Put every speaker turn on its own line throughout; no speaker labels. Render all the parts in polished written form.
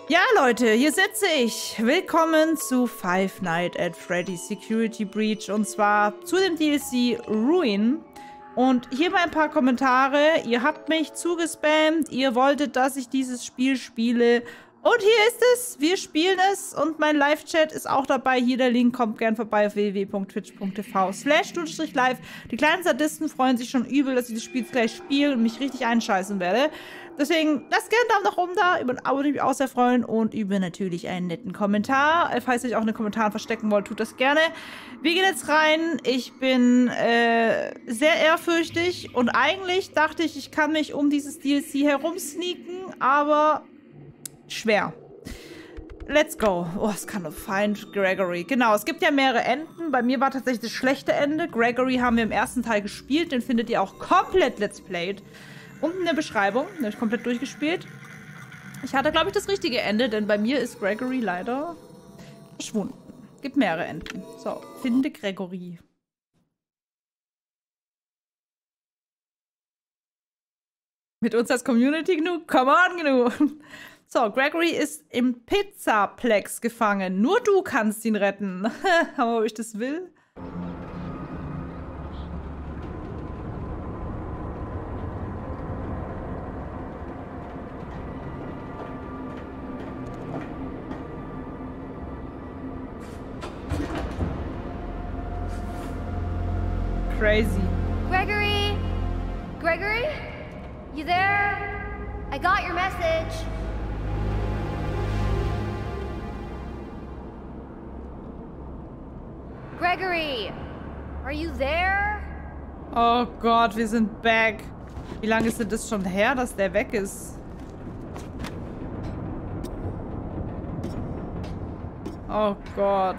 Ja, Leute, hier sitze ich. Willkommen zu Five Nights at Freddy's Security Breach und zwar zu dem DLC Ruin. Und hier mal ein paar Kommentare. Ihr habt mich zugespammt, ihr wolltet, dass ich dieses Spiel spiele. Und hier ist es, wir spielen es und mein Live-Chat ist auch dabei. Hier der Link, kommt gern vorbei auf www.twitch.tv/live. Die kleinen Sadisten freuen sich schon übel, dass ich das Spiel gleich spiele und mich richtig einscheißen werde. Deswegen lasst gerne einen Daumen nach oben da, über ein Abo würde ich mich auch sehr freuen und über natürlich einen netten Kommentar. Falls ihr euch auch in den Kommentaren verstecken wollt, tut das gerne. Wir gehen jetzt rein. Ich bin sehr ehrfürchtig und eigentlich dachte ich, ich kann mich um dieses DLC herumsneaken, aber schwer. Let's go. Oh, es kann nur Find Gregory. Genau, es gibt ja mehrere Enden. Bei mir war tatsächlich das schlechte Ende. Gregory haben wir im ersten Teil gespielt. Den findet ihr auch komplett Let's Played. Unten in der Beschreibung. Den habe ich komplett durchgespielt. Ich hatte, glaube ich, das richtige Ende, denn bei mir ist Gregory leider verschwunden. Es gibt mehrere Enden. So, finde Gregory. Mit uns als Community genug? Come on, genug. So, Gregory ist im Pizzaplex gefangen. Nur du kannst ihn retten. Aber ob ich das will? Crazy.
Gregory? Gregory? You there? I got your message. Gregory, are you there?
Oh Gott, wir sind back. Wie lange ist denn das schon her, dass der weg ist? Oh Gott.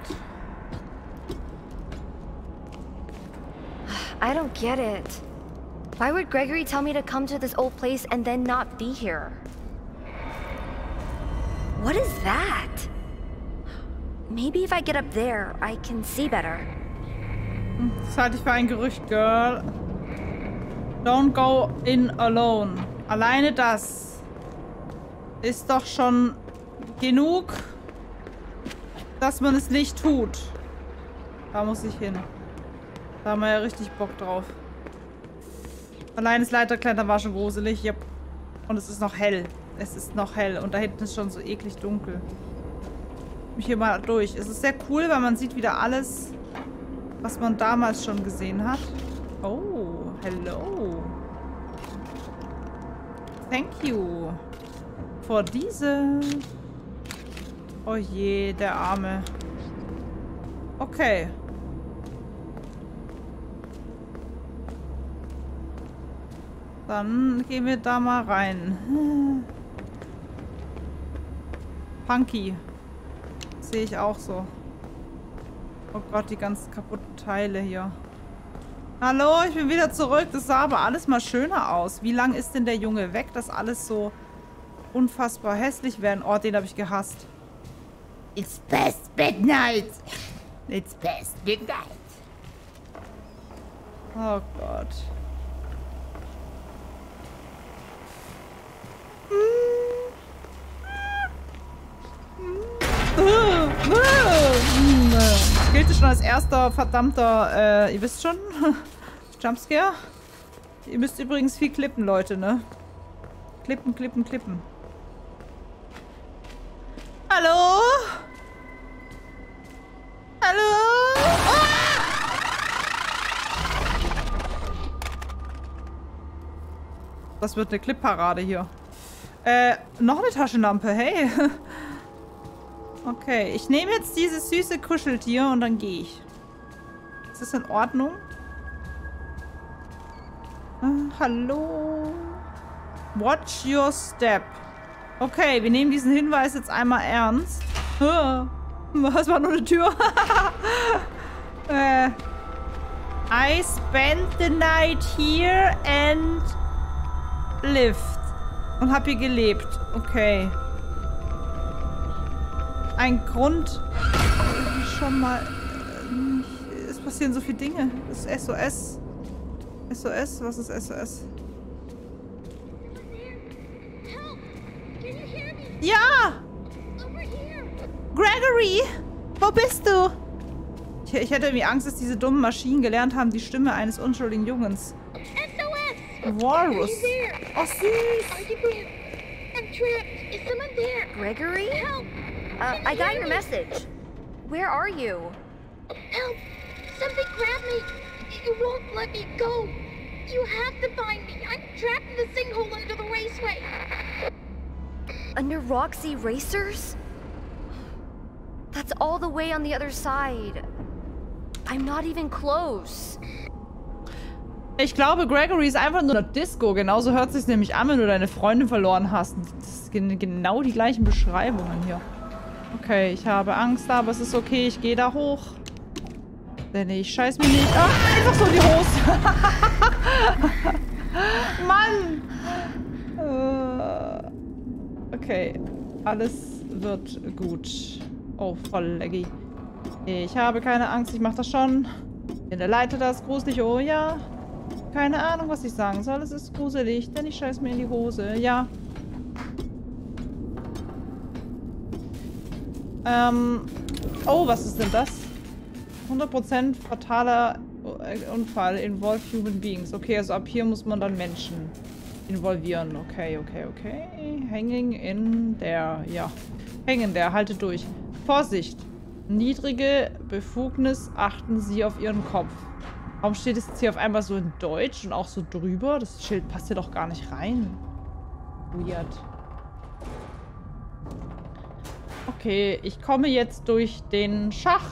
I don't get it. Why would Gregory tell me to come to this old place and then not be here? What is that? Maybe if I get up there, I can see better.
Das halte ich für ein Gerücht, Girl. Don't go in alone. Alleine das ist doch schon genug, dass man es nicht tut. Da muss ich hin. Da haben wir ja richtig Bock drauf. Allein das Leiterklettern war schon gruselig. Yep. Und es ist noch hell. Es ist noch hell. Und da hinten ist schon so eklig dunkel. Mich hier mal durch. Es ist sehr cool, weil man sieht wieder alles, was man damals schon gesehen hat. Oh, hello. Thank you. For diese. Oh je, der Arme. Okay. Dann gehen wir da mal rein. Punky. Sehe ich auch so. Oh Gott, die ganzen kaputten Teile hier. Hallo, ich bin wieder zurück. Das sah aber alles mal schöner aus. Wie lang ist denn der Junge weg, dass alles so unfassbar hässlich werden? Oh, den habe ich gehasst.
It's past midnight. It's past midnight.
Oh Gott. Gilt es schon als erster verdammter, ihr wisst schon, Jumpscare? Ihr müsst übrigens viel klippen, Leute, ne? Klippen, klippen, klippen. Hallo? Hallo? Ah! Das wird eine Clip-Parade hier. Noch eine Taschenlampe, hey. Okay, ich nehme jetzt dieses süße Kuscheltier und dann gehe ich. Ist das in Ordnung? Hallo? Watch your step. Okay, wir nehmen diesen Hinweis jetzt einmal ernst. Was war nur eine Tür? I spent the night here and lived. Und hab hier gelebt. Okay. Ein Grund. Schon mal. Es passieren so viele Dinge. Das ist SOS. SOS? Was ist SOS? Ja! Gregory! Wo bist du? Ich hätte irgendwie Angst, dass diese dummen Maschinen gelernt haben, die Stimme eines unschuldigen Jungens.
SOS!
Walrus. Oh, süß.
Are you there? I'm trapped. Is someone there?
Gregory?
Help!
I got your message. Where are you?
Help! Something grabbed me. You won't let me go. You have to find me. I'm trapped in the sinkhole under the raceway.
Under Roxy Racers? That's all the way on the other side. I'm not even close.
Ich glaube, Gregory ist einfach nur eine Disco. Genauso hört es sich nämlich an, wenn du deine Freundin verloren hast. Das sind genau die gleichen Beschreibungen hier. Okay, ich habe Angst, aber es ist okay. Ich gehe da hoch. Denn ich scheiß mir nicht. Ah, einfach so in die Hose. Mann! Okay, alles wird gut. Oh, voll laggy. Ich habe keine Angst, ich mach das schon. In der Leiter, das ist gruselig. Oh ja. Keine Ahnung, was ich sagen soll. Es ist gruselig, denn ich scheiß mir in die Hose. Ja. Oh, was ist denn das? 100% fataler Unfall. Involve human beings. Okay, also ab hier muss man dann Menschen involvieren. Okay, okay, okay. Hanging in there. Ja. Hängen der. Halte durch. Vorsicht. Niedrige Befugnis. Achten Sie auf Ihren Kopf. Warum steht es jetzt hier auf einmal so in Deutsch und auch so drüber? Das Schild passt hier doch gar nicht rein. Weird. Okay, ich komme jetzt durch den Schacht.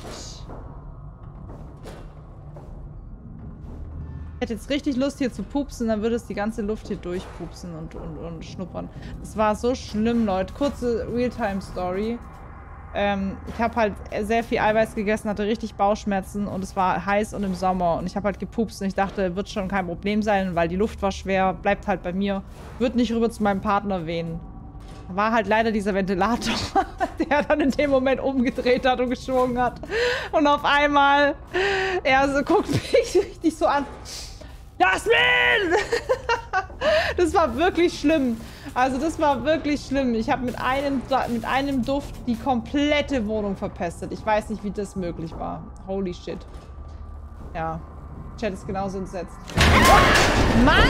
Ich hätte jetzt richtig Lust hier zu pupsen, dann würde es die ganze Luft hier durchpupsen und schnuppern. Das war so schlimm, Leute. Kurze Realtime-Story. Ich habe halt sehr viel Eiweiß gegessen, hatte richtig Bauchschmerzen und es war heiß und im Sommer. Und ich habe halt gepupst und ich dachte, wird schon kein Problem sein, weil die Luft war schwer, bleibt halt bei mir. Wird nicht rüber zu meinem Partner wehen. War halt leider dieser Ventilator, der dann in dem Moment umgedreht hat und geschwungen hat. Und auf einmal, er so guckt mich richtig so an. Jasmin! Das war wirklich schlimm. Also das war wirklich schlimm. Ich habe mit einem Duft die komplette Wohnung verpestet. Ich weiß nicht, wie das möglich war. Holy shit. Ja. Chat ist genauso entsetzt. Oh, Mann!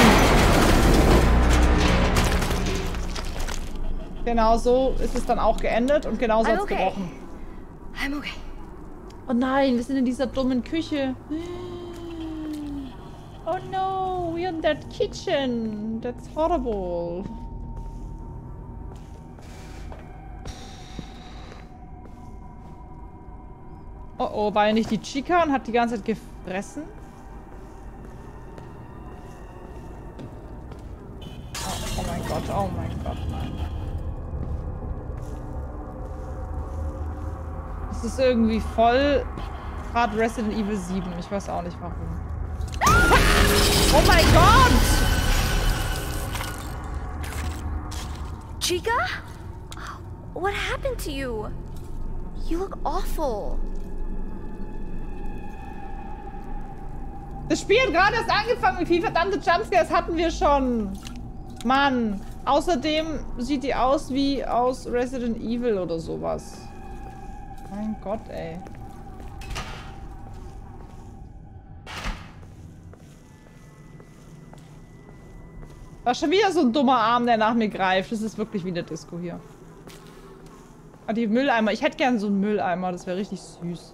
Genau so ist es dann auch geendet und genauso hat es gebrochen.
I'm okay.
Oh nein, wir sind in dieser dummen Küche. Oh no, we're in that kitchen. That's horrible. Oh oh, war ja nicht die Chica und hat die ganze Zeit gefressen? Oh mein Gott, oh mein Gott, nein. Das ist irgendwie voll gerade Resident Evil 7. Ich weiß auch nicht warum. Oh mein Gott!
Chica? What happened to you? You look awful.
Das Spiel hat gerade erst angefangen. Wie viele verdammte Jumpscares hatten wir schon? Mann. Außerdem sieht die aus wie aus Resident Evil oder sowas. Mein Gott, ey. War schon wieder so ein dummer Arm, der nach mir greift. Das ist wirklich wie eine Disco hier. Ah, die Mülleimer. Ich hätte gern so einen Mülleimer. Das wäre richtig süß.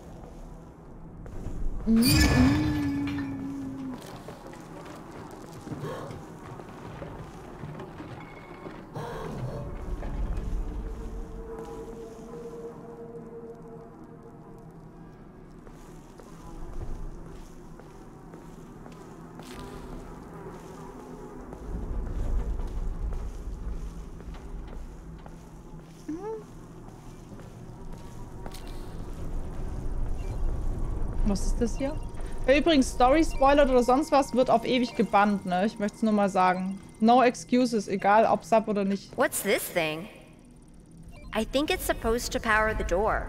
Was ist das hier? Übrigens, Story-Spoiler oder sonst was wird auf ewig gebannt, ne? Ich möchte es nur mal sagen. No excuses, egal ob Sub oder nicht.
What's this thing? I think it's supposed to power the door.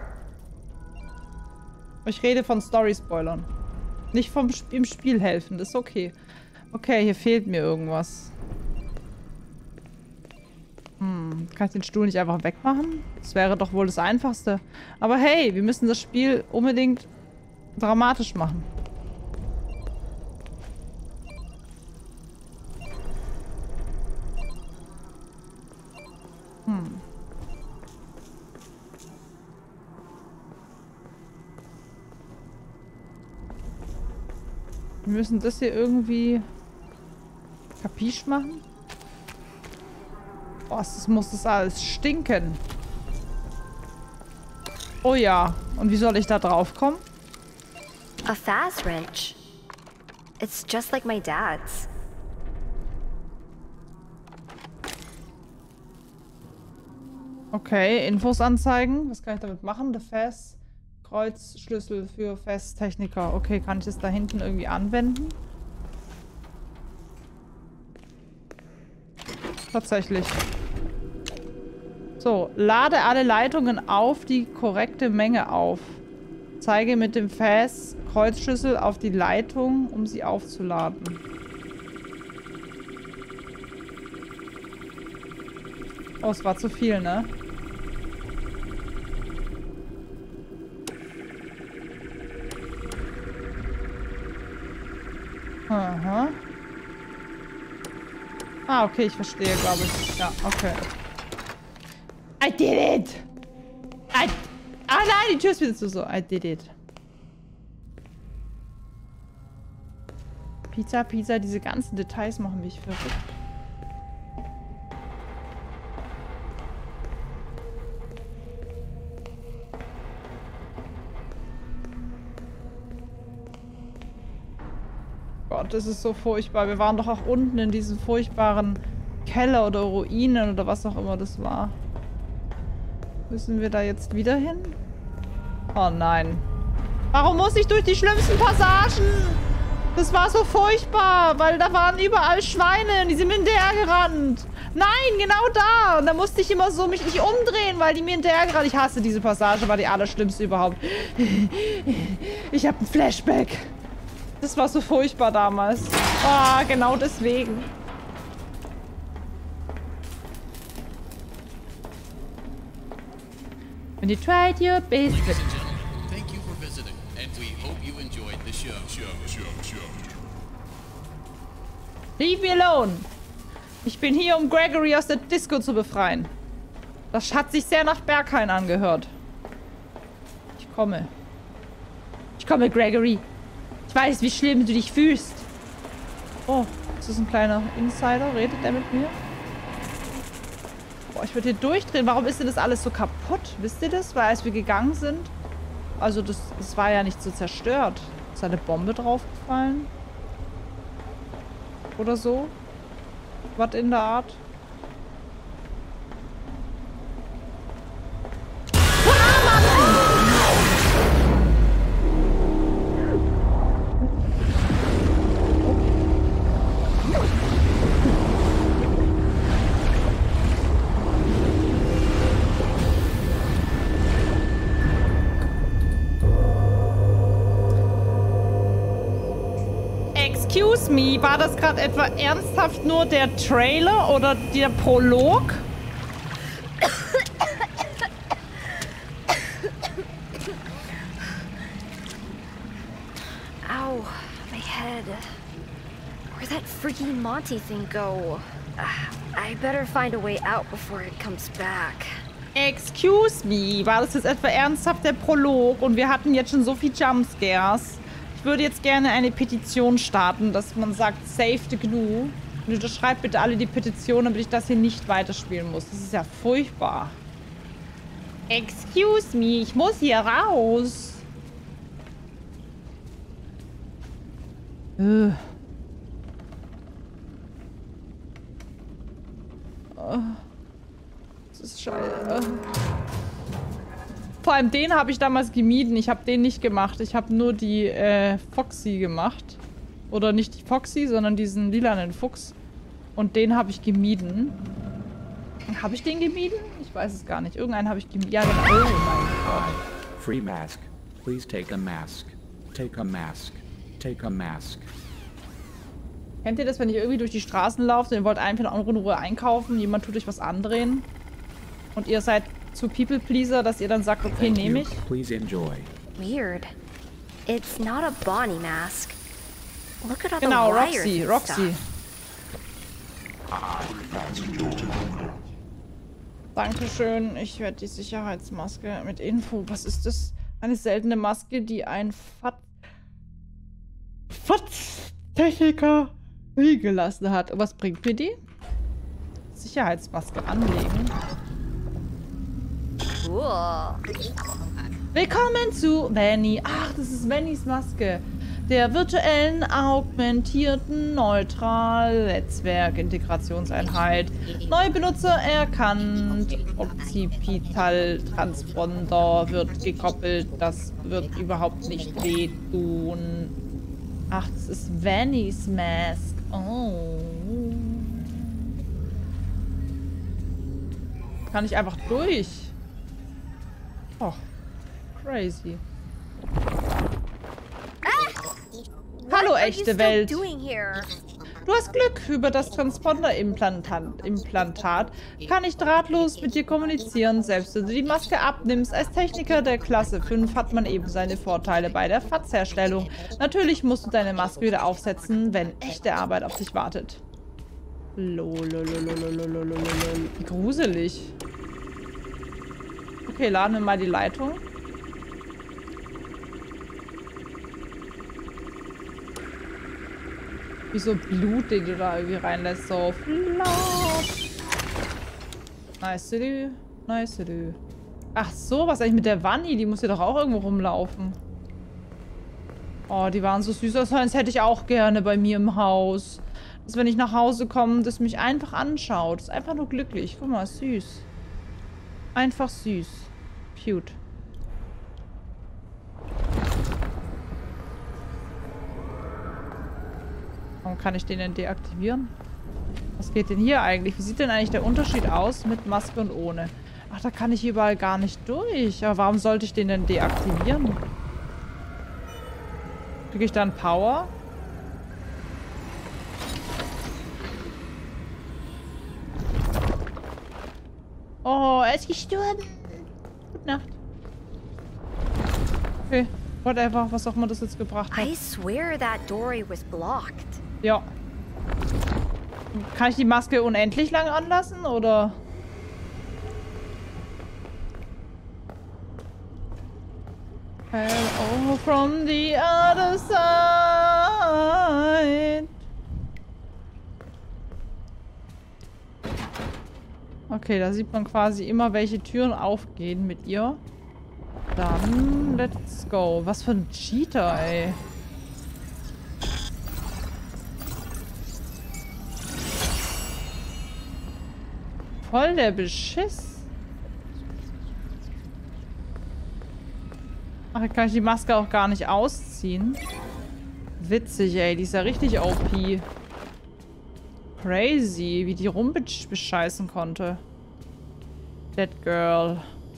Ich rede von Story-Spoilern. Nicht vom im Spiel helfen, das ist okay. Okay, hier fehlt mir irgendwas. Kann ich den Stuhl nicht einfach wegmachen? Das wäre doch wohl das Einfachste. Aber hey, wir müssen das Spiel unbedingt dramatisch machen. Wir müssen das hier irgendwie kapisch machen. Boah, das muss das alles stinken. Oh ja. Und wie soll ich da drauf kommen?
A fast wrench. It's just like my dad's.
Okay, Infos anzeigen. Was kann ich damit machen? The Fast Kreuzschlüssel für Festtechniker. Okay, kann ich das da hinten irgendwie anwenden? Tatsächlich. So, lade alle Leitungen auf die korrekte Menge auf. Zeige mit dem Fast Kreuzschlüssel auf die Leitung, um sie aufzuladen. Oh, es war zu viel, ne? Aha. Ah, okay, ich verstehe, glaube ich. Ja, okay. I did it! Ah nein, die Tür ist wieder zu so. I did it. Pizza, Pizza, diese ganzen Details machen mich verrückt. Gott, das ist so furchtbar. Wir waren doch auch unten in diesem furchtbaren Keller oder Ruinen oder was auch immer das war. Müssen wir da jetzt wieder hin? Oh nein. Warum muss ich durch die schlimmsten Passagen? Das war so furchtbar, weil da waren überall Schweine, die sind mir hinterhergerannt. Nein, genau da. Und da musste ich immer so mich nicht umdrehen, weil die mir hinterhergerannt. Ich hasse diese Passage, war die allerschlimmste überhaupt. Ich habe ein Flashback. Das war so furchtbar damals. Oh, genau deswegen. When you tried your best.
Ladies and gentlemen, thank you for visiting, and we hope you enjoyed the show.
Leave me alone. Ich bin hier, um Gregory aus der Disco zu befreien. Das hat sich sehr nach Berghain angehört. Ich komme. Ich komme, Gregory. Ich weiß, wie schlimm du dich fühlst. Oh, ist das ein kleiner Insider? Redet der mit mir? Boah, ich würde hier durchdrehen. Warum ist denn das alles so kaputt? Wisst ihr das? Weil als wir gegangen sind, also das war ja nicht so zerstört. Ist da eine Bombe draufgefallen? Oder so? Was in der Art? Excuse me, war das gerade etwa ernsthaft nur der Trailer oder der Prolog?
Ow, my head. Where'd that freaking Monty thing go? I better find a way out before it comes back.
Excuse me, war das jetzt etwa ernsthaft der Prolog und wir hatten jetzt schon so viel Jumpscares? Ich würde jetzt gerne eine Petition starten, dass man sagt, save the GNU. Und unterschreibt bitte alle die Petition, damit ich das hier nicht weiterspielen muss. Das ist ja furchtbar. Excuse me, ich muss hier raus. Das ist scheiße. Vor allem den habe ich damals gemieden. Ich habe den nicht gemacht. Ich habe nur die Foxy gemacht. Oder nicht die Foxy, sondern diesen lilanen Fuchs. Und den habe ich gemieden. Habe ich den gemieden? Ich weiß es gar nicht. Irgendeinen habe ich gemieden. Ja, den. Oh mein Gott.
Free mask. Please take a mask. Take a mask. Take a mask.
Kennt ihr das, wenn ihr irgendwie durch die Straßen lauft und ihr wollt einfach in Ruhe einkaufen, jemand tut euch was andrehen? Und ihr seid zu People-Pleaser, dass ihr dann sagt, okay,
Thank
nehme
you.
ich.
Please enjoy.
Weird. It's not a Bonnie mask. Look at all
Genau,
the wires
Roxy,
and
Roxy.
stuff.
Dankeschön. Ich werde die Sicherheitsmaske mit Info. Was ist das? Eine seltene Maske, die ein Techniker liegen gelassen hat. Und was bringt mir die? Sicherheitsmaske anlegen.
Cool.
Willkommen zu Vanny. Ach, das ist Vannys Maske. Der virtuellen, augmentierten, Neutral-Netzwerk-Integrationseinheit. Neue Benutzer erkannt. Occipital-Transponder wird gekoppelt. Das wird überhaupt nicht wehtun. Ach, das ist Vannys Mask. Oh. Kann ich einfach durch? Oh, crazy. Hallo, echte Welt. Du hast Glück. Über das Transponder-Implantat kann ich drahtlos mit dir kommunizieren, selbst wenn du die Maske abnimmst. Als Techniker der Klasse 5 hat man eben seine Vorteile bei der FATS-Herstellung. Natürlich musst du deine Maske wieder aufsetzen, wenn echte Arbeit auf dich wartet. Lololololololololol. Wie gruselig. Okay, laden wir mal die Leitung. Wie so Blut, den du da irgendwie reinlässt. So flop. Nice to do. Nice to do. Ach so, was eigentlich mit der Vanni? Die muss ja doch auch irgendwo rumlaufen. Oh, die waren so süß. Das hätte ich auch gerne bei mir im Haus. Dass wenn ich nach Hause komme, das mich einfach anschaut. Das ist einfach nur glücklich. Guck mal, süß. Einfach süß. Cute. Warum kann ich den denn deaktivieren? Was geht denn hier eigentlich? Wie sieht denn eigentlich der Unterschied aus mit Maske und ohne? Ach, da kann ich überall gar nicht durch. Aber warum sollte ich den denn deaktivieren? Kriege ich dann Power? Oh, er ist gestorben. Gute Nacht. Okay, whatever, was auch immer das jetzt gebracht hat.
I swear that doorway was blocked.
Ja. Kann ich die Maske unendlich lang anlassen, oder? Hello from the other side. Okay, da sieht man quasi immer, welche Türen aufgehen mit ihr. Dann, let's go. Was für ein Cheater, ey. Voll der Beschiss. Ach, jetzt kann ich die Maske auch gar nicht ausziehen. Witzig, ey. Die ist ja richtig OP. Crazy, wie die rumbescheißen konnte. Dead Girl.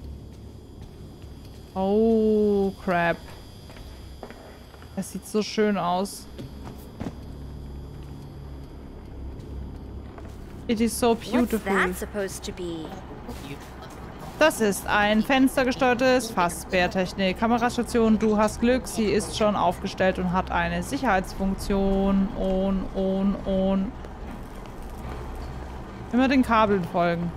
Oh, crap. Das sieht so schön aus. It is so beautiful.
What's that supposed to be?
Das ist ein fenstergesteuertes Fassbärtechnik. Kamerastation, du hast Glück. Sie ist schon aufgestellt und hat eine Sicherheitsfunktion. On. Immer den Kabeln folgen.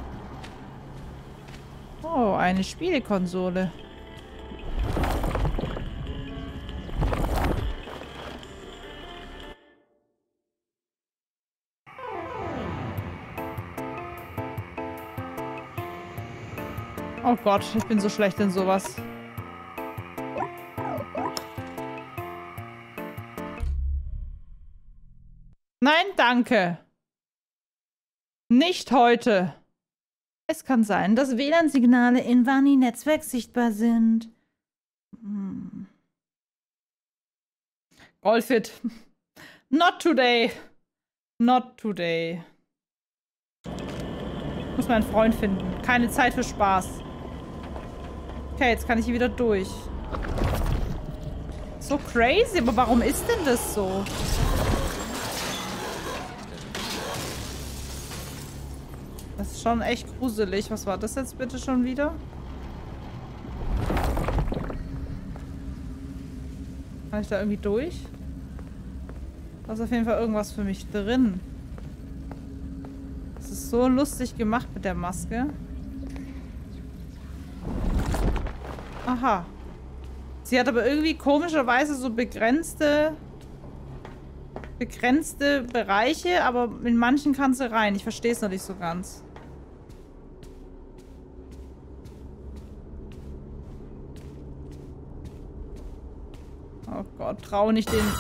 Oh, eine Spielekonsole. Oh Gott, ich bin so schlecht in sowas. Nein, danke. Nicht heute. Es kann sein, dass WLAN-Signale in Vanni-Netzwerk sichtbar sind. Golfit. Not today. Not today. Ich muss meinen Freund finden. Keine Zeit für Spaß. Okay, jetzt kann ich hier wieder durch. So crazy, aber warum ist denn das so? Das ist schon echt gruselig. Was war das jetzt bitte schon wieder? Kann ich da irgendwie durch? Da ist auf jeden Fall irgendwas für mich drin. Das ist so lustig gemacht mit der Maske. Aha. Sie hat aber irgendwie komischerweise so begrenzte Bereiche, aber in manchen kann sie rein. Ich verstehe es noch nicht so ganz. Oh Gott, trau nicht den...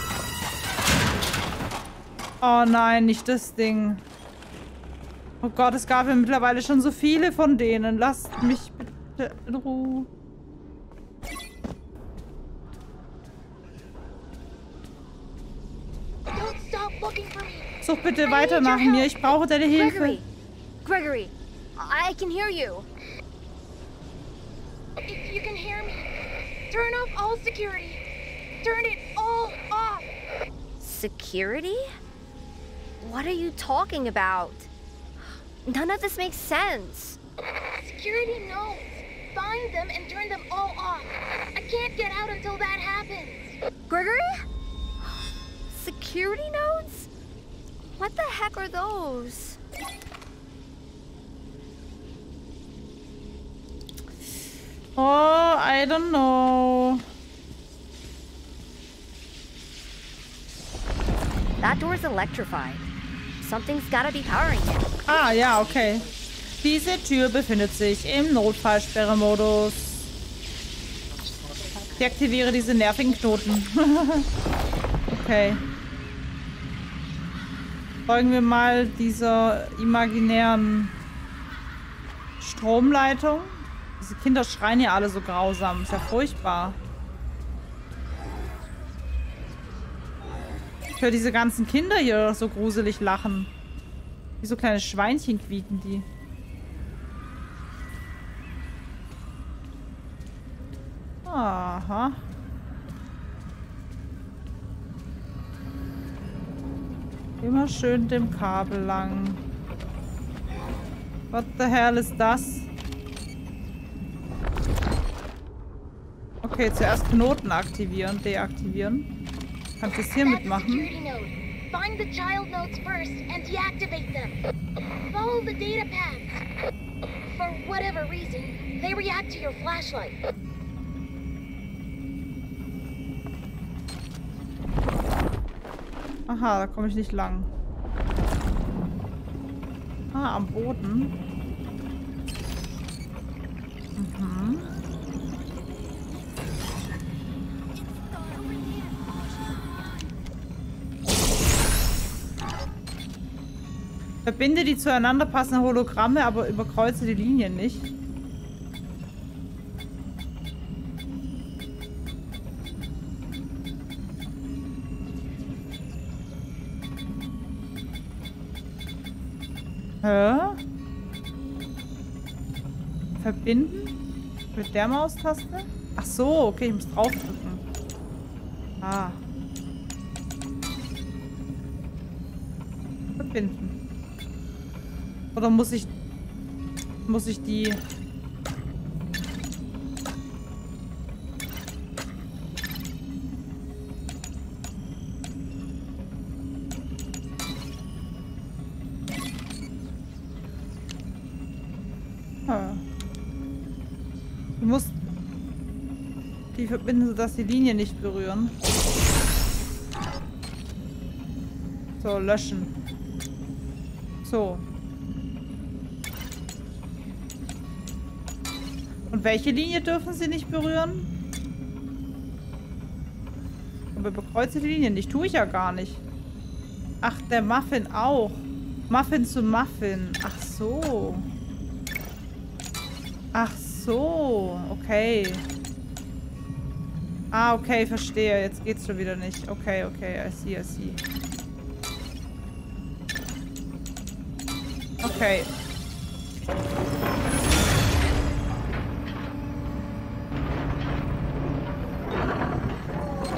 Oh nein, nicht das Ding. Oh Gott, es gab ja mittlerweile schon so viele von denen. Lasst mich bitte in Ruhe.
Don't stop looking for me.
Such bitte weiter nach mir. Ich brauche deine Hilfe.
Gregory, I can hear you.
If you can hear me, turn off all security. Turn it all off.
Security? What are you talking about? None of this makes sense.
Security knows. Find them and turn them all off. I can't get out until that happens.
Gregory? Security nodes? What the heck are those?
Oh, I don't know.
That door's electrified. Something's gotta be powering it.
Ah, ja, okay. Diese Tür befindet sich im Notfallsperremodus. Deaktiviere diese nervigen Knoten. Okay. Folgen wir mal dieser imaginären Stromleitung. Diese Kinder schreien ja alle so grausam. Ist ja furchtbar. Ich höre diese ganzen Kinder hier so gruselig lachen. Wie so kleine Schweinchen quieken die. Aha. Immer schön dem Kabel lang. What the hell ist das? Okay, zuerst Knoten aktivieren, deaktivieren. Kann ich das hier mitmachen?
Security node. Find the child nodes first and deactivate them. Follow the data paths. For whatever reason, they react to your flashlight.
Aha, da komme ich nicht lang. Ah, am Boden. Mhm. Verbinde die zueinander passenden Hologramme, aber überkreuze die Linien nicht. Hä? Verbinden? Mit der Maustaste? Ach so, okay, ich muss draufdrücken. Ah. Verbinden. Oder muss ich die... Du musst die verbinden, sodass die Linien nicht berühren. So, löschen. So. Und welche Linie dürfen sie nicht berühren? Aber überkreuze die Linien nicht. Tue ich ja gar nicht. Ach, der Muffin auch. Muffin zu Muffin. Ach so. Ach so. Okay. Ah, okay, verstehe. Jetzt geht's schon wieder nicht. Okay, okay. I see, I see. Okay.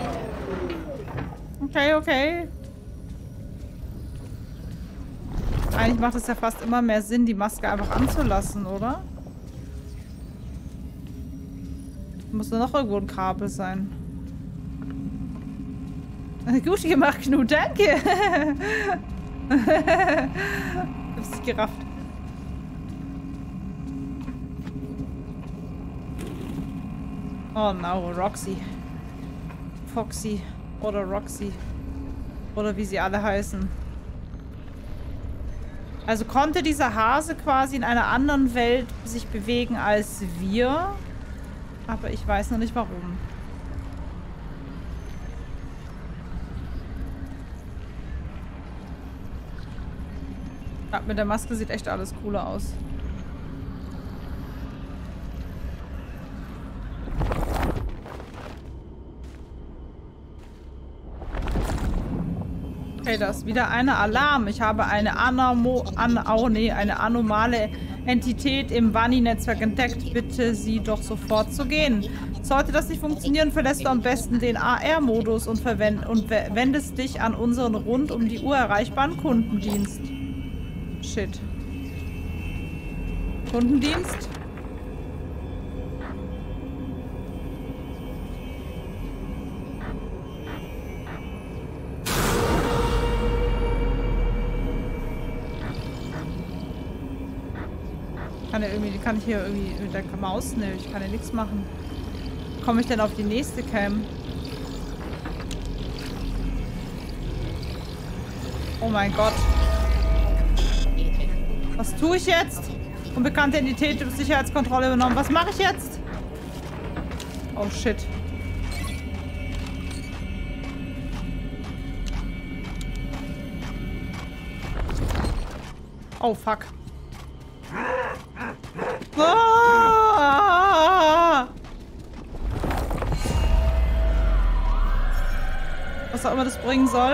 Okay, okay. Eigentlich macht es ja fast immer mehr Sinn, die Maske einfach anzulassen, oder? Muss nur noch irgendwo ein Kabel sein. Gut gemacht, Knut, danke. Hab's nicht gerafft. Oh no, Roxy. Foxy oder Roxy. Oder wie sie alle heißen. Also konnte dieser Hase quasi in einer anderen Welt sich bewegen als wir. Aber ich weiß noch nicht warum. Ja, mit der Maske sieht echt alles cooler aus. Okay, da ist wieder eine Alarm. Ich habe eine eine anomale Entität im Vani-Netzwerk entdeckt. Bitte sie doch sofort zu gehen. Sollte das nicht funktionieren, verlässt du am besten den AR-Modus und wendest dich an unseren rund um die Uhr erreichbaren Kundendienst. Shit. Kundendienst? Kann ich hier irgendwie mit der Maus? Ne, ich kann ja nichts machen. Wie komme ich denn auf die nächste Cam? Oh mein Gott. Was tue ich jetzt? Unbekannte Entität durch Sicherheitskontrolle übernommen. Was mache ich jetzt? Oh shit. Oh fuck. Ah! Was auch immer das bringen soll.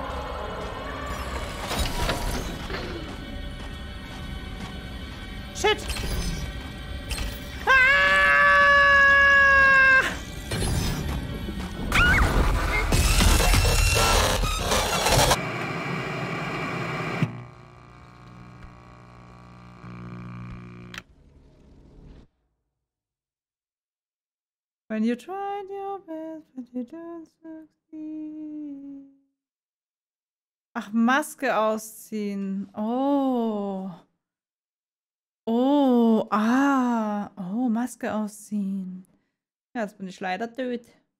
Shit! Ah! When you tried your best, but you don't succeed. Ach, Maske ausziehen. Oh. Oh, ah. Oh, Maske ausziehen. Ja, jetzt bin ich leider tot.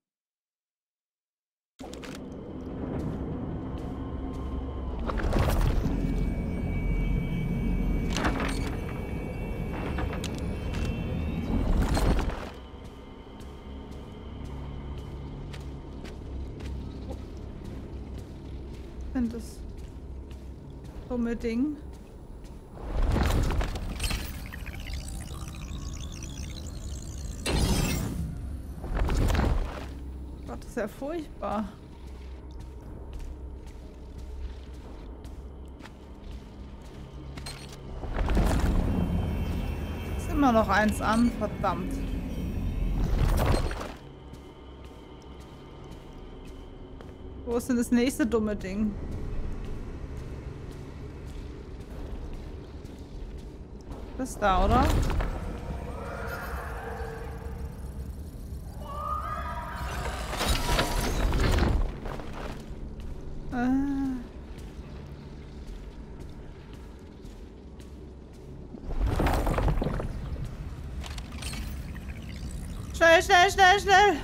Ich finde das dumme Ding. Gott, das ist ja furchtbar. Ist immer noch eins an, verdammt. Wo ist denn das nächste dumme Ding? Das ist da, oder? Schnell, schnell, schnell, schnell!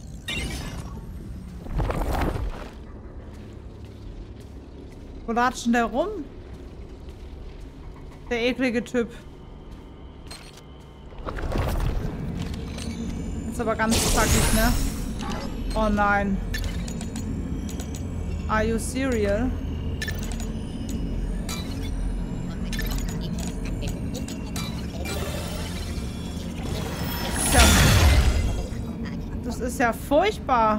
Wo latscht denn der rum? Der eklige Typ. Ist aber ganz zackig, ne? Oh nein. Are you serial? Das ist ja furchtbar.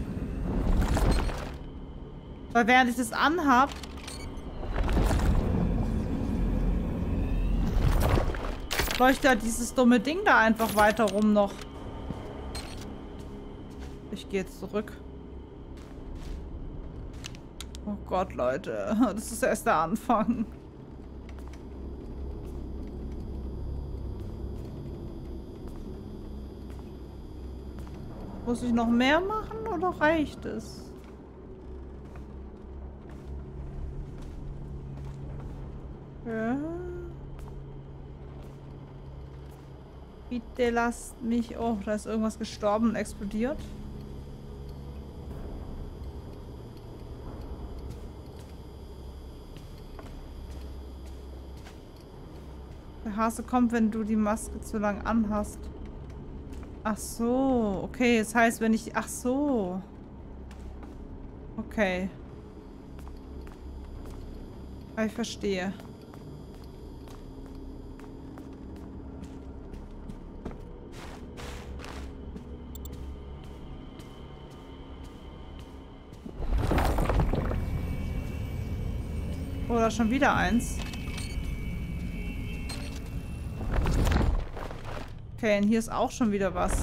Weil während ich das anhab, leuchtet ja dieses dumme Ding da einfach weiter rum noch. Ich gehe jetzt zurück. Oh Gott, Leute. Das ist erst der Anfang. Muss ich noch mehr machen oder reicht es? Ja. Bitte lasst mich... Oh, da ist irgendwas gestorben und explodiert. Der Hase kommt, wenn du die Maske zu lang anhast. Ach so, okay. Das heißt, wenn ich... Ach so. Okay. Ich verstehe. Oder schon wieder eins. Okay, und hier ist auch schon wieder was.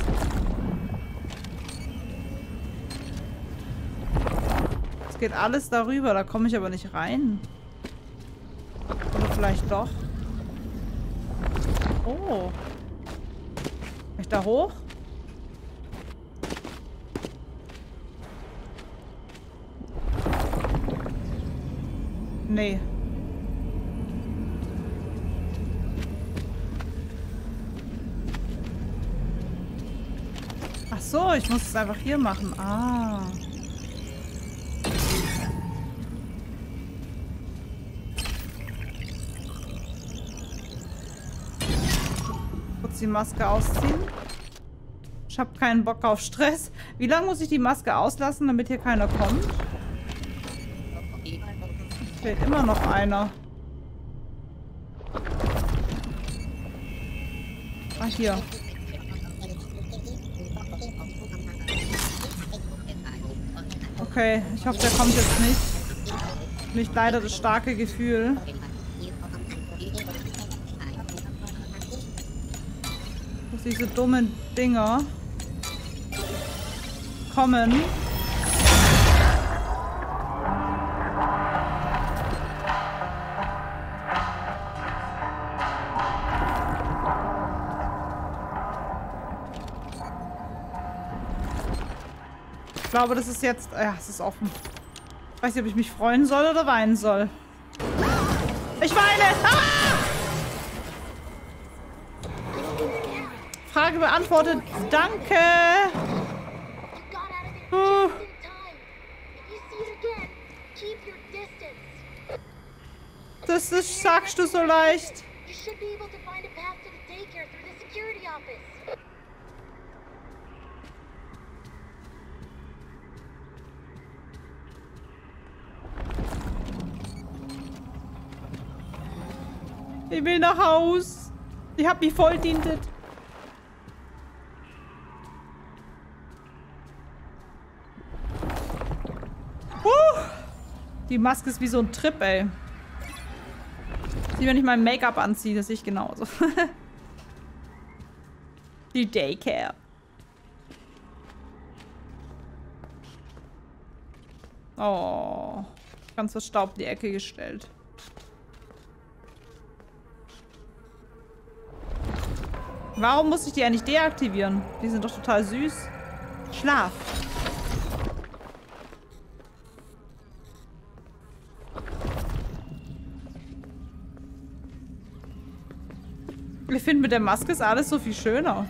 Es geht alles darüber, da komme ich aber nicht rein. Oder vielleicht doch. Oh. Kann ich da hoch? Nee. Ach so, ich muss es einfach hier machen. Ah. Kurz die Maske ausziehen. Ich habe keinen Bock auf Stress. Wie lange muss ich die Maske auslassen, damit hier keiner kommt? Fehlt immer noch einer. Ah, hier. Okay, ich hoffe, der kommt jetzt nicht. Nicht leider das starke Gefühl. Dass diese dummen Dinger kommen. Ich glaube, das ist jetzt... Ja, es ist offen. Ich weiß nicht, ob ich mich freuen soll oder weinen soll. Ich weine! Ah! Frage beantwortet. Danke! Das sagst du so leicht. Ich will nach Haus. Ich hab mich voll dientet. Die Maske ist wie so ein Trip, ey. Wenn ich mein Make-up anziehe, das sehe ich genauso. Die Daycare. Oh. Ganz verstaubt in die Ecke gestellt. Warum muss ich die eigentlich deaktivieren? Die sind doch total süß. Schlaf. Ich finde, mit der Maske ist alles so viel schöner.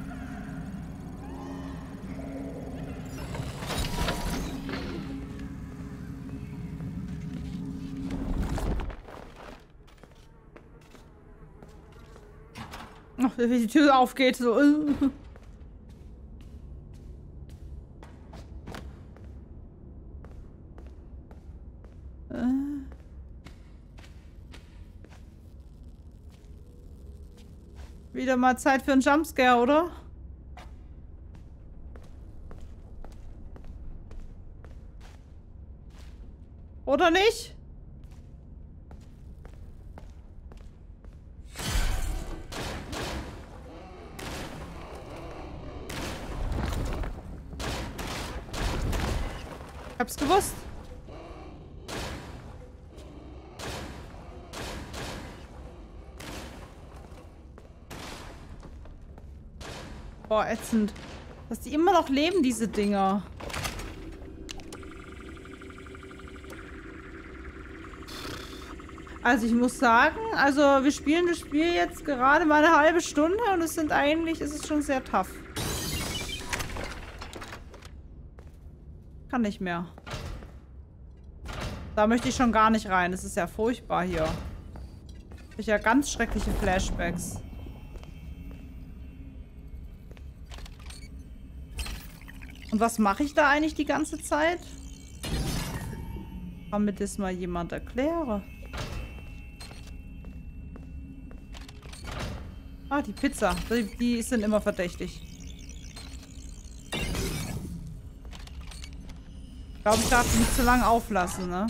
Ach, wie die Tür aufgeht, so. Wieder mal Zeit für einen Jumpscare, oder? Oder nicht? Ich hab's gewusst. Boah, ätzend. Dass die immer noch leben, diese Dinger. Also ich muss sagen, also wir spielen das Spiel jetzt gerade mal eine halbe Stunde und es ist schon sehr tough. Kann nicht mehr. Da möchte ich schon gar nicht rein. Es ist ja furchtbar hier. Ich habe ja ganz schreckliche Flashbacks. Und was mache ich da eigentlich die ganze Zeit? Kann mir das mal jemand erklären? Ah, die Pizza. Die sind immer verdächtig. Ich glaube, ich darf die nicht zu lange auflassen, ne?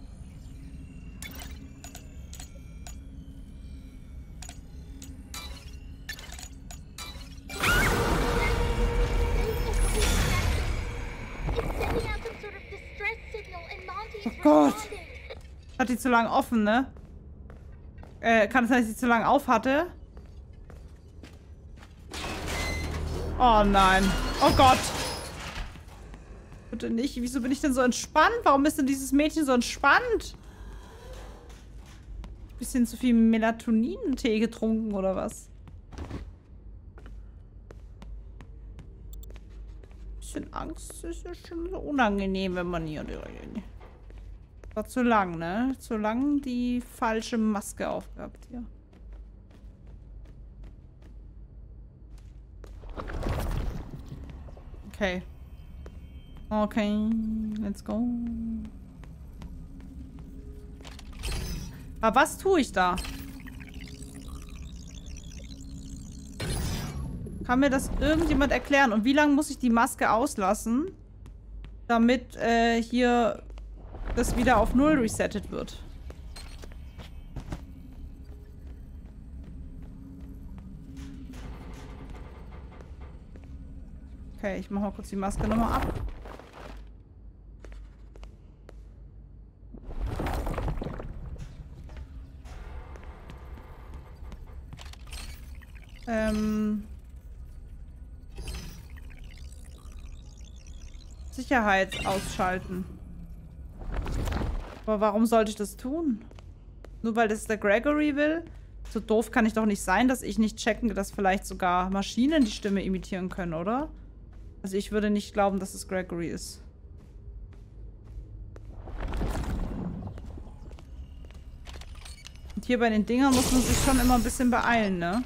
Oh Gott. Hat die zu lange offen, ne? Kann es sein, dass sie zu lange auf hatte? Oh nein. Oh Gott. Bitte nicht. Wieso bin ich denn so entspannt? Warum ist denn dieses Mädchen so entspannt? Bisschen zu viel Melatonin-Tee getrunken oder was? Bisschen Angst ist ja schon so unangenehm, wenn man hier... War zu lang, ne? Zu lang die falsche Maske aufgehabt hier. Okay. Okay, let's go. Aber was tue ich da? Kann mir das irgendjemand erklären? Und wie lange muss ich die Maske auslassen, damit hier das wieder auf 0 resettet wird? Okay, ich mache mal kurz die Maske nochmal ab. Sicherheit ausschalten. Aber warum sollte ich das tun? Nur weil das der Gregory will? So doof kann ich doch nicht sein, dass ich nicht checken, dass vielleicht sogar Maschinen die Stimme imitieren können, oder? Also ich würde nicht glauben, dass es Gregory ist. Und hier bei den Dingern muss man sich schon immer ein bisschen beeilen, ne?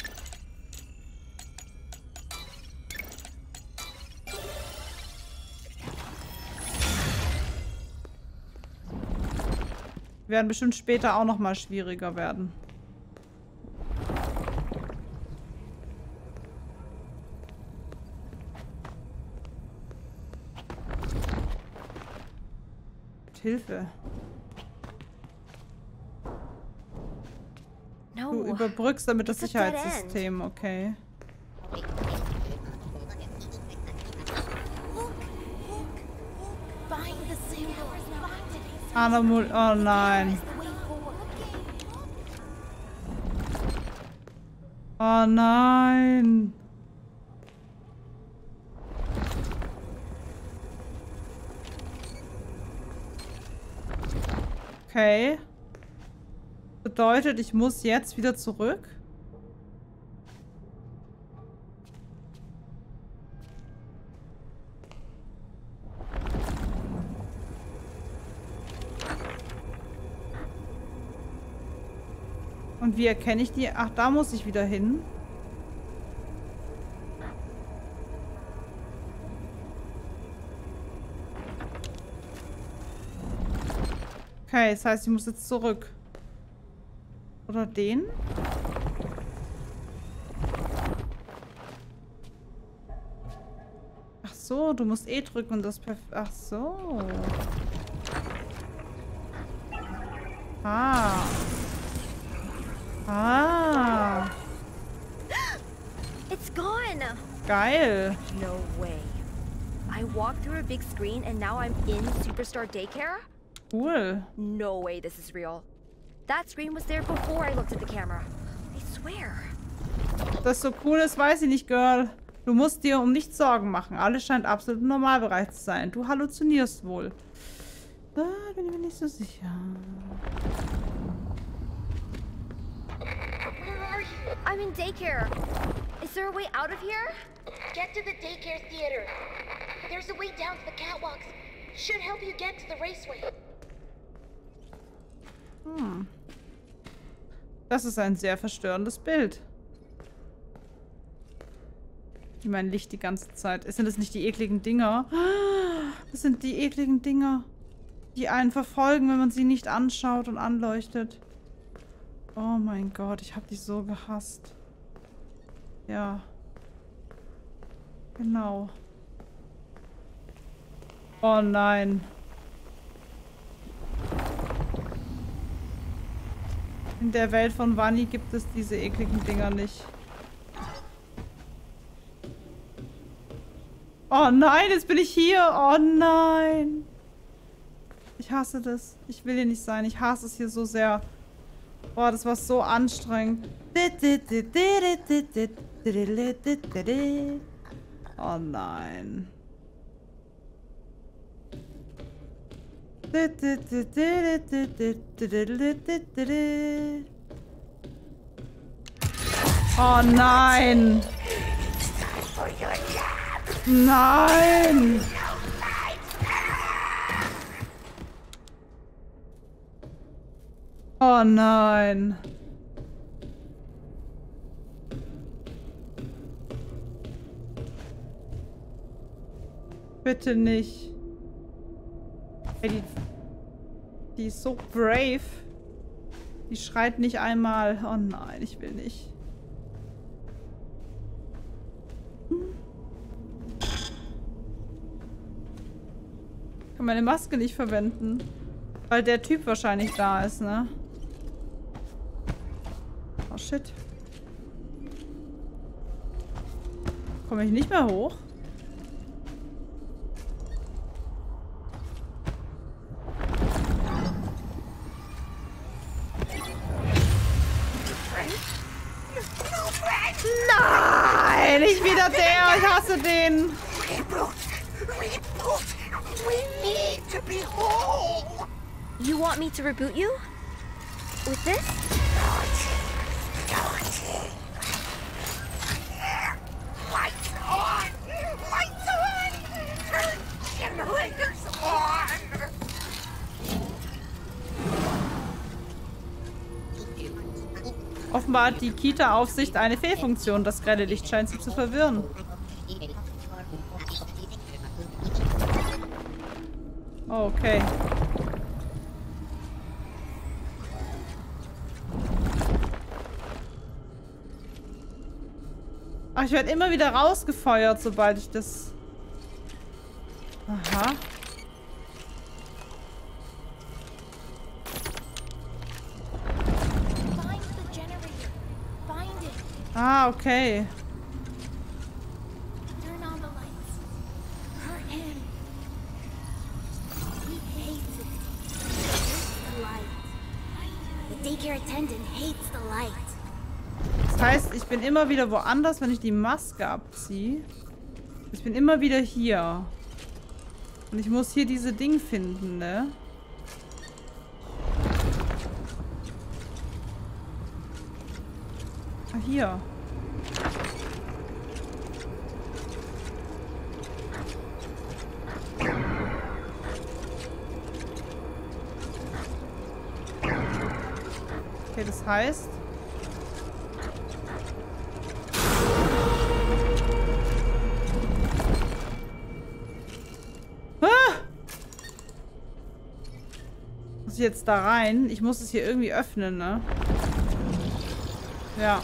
Die werden bestimmt später auch noch mal schwieriger werden. Hilfe. Du überbrückst damit das Sicherheitssystem, okay. Animal, oh nein. Oh nein. Okay. Bedeutet, ich muss jetzt wieder zurück? Und wie erkenne ich die? Ach, da muss ich wieder hin. Okay, das heißt, ich muss jetzt zurück. Oder den? Ach so, du musst eh drücken und das perfekt. Ach so. Ah. Ah.
It's gone.
Geil.
No way. I walked through a big screen and now I'm in Superstar Daycare?
Cool.
No way this is real. That screen was there before I looked at the camera. I swear.
Das so cool ist, weiß ich nicht, Girl. Du musst dir um nichts Sorgen machen. Alles scheint absolut im Normalbereich zu sein. Du halluzinierst wohl. Da bin ich mir nicht so sicher.
Where are you?
I'm in daycare. Is there a way out of here?
Get to the daycare theater. There's a way down to the catwalks. Should help you get to the raceway.
Das ist ein sehr verstörendes Bild. Ich meine Licht die ganze Zeit. Sind das nicht die ekligen Dinger? Das sind die ekligen Dinger, die einen verfolgen, wenn man sie nicht anschaut und anleuchtet. Oh mein Gott, ich habe die so gehasst. Ja. Genau. Oh nein. In der Welt von Vanni gibt es diese ekligen Dinger nicht. Oh nein, jetzt bin ich hier. Oh nein. Ich hasse das. Ich will hier nicht sein. Ich hasse es hier so sehr. Boah, das war so anstrengend. Oh nein. Oh nein. Nein. Oh nein. Bitte nicht. Ey, die ist so brave. Die schreit nicht einmal. Oh nein, ich will nicht. Ich kann meine Maske nicht verwenden. Weil der Typ wahrscheinlich da ist, ne? Oh shit. Komme ich nicht mehr hoch? Nein, nicht wieder der. Ich hasse den.
You want me to reboot you? With this?
Lights on! Lights on! Turn generators on!
Offenbar hat die Kita-Aufsicht eine Fehlfunktion. Das grelle Licht scheint sie zu verwirren. Okay. Ach, ich werde immer wieder rausgefeuert, sobald ich das... Aha.
Find the generator. Find it.
Ah, okay.
Turn on the lights. Hurt him. He hates it. Hates the light. The daycare attendant hates the light.
Das heißt, ich bin immer wieder woanders, wenn ich die Maske abziehe. Ich bin immer wieder hier. Und ich muss hier diese Ding finden, ne? Ah, hier. Okay, das heißt... jetzt da rein. Ich muss es hier irgendwie öffnen, ne? Ja.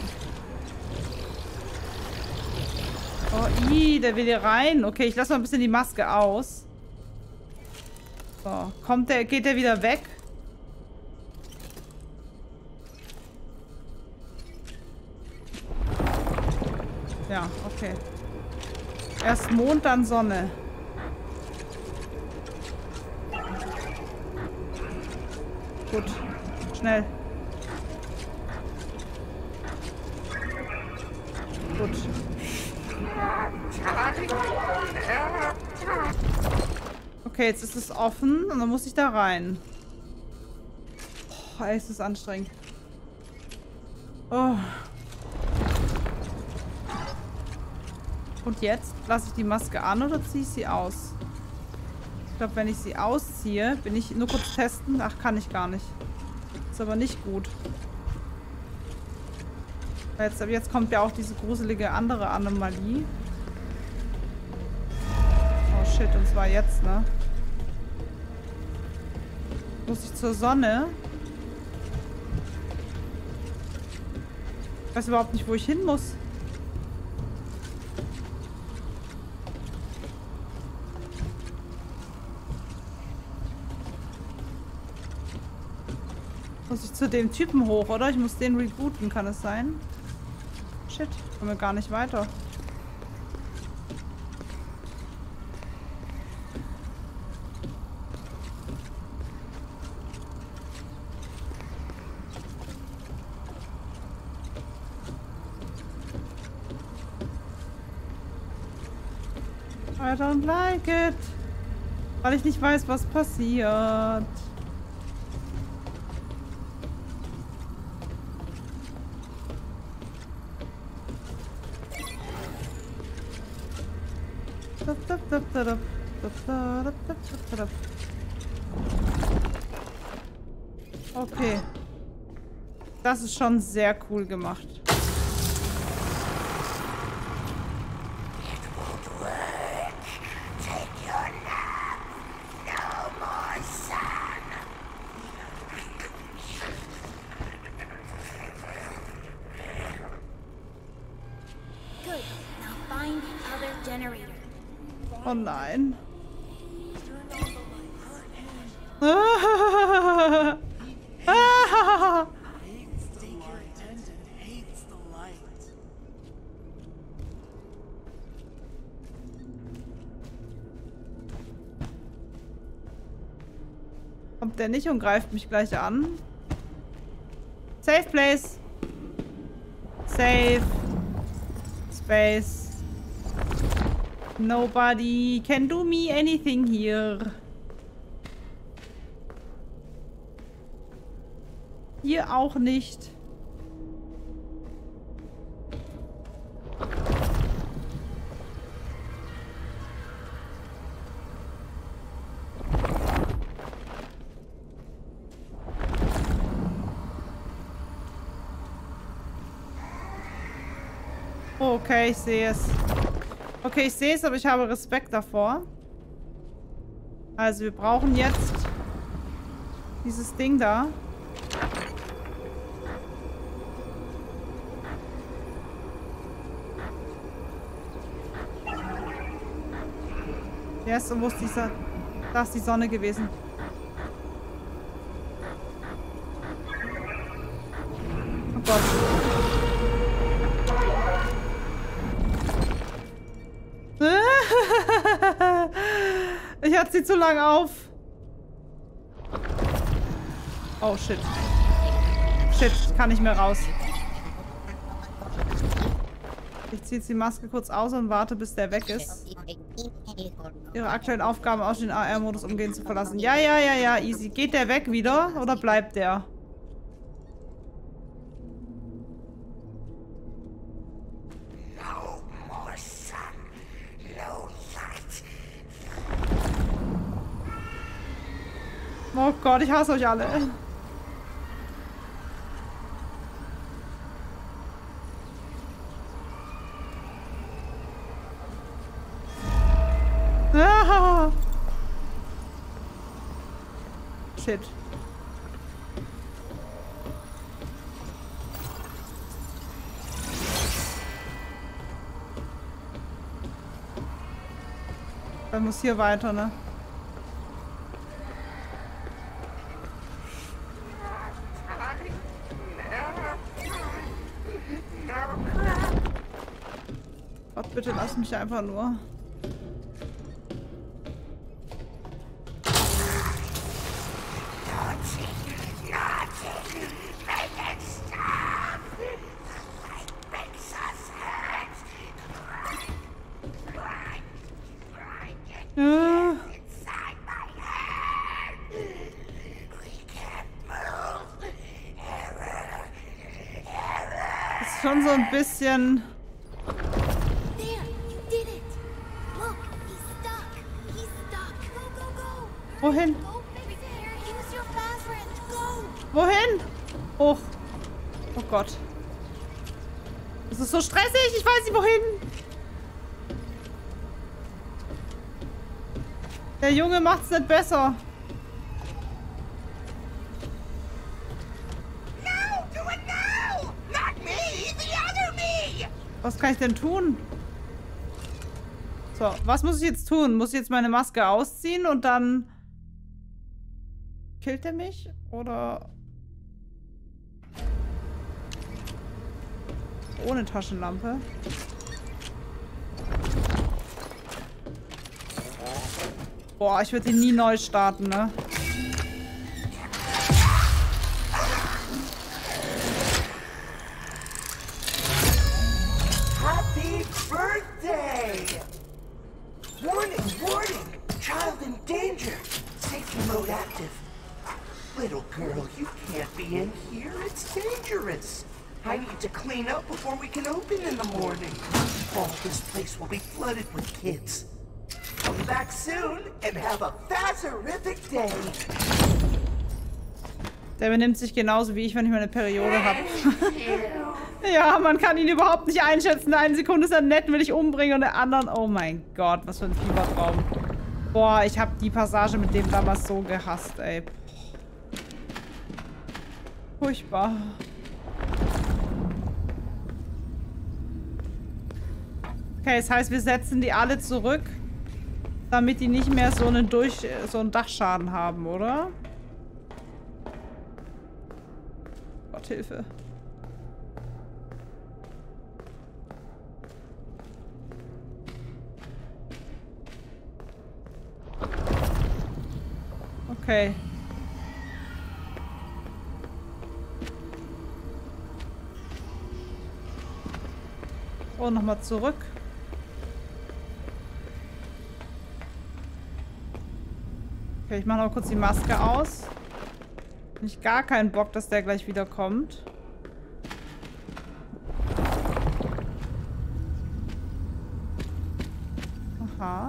Oh, der will hier rein. Okay, ich lasse mal ein bisschen die Maske aus. So, geht der wieder weg? Ja, okay. Erst Mond, dann Sonne. Gut. Schnell. Gut. Okay, jetzt ist es offen und dann muss ich da rein. Oh, ey, ist das anstrengend. Oh. Und jetzt? Lasse ich die Maske an oder ziehe ich sie aus? Ich glaube, wenn ich sie ausziehe, bin ich nur kurz testen. Ach, kann ich gar nicht. Ist aber nicht gut. Jetzt kommt ja auch diese gruselige andere Anomalie. Oh shit, und zwar jetzt, ne? Muss ich zur Sonne? Ich weiß überhaupt nicht, wo ich hin muss. Muss ich zu dem Typen hoch, oder? Ich muss den rebooten, kann es sein? Shit, kommen wir gar nicht weiter. I don't like it. Weil ich nicht weiß, was passiert. Okay. Das ist schon sehr cool gemacht. Oh nein. Kommt der nicht und greift mich gleich an? Safe place. Safe. Space. Nobody can do me anything here. Hier auch nicht. Okay, ich sehe es. Okay, ich sehe es, aber ich habe Respekt davor. Also, wir brauchen jetzt dieses Ding da. Yes, und wo ist dieser... Da ist die Sonne gewesen. Oh Gott. Ich hatte sie zu lang auf. Oh, shit. Shit, ich kann nicht mehr raus. Ich ziehe jetzt die Maske kurz aus und warte, bis der weg ist. Ihre aktuellen Aufgaben aus dem AR-Modus umgehend zu verlassen. Ja, ja, ja, ja, easy. Geht der weg wieder oder bleibt der? Oh Gott, ich hasse euch alle. Ah. Shit. Dann muss hier weiter, ne? Gott, bitte lass mich einfach nur.
Inside my head. We can't move.
Ist schon so ein bisschen...
There, you did it. Look, he's stuck. He's stuck. Go, go, go.
Wohin?
Go fix it. Use your fast wrench. Go.
Wohin? Hoch. Oh Gott. Es ist so stressig. Ich weiß nicht, wohin. Der Junge macht's nicht besser.
No, do it now. Not me, the other me.
Was kann ich denn tun? So, was muss ich jetzt tun? Muss ich jetzt meine Maske ausziehen und dann... Killt er mich? Oder... Ohne Taschenlampe? Boah, ich würde ihn nie neu starten, ne?
Happy birthday! Warning, warning! Child in danger! Safety mode active. Little girl, you can't be in here. It's dangerous. I need to clean up before we can open in the morning. Oh, this place will be flooded with kids. Come back soon and have a fazerific day.
Der benimmt sich genauso wie ich, wenn ich meine Periode habe. Ja, man kann ihn überhaupt nicht einschätzen. Eine Sekunde ist er nett, will ich umbringen und der anderen... Oh mein Gott, was für ein Fiebertraum. Boah, ich habe die Passage mit dem damals so gehasst, ey. Furchtbar. Okay, das heißt, wir setzen die alle zurück, damit die nicht mehr so einen Dachschaden haben, oder? Gott, Hilfe. Okay. So, nochmal zurück. Okay, ich mache noch kurz die Maske aus. Hab ich gar keinen Bock, dass der gleich wieder kommt. Aha.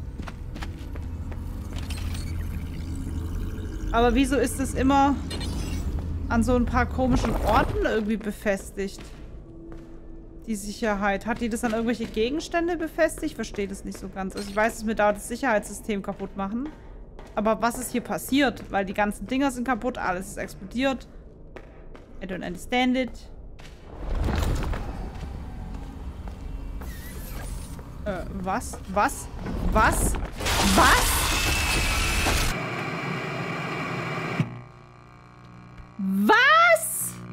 Aber wieso ist es immer an so ein paar komischen Orten irgendwie befestigt? Die Sicherheit. Hat die das an irgendwelche Gegenstände befestigt? Ich verstehe das nicht so ganz. Also ich weiß, dass wir da das Sicherheitssystem kaputt machen. Aber was ist hier passiert? Weil die ganzen Dinger sind kaputt, alles ist explodiert. I don't understand it. Was? Was? Was? Was? Was?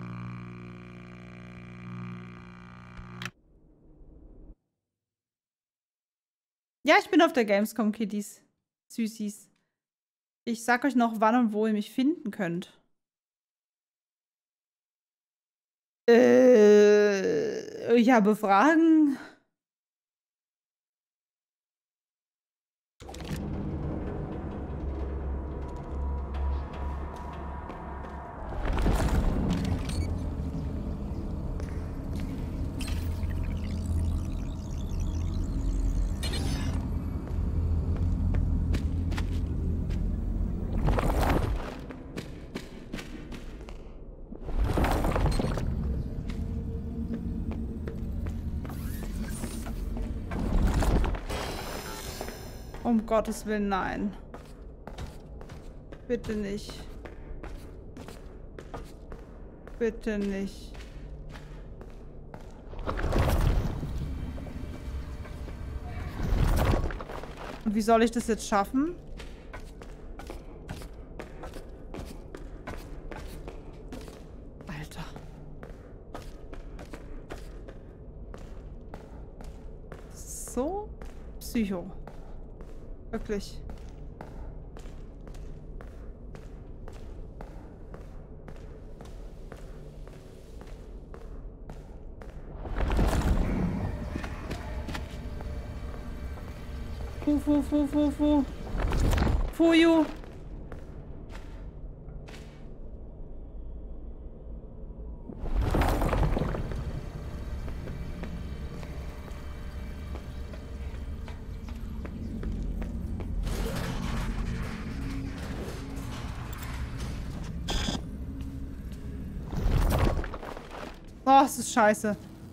Ja, ich bin auf der Gamescom, Kiddies. Süßis. Ich sag euch noch, wann und wo ihr mich finden könnt. Ich habe Fragen. Um Gottes Willen, nein. Bitte nicht. Bitte nicht. Und wie soll ich das jetzt schaffen? Alter. So psycho. Wirklich. Fuju. Oh, es ist scheiße.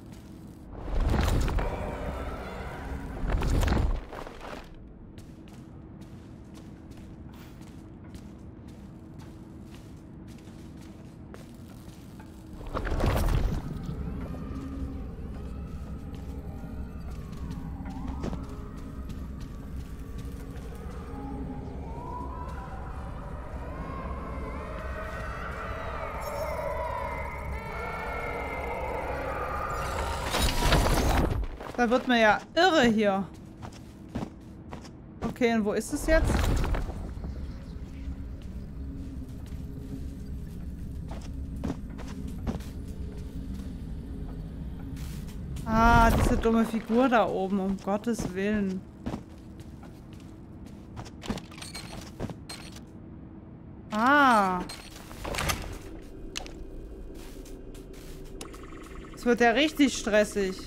Da wird man ja irre hier. Okay, und wo ist es jetzt? Ah, diese dumme Figur da oben, um Gottes Willen. Ah. Es wird ja richtig stressig.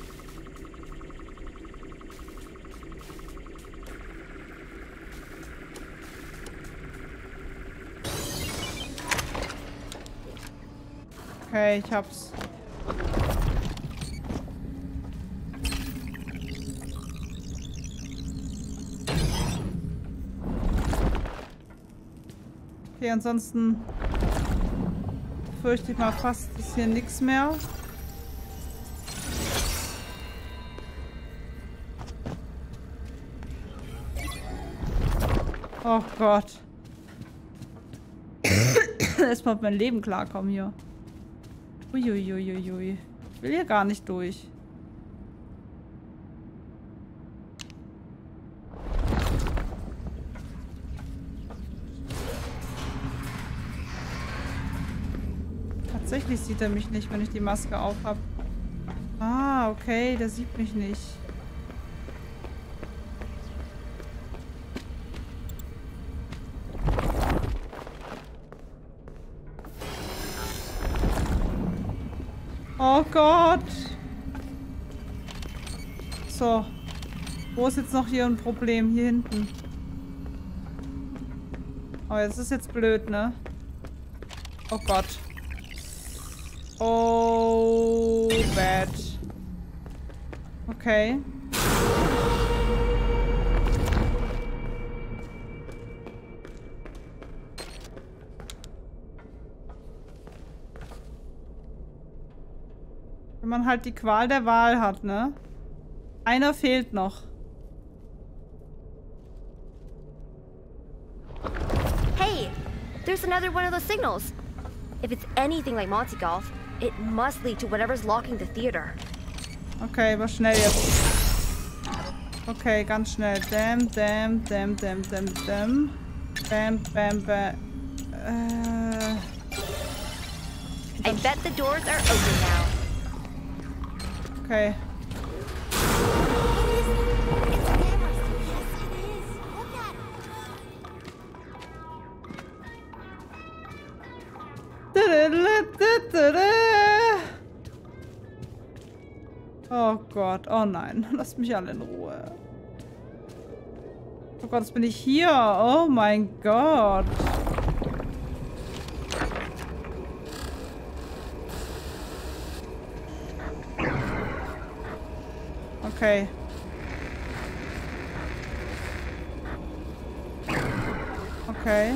Okay, ich hab's. Okay, ansonsten fürchte ich mal fast, ist hier nichts mehr. Oh Gott. Erstmal auf mein Leben klarkommen hier. Uiuiuiui. Ich will hier gar nicht durch. Tatsächlich sieht er mich nicht, wenn ich die Maske auf habe. Ah, okay, der sieht mich nicht. Oh Gott. So. Wo ist jetzt noch hier ein Problem? Hier hinten. Oh, das ist jetzt blöd, ne? Oh Gott. Oh, bad. Okay. Wenn man halt die Qual der Wahl hat, ne? Einer fehlt noch.
Hey, there's another one of those signals. If it's anything like Monty Golf, it must lead to whatever's locking the theater.
Okay, aber schnell jetzt. Okay, ganz schnell. Damn. Bam, bam, bam.
I bet the doors are open now.
Okay. Oh Gott, oh nein. Lasst mich alle in Ruhe. Oh Gott, jetzt bin ich hier. Oh mein Gott. Okay. Okay.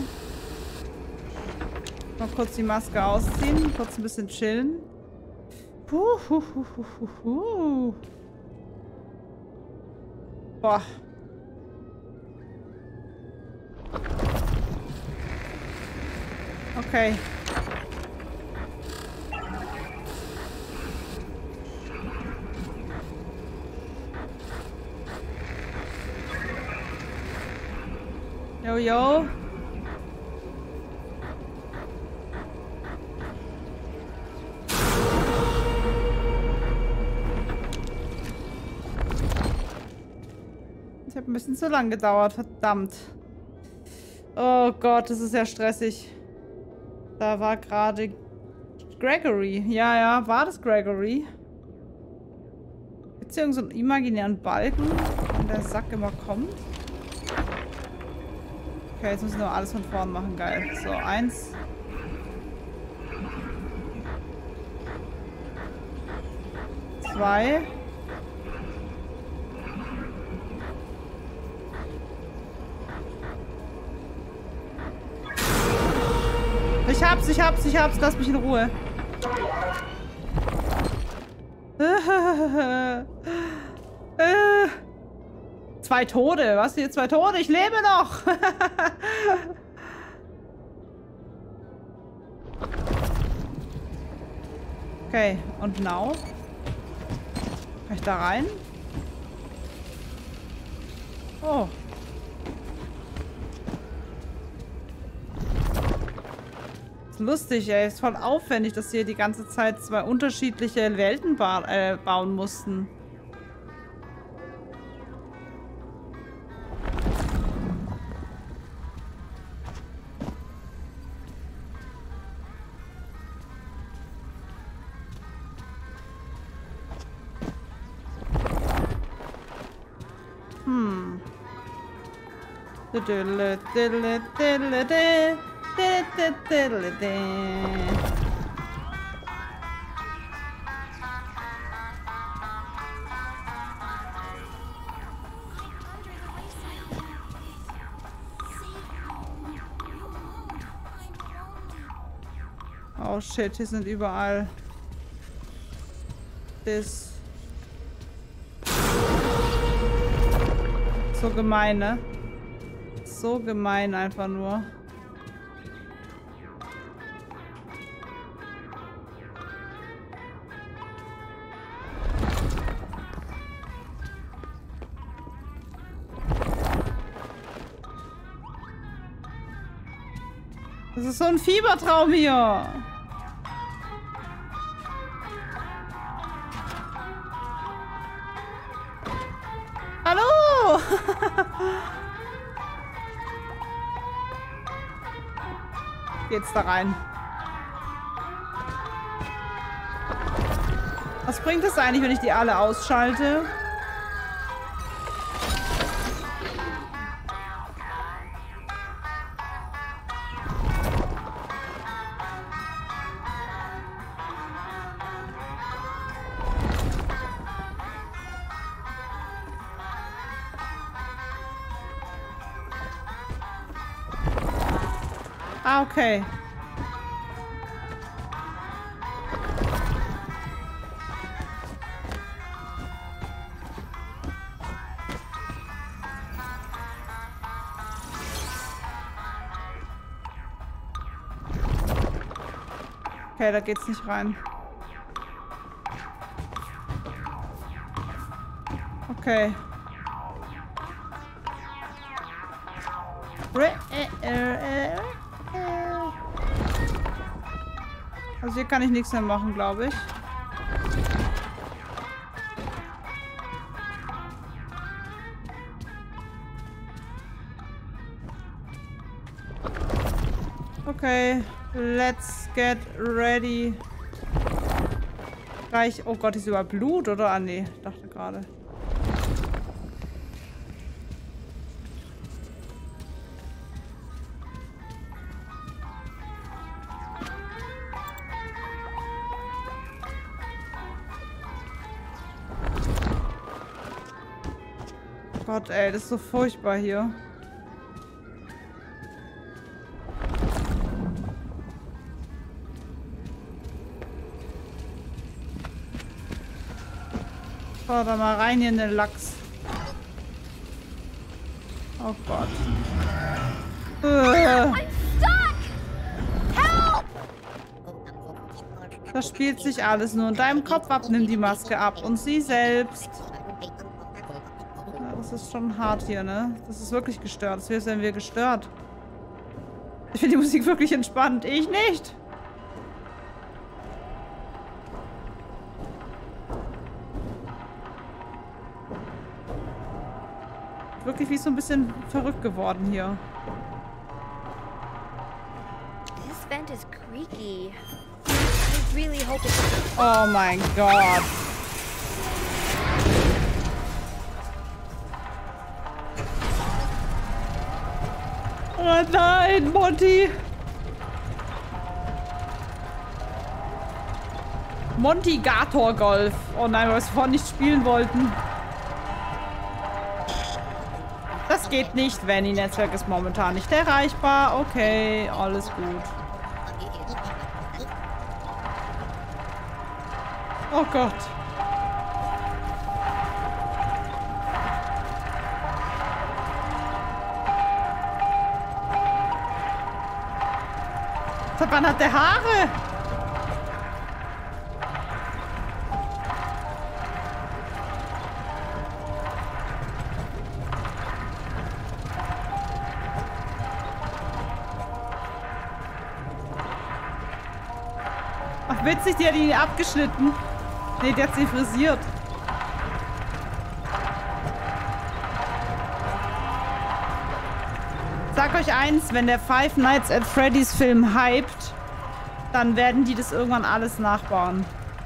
Mal kurz die Maske ausziehen. Kurz ein bisschen chillen. Boah. Okay. Yo. Ich habe ein bisschen zu lang gedauert, verdammt. Oh Gott, das ist ja stressig. Da war gerade Gregory. Ja, ja, war das Gregory? Gibt es hier irgendeinen so imaginären Balken, wenn der Sack immer kommt? Okay, jetzt müssen wir alles von vorn machen. Geil. So, 1. Zwei. Ich hab's. Lass mich in Ruhe. Zwei Tode. Was? Hier 2 Tode? Ich lebe noch. Okay, und now? Kann ich da rein? Oh. Ist lustig, ey. Ist voll aufwendig, dass sie hier die ganze Zeit 2 unterschiedliche Welten bauen mussten. Oh shit, hier sind überall. Das. So gemein, ne? So gemein einfach nur. Das ist so ein Fiebertraum hier. Hallo! Geht's da rein? Was bringt es eigentlich, wenn ich die alle ausschalte? Ah, okay. Okay, da geht's nicht rein. Okay. Also hier kann ich nichts mehr machen, glaube ich. Okay, let's get ready. Gleich. Oh Gott, ist über Blut, oder? Ah, nee, dachte gerade. Gott, ey, das ist so furchtbar hier. Schau da mal rein hier in den Lachs. Oh Gott.
I'm stuck! Help!
Das spielt sich alles nur in deinem Kopf ab. Nimm die Maske ab. Und sie selbst. Ja, das ist schon hart hier, ne? Das ist wirklich gestört. Das wäre, wenn wir gestört. Ich finde die Musik wirklich entspannt. Ich nicht. wirklich wie so ein bisschen verrückt geworden hier.
This vent is creaky. I really hope it's...
Oh mein Gott. Oh nein, Monty. Monty Gator Golf. Oh nein, weil wir es vorhin nicht spielen wollten. Das geht nicht, Vanny-Netzwerk ist momentan nicht erreichbar. Okay, alles gut. Oh Gott. Seit wann hat der Haare? Ach witzig, die hat ihn abgeschnitten. Nee, der hat sie frisiert. Sag euch eins, wenn der Five Nights at Freddy's Film hypt, dann werden die das irgendwann alles nachbauen.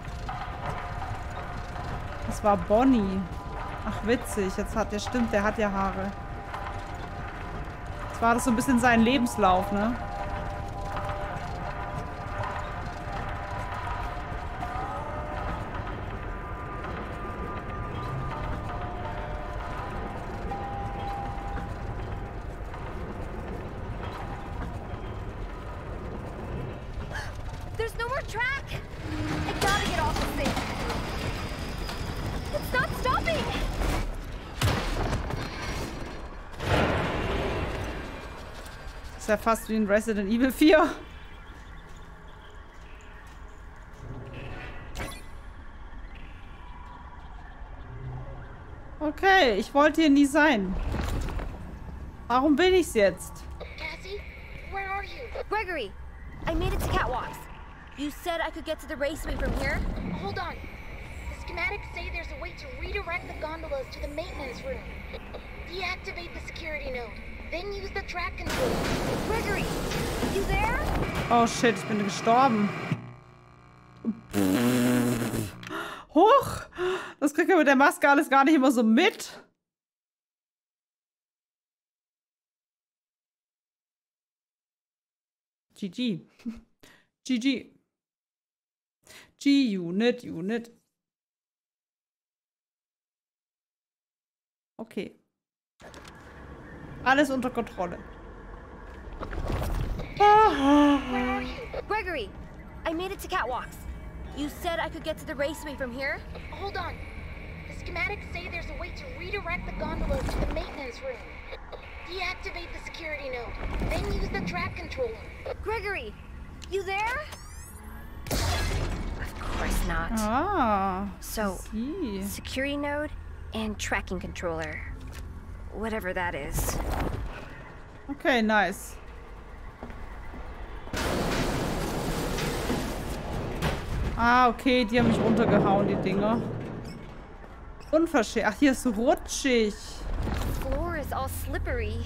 Das war Bonnie. Ach witzig, jetzt hat der, stimmt, der hat ja Haare. Jetzt war das so ein bisschen sein Lebenslauf, ne?
There's no more track! I gotta get off this thing! It's not stopping!
Ist ja fast wie in Resident Evil 4. Okay, ich wollte hier nie sein. Warum bin ich's jetzt?
Cassie, where are you?
Gregory, I made it to Catwalks. You said I could get to the raceway from here?
Hold on. The schematics say there's a way to redirect the gondolas to the maintenance room. Deactivate the security node. Then use the track control.
Gregory, you there?
Oh shit, ich bin gestorben. Huch! Das kriegt er mit der Maske alles gar nicht immer so mit. GG. GG. G-Unit, Unit. Okay. Alles unter Kontrolle.
Where are you?
Gregory, I made it to Catwalks. You said I could get to the raceway from here?
Hold on. The schematics say there's a way to redirect the gondolas to the maintenance room. Deactivate the security node. Then use the track controller.
Gregory, you there? Of course not.
Ah.
So,
I see.
security node and tracking controller. Whatever that is.
Okay, nice. Ah, okay, die haben mich runtergehauen, die Dinger. Unverschämt. Ach, hier ist so rutschig.
The floor is all slippery.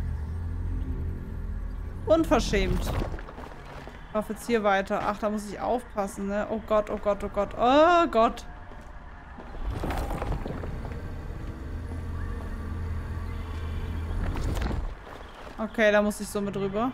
Unverschämt. Ich laufe jetzt hier weiter. Ach, da muss ich aufpassen, ne? Oh Gott, oh Gott, oh Gott. Oh Gott. Okay, da muss ich so mit rüber.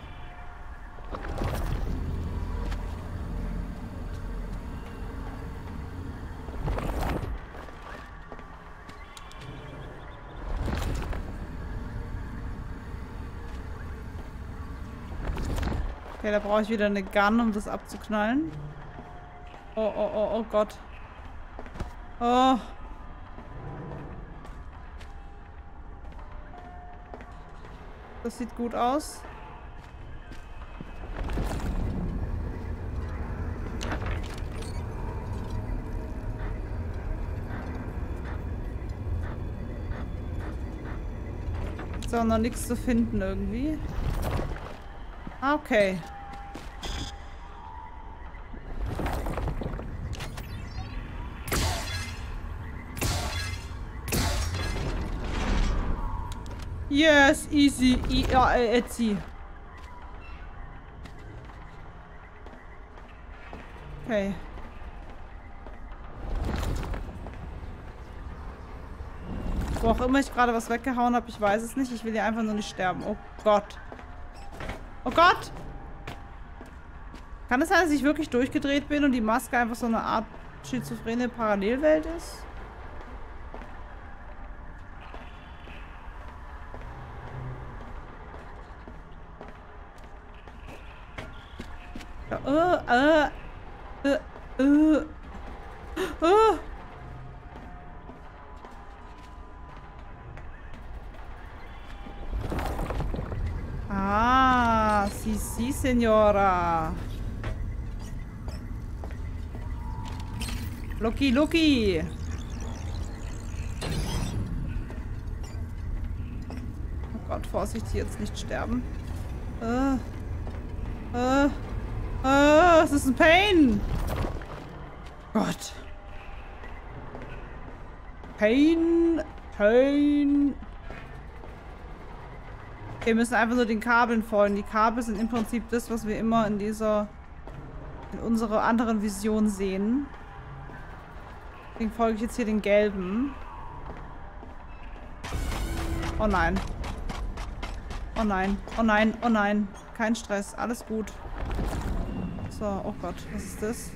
Okay, da brauche ich wieder eine Gun, um das abzuknallen. Oh, oh, oh, oh Gott. Oh. Das sieht gut aus. Ist auch noch nichts zu finden irgendwie. Ah, okay. Yes, easy. Ja, Etsy. Okay. Wo auch immer ich gerade was weggehauen habe, ich weiß es nicht. Ich will hier einfach nur nicht sterben. Oh Gott. Oh Gott! Kann es sein, dass ich wirklich durchgedreht bin und die Maske einfach so eine Art schizophrene Parallelwelt ist? Ja, Ah, sí, señora. Lucky, Lucky. Oh Gott, Vorsicht, hier jetzt nicht sterben. Es ist ein Pain. Gott. Pain. Okay, wir müssen einfach nur den Kabeln folgen. Die Kabel sind im Prinzip das, was wir immer in unserer anderen Vision sehen. Deswegen folge ich jetzt hier den gelben. Oh nein. Oh nein. Oh nein. Oh nein. Kein Stress. Alles gut. So, oh Gott. Was ist das?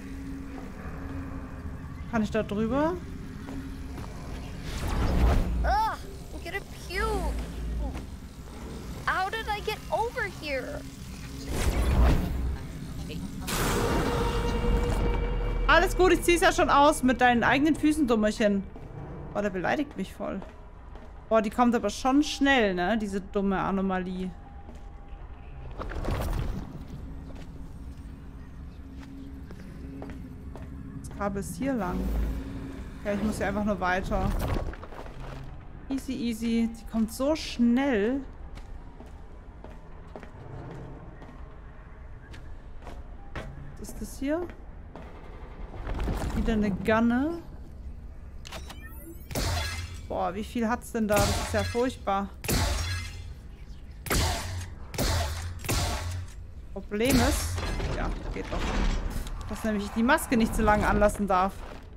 Kann ich da drüber?
Ugh, I'm gonna puke. How did I get over here?
Alles gut, ich zieh's ja schon aus mit deinen eigenen Füßen, Dummerchen. Boah, der beleidigt mich voll. Boah, die kommt aber schon schnell, ne? Diese dumme Anomalie. Das Kabel ist hier lang. Okay, ich muss hier einfach nur weiter. Easy, easy. Die kommt so schnell. Was ist das hier? Wieder eine Gunne. Boah, wie viel hat's denn da? Das ist ja furchtbar. Problem ist... Ja, geht doch. Dass nämlich die Maske nicht zu lange anlassen darf.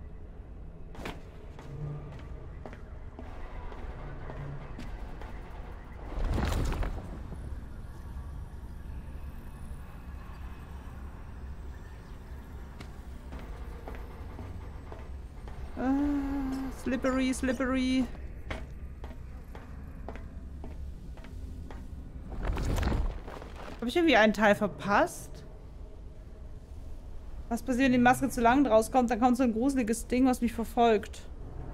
Slippery, slippery. Habe ich irgendwie einen Teil verpasst? Was passiert, wenn die Maske zu lang rauskommt? Dann kommt so ein gruseliges Ding, was mich verfolgt.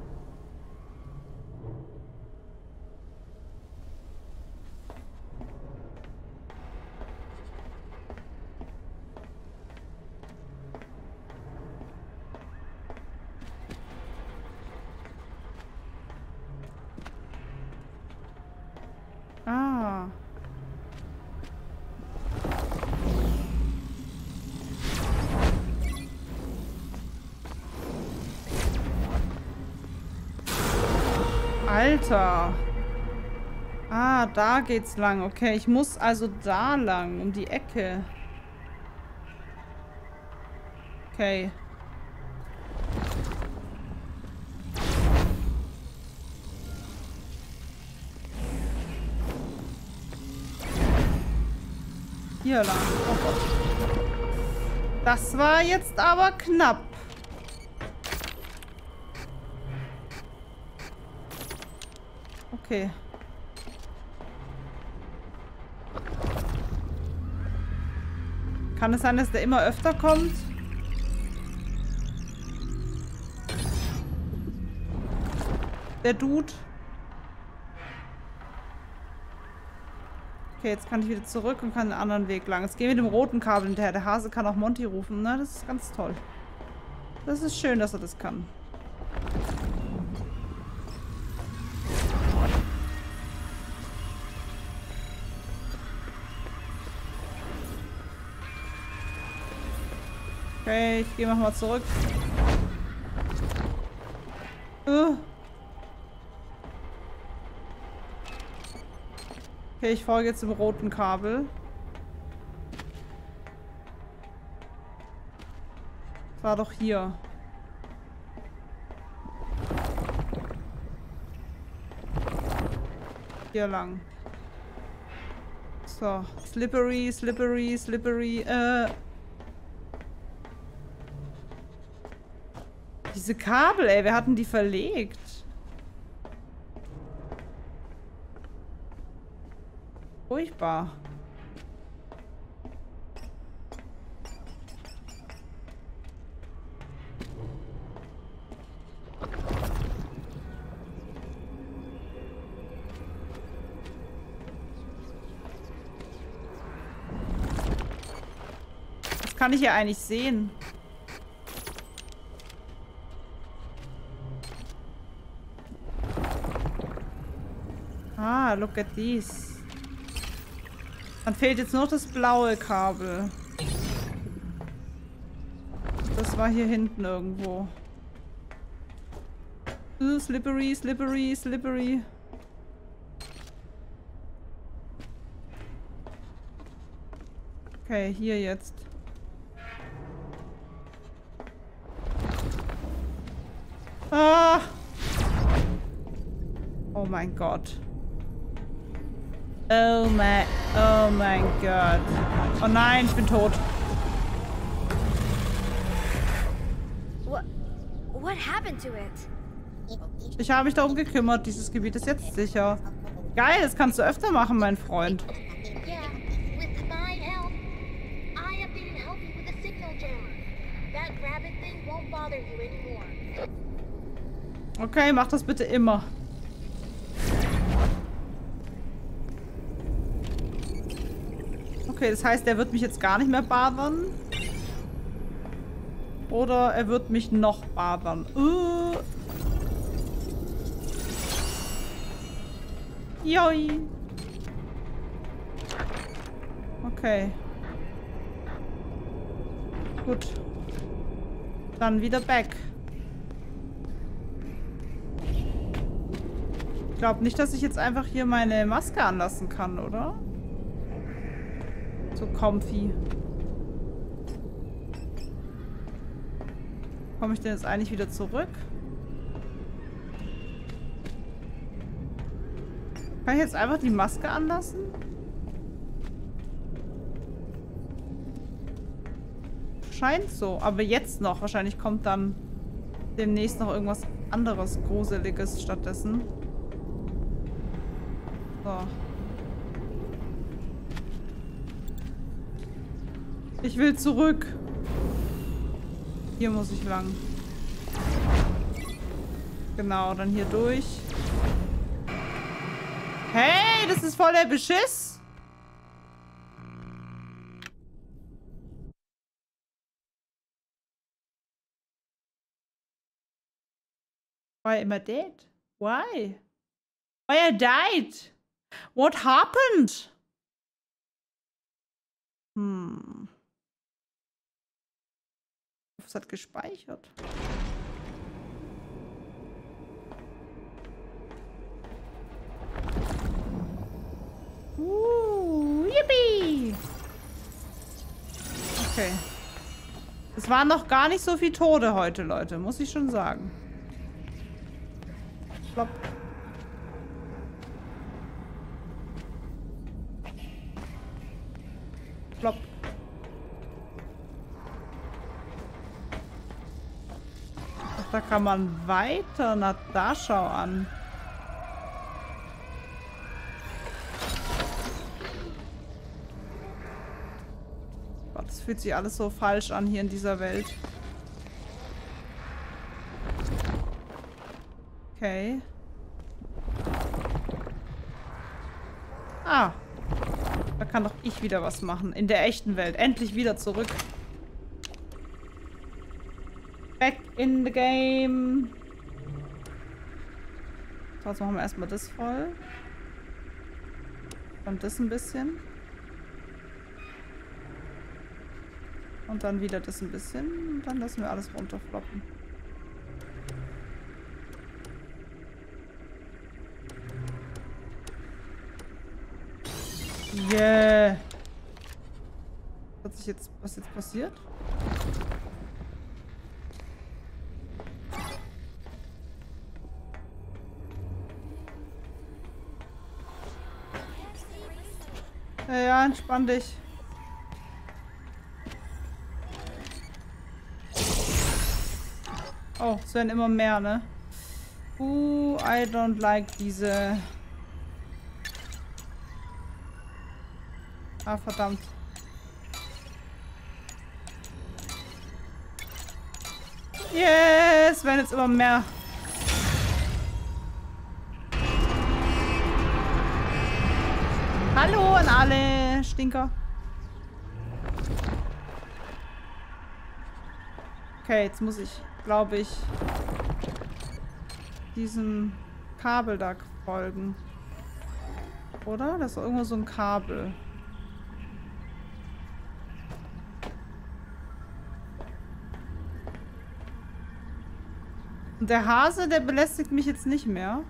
Ah. Alter. Ah, da geht's lang. Okay, ich muss also da lang, um die Ecke. Okay. Hier lang. Oh Gott. Das war jetzt aber knapp. Okay. Kann es sein, dass der immer öfter kommt? Der Dude. Okay, jetzt kann ich wieder zurück und kann einen anderen Weg lang. Jetzt gehen wir dem roten Kabel hinterher. Der Hase kann auch Monty rufen. Na, das ist ganz toll. Das ist schön, dass er das kann. Okay, ich gehe mal zurück. Okay, ich folge jetzt dem roten Kabel. War doch hier. Hier lang. So. Slippery, slippery, slippery. Diese Kabel, ey. Wer hat denn die verlegt? Furchtbar. Was kann ich hier eigentlich sehen? Ah, look at this. Dann fehlt jetzt nur noch das blaue Kabel. Das war hier hinten irgendwo. Slippery, slippery, slippery. Okay, hier jetzt. Ah! Oh mein Gott. Oh mein Gott. Oh nein, ich bin tot.
What happened to it?
Ich habe mich darum gekümmert. Dieses Gebiet ist jetzt sicher. Geil, das kannst du öfter machen, mein Freund.
Yeah, with my help, I updated Helpy with a signal jammer. That rabbit thing won't bother you anymore.
Okay, mach das bitte immer. Okay, das heißt, er wird mich jetzt gar nicht mehr badern. Oder er wird mich noch badern. Joi. Okay. Gut. Dann wieder back. Ich glaube nicht, dass ich jetzt einfach hier meine Maske anlassen kann, oder? So comfy. Komme ich denn jetzt eigentlich wieder zurück? Kann ich jetzt einfach die Maske anlassen? Scheint so. Aber jetzt noch. Wahrscheinlich kommt dann demnächst noch irgendwas anderes Gruseliges stattdessen. So. Ich will zurück. Hier muss ich lang. Genau, dann hier durch. Hey, das ist voll der Beschiss. Why am I dead? Why? Why I died? What happened? Es hat gespeichert. Yippie! Okay. Es waren noch gar nicht so viele Tode heute, Leute. Muss ich schon sagen. Plopp. Plopp. Ach, da kann man weiter. Na, da schau an. Gott, das fühlt sich alles so falsch an hier in dieser Welt. Okay. Ah. Da kann doch ich wieder was machen. In der echten Welt. Endlich wieder zurück. Back in the game. So, jetzt machen wir erstmal das voll. Und das ein bisschen. Und dann wieder das ein bisschen. Und dann lassen wir alles runterfloppen. Yeah. Was jetzt passiert? Ja, entspann dich. Oh, es werden immer mehr, ne? I don't like diese... Ah, verdammt. Yes, werden jetzt immer mehr. Hallo an alle Stinker. Okay, jetzt muss ich, glaube ich, diesem Kabel da folgen. Oder? Das ist irgendwo so ein Kabel. Und der Hase, der belästigt mich jetzt nicht mehr.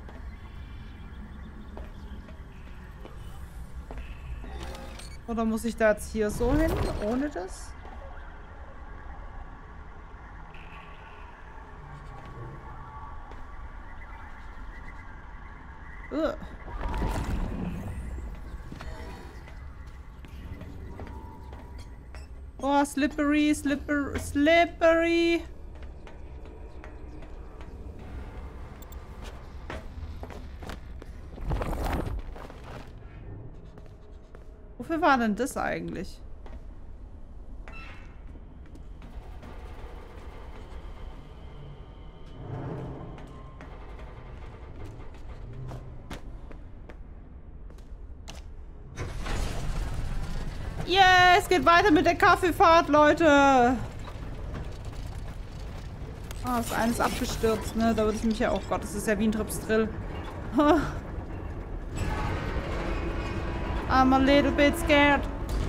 Oder muss ich da jetzt hier so hin, ohne das? Oh, slippery, slippery. Wofür war denn das eigentlich? Yeah, es geht weiter mit der Kaffeefahrt, Leute. Ah, das eine ist abgestürzt, ne? Da würde ich mich ja... Oh Gott, das ist ja wie ein Tripsdrill. I'm a little bit scared.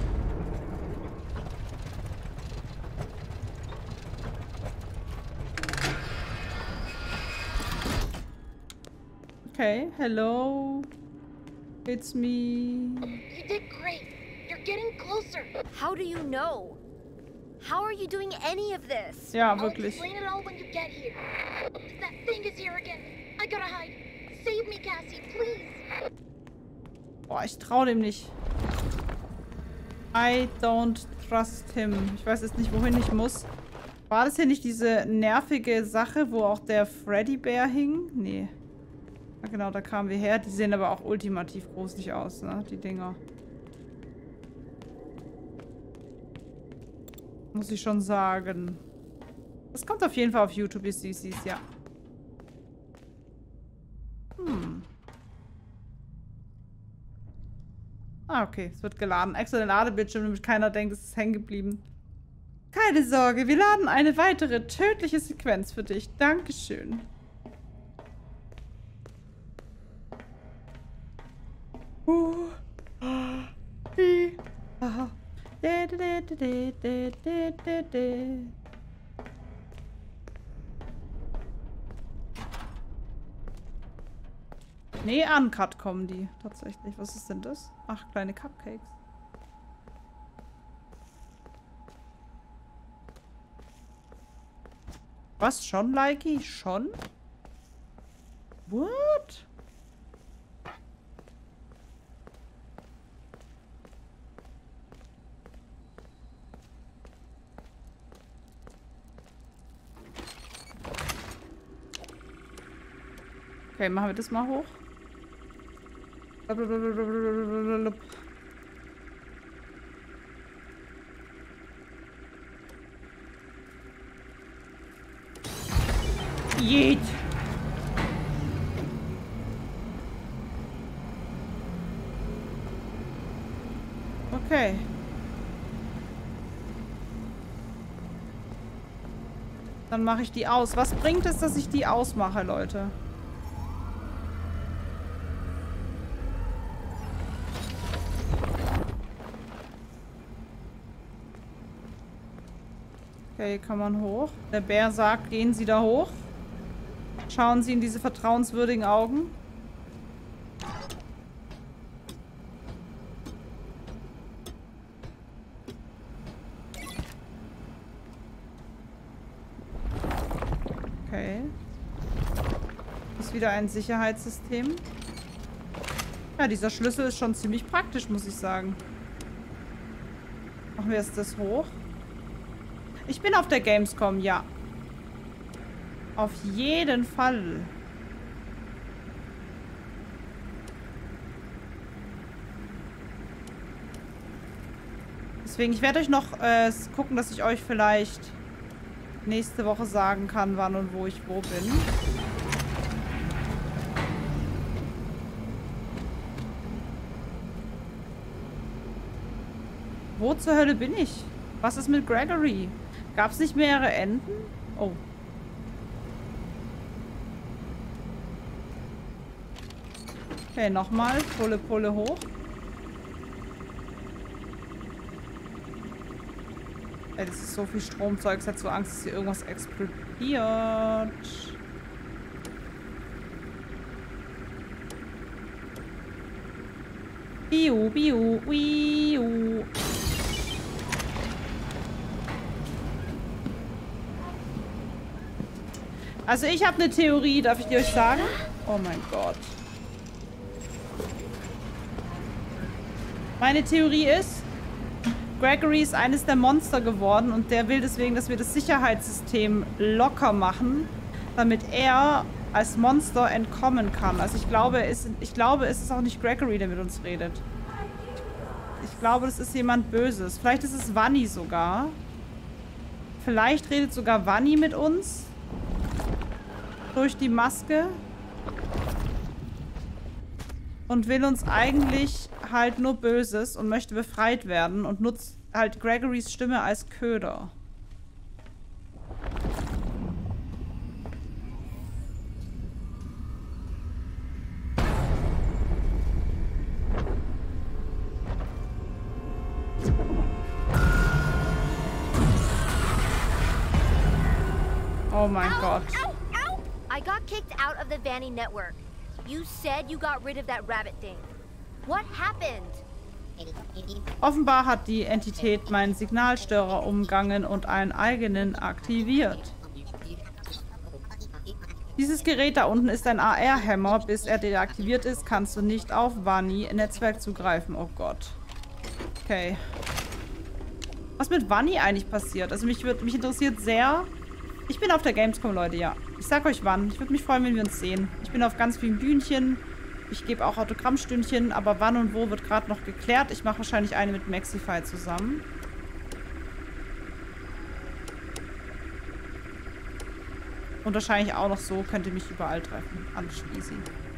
Okay, hello. It's me.
You did great. You're getting closer.
How do you know? How are you doing any of this?
Ja,
I'll
wirklich.
explain it all when you get here. That thing is here again. I gotta hide. Save me, Cassie, please.
Boah, ich traue dem nicht. I don't trust him. Ich weiß jetzt nicht, wohin ich muss. War das hier nicht diese nervige Sache, wo auch der Freddy Bear hing? Nee. Ja, genau, da kamen wir her. Die sehen aber auch ultimativ gruselig aus, ne? Die Dinger. Muss ich schon sagen. Das kommt auf jeden Fall auf YouTube, ihr Süßis, ja. Ah, okay. Es wird geladen. Extra den Ladebildschirm, damit keiner denkt, es ist hängen geblieben. Keine Sorge, wir laden eine weitere tödliche Sequenz für dich. Dankeschön. Nee, uncut kommen die tatsächlich. Was ist denn das? Ach, kleine Cupcakes. Was? Schon, Likey? Schon? What? Okay, machen wir das mal hoch. Yeet. Okay. Dann mache ich die aus. Was bringt es, dass ich die ausmache, Leute? Okay, kann man hoch. Der Bär sagt, gehen Sie da hoch. Schauen Sie in diese vertrauenswürdigen Augen. Okay. Ist wieder ein Sicherheitssystem. Ja, dieser Schlüssel ist schon ziemlich praktisch, muss ich sagen. Machen wir jetzt das hoch. Ich bin auf der Gamescom, ja. Auf jeden Fall. Deswegen, ich werde euch noch gucken, dass ich euch vielleicht nächste Woche sagen kann, wann und wo ich wo bin. Wo zur Hölle bin ich? Was ist mit Gregory? Gab es nicht mehrere Enden? Oh. Okay, nochmal. Pulle hoch. Ey, das ist so viel Stromzeug. Ich hatte so Angst, dass hier irgendwas explodiert. Biu, biu, biu. Also ich habe eine Theorie, darf ich die euch sagen? Oh mein Gott. Meine Theorie ist, Gregory ist eines der Monster geworden und der will deswegen, dass wir das Sicherheitssystem locker machen, damit er als Monster entkommen kann. Also ich glaube, es ist auch nicht Gregory, der mit uns redet. Ich glaube, das ist jemand Böses. Vielleicht ist es Vanni sogar. Vielleicht redet sogar Vanni mit uns. Durch die Maske. Und will uns eigentlich halt nur Böses und möchte befreit werden und nutzt halt Gregorys Stimme als Köder. Oh mein Gott.
I got kicked out of the Vanny network. You said you got rid of that rabbit thing. What happened?
Offenbar hat die Entität meinen Signalstörer umgangen und einen eigenen aktiviert. Dieses Gerät da unten ist ein AR-Hammer. Bis er deaktiviert ist, kannst du nicht auf Vanni-Netzwerk zugreifen. Oh Gott. Okay. Was mit Vanni eigentlich passiert? Also mich interessiert sehr... Ich bin auf der Gamescom, Leute, ja. Ich sag euch wann. Ich würde mich freuen, wenn wir uns sehen. Ich bin auf ganz vielen Bühnchen. Ich gebe auch Autogrammstündchen, aber wann und wo wird gerade noch geklärt. Ich mache wahrscheinlich eine mit Maxify zusammen. Und wahrscheinlich auch noch so. Könnt ihr mich überall treffen. Alles easy.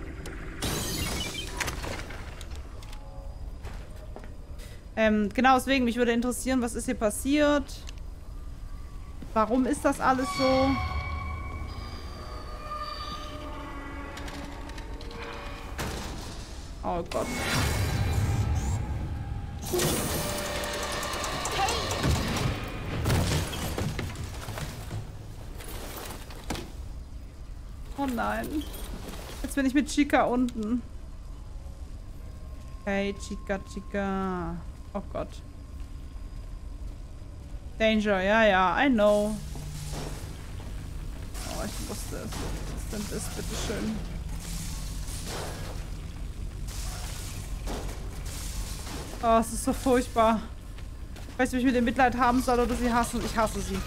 Genau, deswegen, mich würde interessieren, was ist hier passiert? Warum ist das alles so? Oh Gott. Oh nein. Jetzt bin ich mit Chica unten. Hey, Chica. Oh Gott. Danger, ja, I know. Oh, ich wusste es. Was denn das, bitteschön? Oh, es ist so furchtbar. Ich weiß nicht, ob ich mit dem Mitleid haben soll oder sie hassen. Ich hasse sie.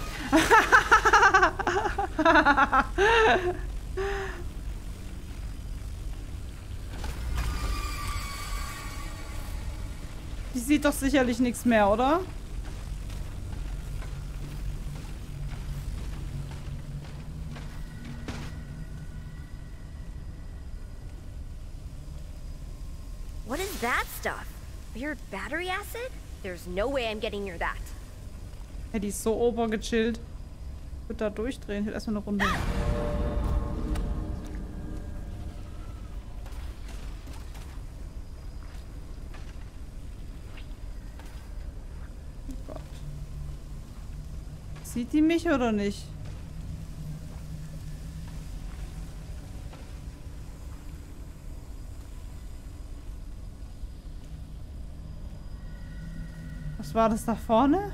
Die sieht doch sicherlich nichts mehr, oder?
What is that stuff? Weird battery acid? There's no way I'm getting near that.
Hey, die ist so obergechillt. Ich würde da durchdrehen. Ich will erstmal eine Runde. Oh Gott. Sieht die mich oder nicht? Was war das da vorne?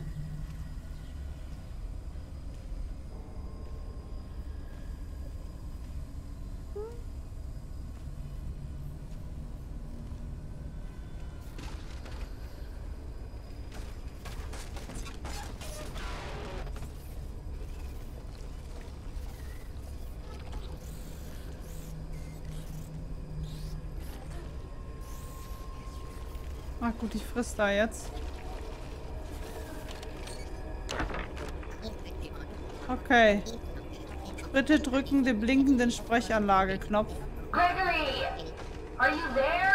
Ah gut, ich friss da jetzt. Okay. Bitte drücken den blinkenden Sprechanlage-Knopf.
Gregory, are you there?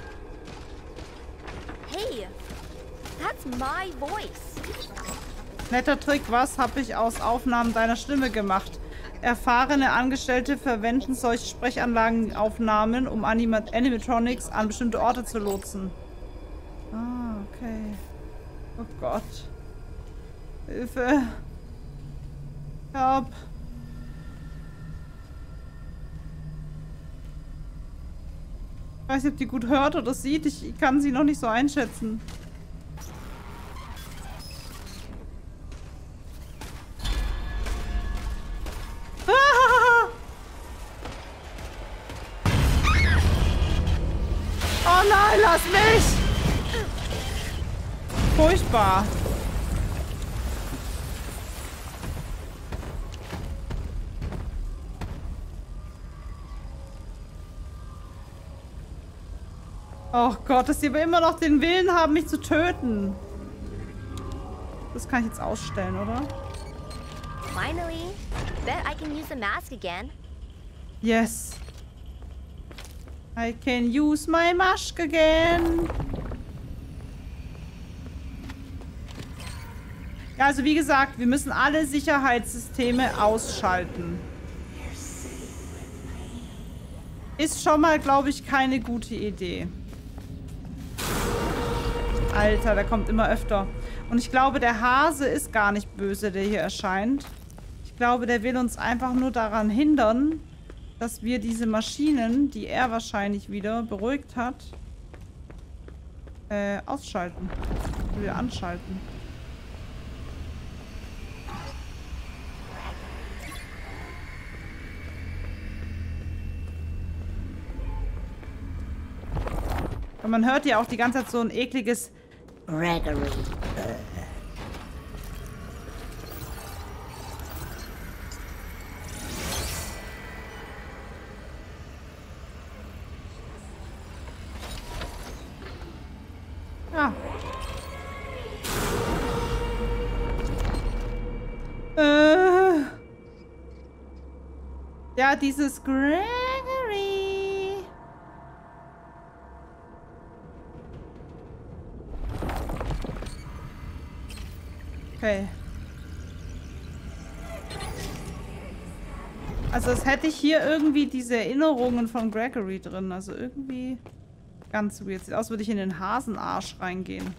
Hey, that's my voice.
Netter Trick, was habe ich aus Aufnahmen deiner Stimme gemacht? Erfahrene Angestellte verwenden solche Sprechanlagenaufnahmen, um Animatronics an bestimmte Orte zu lotsen. Ah, okay. Oh Gott. Hilfe. Help. Ich weiß nicht, ob die gut hört oder sieht. Ich kann sie noch nicht so einschätzen. Ah! Oh nein, lass mich! Furchtbar. Oh Gott, dass sie aber immer noch den Willen haben, mich zu töten. Das kann ich jetzt ausstellen, oder?
Finally, bet I can use the mask again.
Yes. I can use my mask again. Ja, also wie gesagt, wir müssen alle Sicherheitssysteme ausschalten. Ist schon mal, glaube ich, keine gute Idee. Alter, der kommt immer öfter. Und ich glaube, der Hase ist gar nicht böse, der hier erscheint. Ich glaube, der will uns einfach nur daran hindern, dass wir diese Maschinen, die er wahrscheinlich wieder beruhigt hat, ausschalten. Wieder anschalten. Und man hört ja auch die ganze Zeit so ein ekliges Gregory. Ja. Ja, dieses Gregory. Okay. Also als hätte ich hier irgendwie diese Erinnerungen von Gregory drin. Also irgendwie ganz weird. Sieht aus, als würde ich in den Hasenarsch reingehen.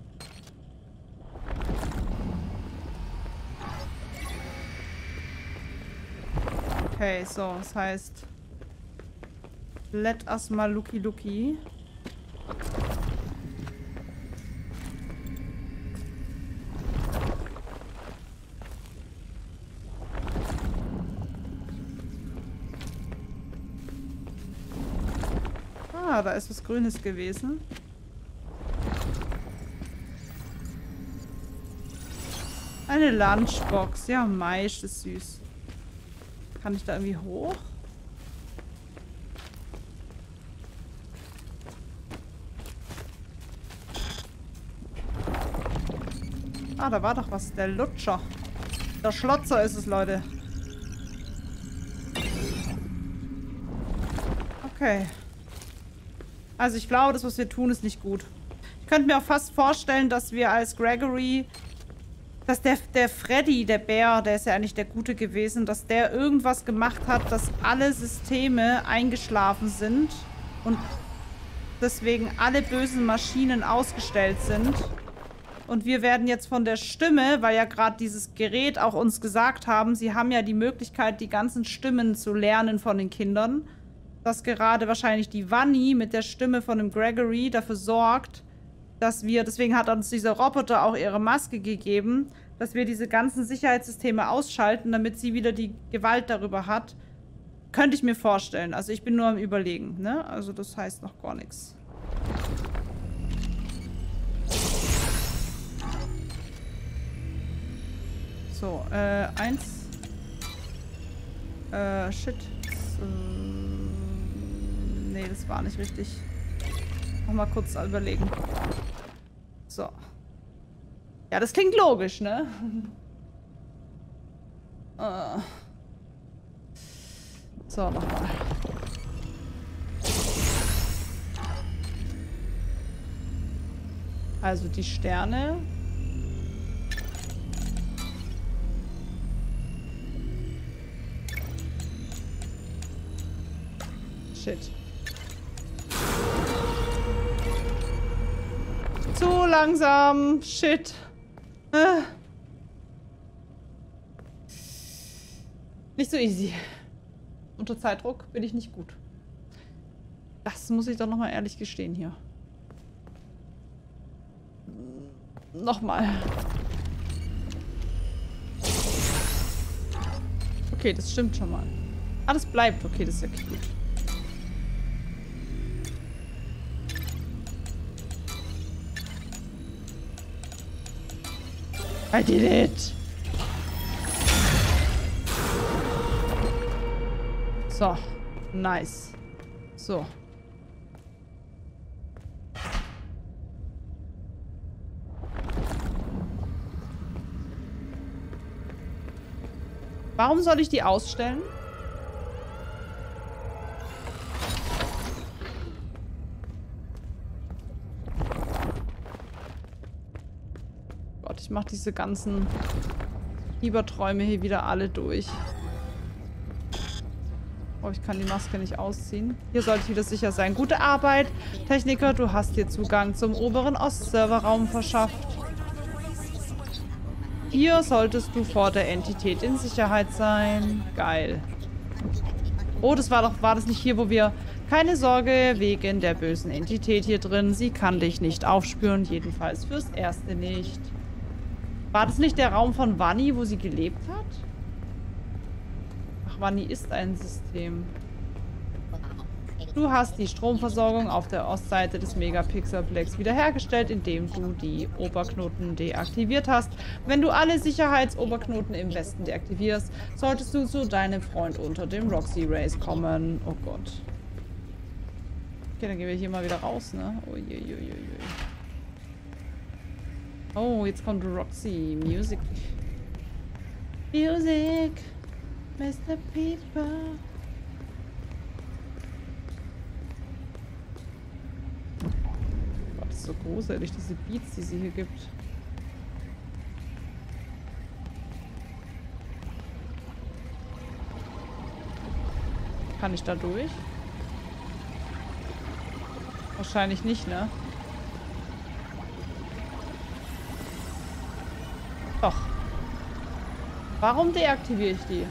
Okay, so, das heißt let us mal looky looky. Ah, da ist was Grünes gewesen. Eine Lunchbox. Ja, Maisch ist süß. Kann ich da irgendwie hoch? Ah, da war doch was. Der Lutscher. Der Schlotzer ist es, Leute. Okay. Also ich glaube, das, was wir tun, ist nicht gut. Ich könnte mir auch fast vorstellen, dass wir als Gregory, dass der Freddy, der Bär, der ist ja eigentlich der Gute gewesen, dass der irgendwas gemacht hat, dass alle Systeme eingeschlafen sind und deswegen alle bösen Maschinen ausgestellt sind. Und wir werden jetzt von der Stimme, weil ja gerade dieses Gerät auch uns gesagt haben, sie haben ja die Möglichkeit, die ganzen Stimmen zu lernen von den Kindern, dass gerade wahrscheinlich die Vanni mit der Stimme von dem Gregory dafür sorgt, dass wir, deswegen hat uns dieser Roboter auch ihre Maske gegeben, dass wir diese ganzen Sicherheitssysteme ausschalten, damit sie wieder die Gewalt darüber hat. Könnte ich mir vorstellen. Also ich bin nur am Überlegen, ne? Also das heißt noch gar nichts. So, eins. Shit. Nee, das war nicht richtig. Noch mal kurz überlegen. So. Ja, das klingt logisch, ne? So, nochmal. Also die Sterne. Shit. Zu langsam. Shit. Nicht so easy. Unter Zeitdruck bin ich nicht gut. Das muss ich doch nochmal ehrlich gestehen hier. Nochmal. Okay, das stimmt schon mal. Ah, das bleibt. Okay, das ist ja gut. I did it! So. Nice. So. Warum soll ich die ausstellen? Gott, ich mache diese ganzen Fieberträume hier wieder alle durch. Oh, ich kann die Maske nicht ausziehen. Hier sollte ich wieder sicher sein. Gute Arbeit, Techniker. Du hast dir Zugang zum oberen Ostserverraum verschafft. Hier solltest du vor der Entität in Sicherheit sein. Geil. Oh, war das nicht hier, wo wir... Keine Sorge, wegen der bösen Entität hier drin. Sie kann dich nicht aufspüren, jedenfalls fürs Erste nicht. War das nicht der Raum von Vanni, wo sie gelebt hat? Ach, Vanni ist ein System. Du hast die Stromversorgung auf der Ostseite des Megapixelplex wiederhergestellt, indem du die Oberknoten deaktiviert hast. Wenn du alle Sicherheitsoberknoten im Westen deaktivierst, solltest du zu deinem Freund unter dem Roxy Race kommen. Oh Gott. Okay, dann gehen wir hier mal wieder raus, ne? Uiuiuiui. Oh, jetzt kommt Roxy. Music. Music. Mr. People. Gott, das ist so gruselig, diese Beats, die sie hier gibt. Kann ich da durch? Wahrscheinlich nicht, ne? Doch. Warum deaktiviere ich die?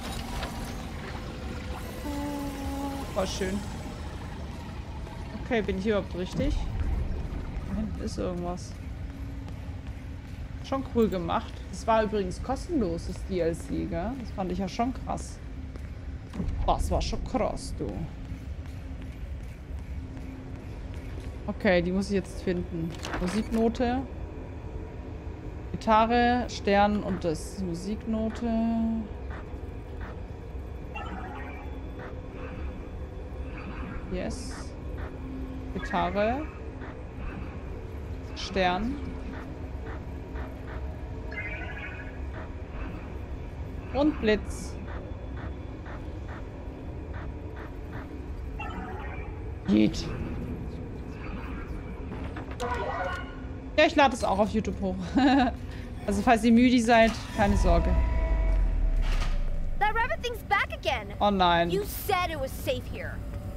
Voll schön. Okay, bin ich überhaupt richtig? Da hinten ist irgendwas. Schon cool gemacht. Das war übrigens kostenlos, das DLC, gell? Das fand ich ja schon krass. Das war schon krass, du. Okay, die muss ich jetzt finden. Musiknote. Gitarre, Stern und das Musiknote. Yes. Gitarre. Stern. Und Blitz. Yeet. Ja, ich lade es auch auf YouTube hoch. Also falls ihr müde seid, keine Sorge.
That rabbit thing's back again.
Oh nein.
You said it was safe here.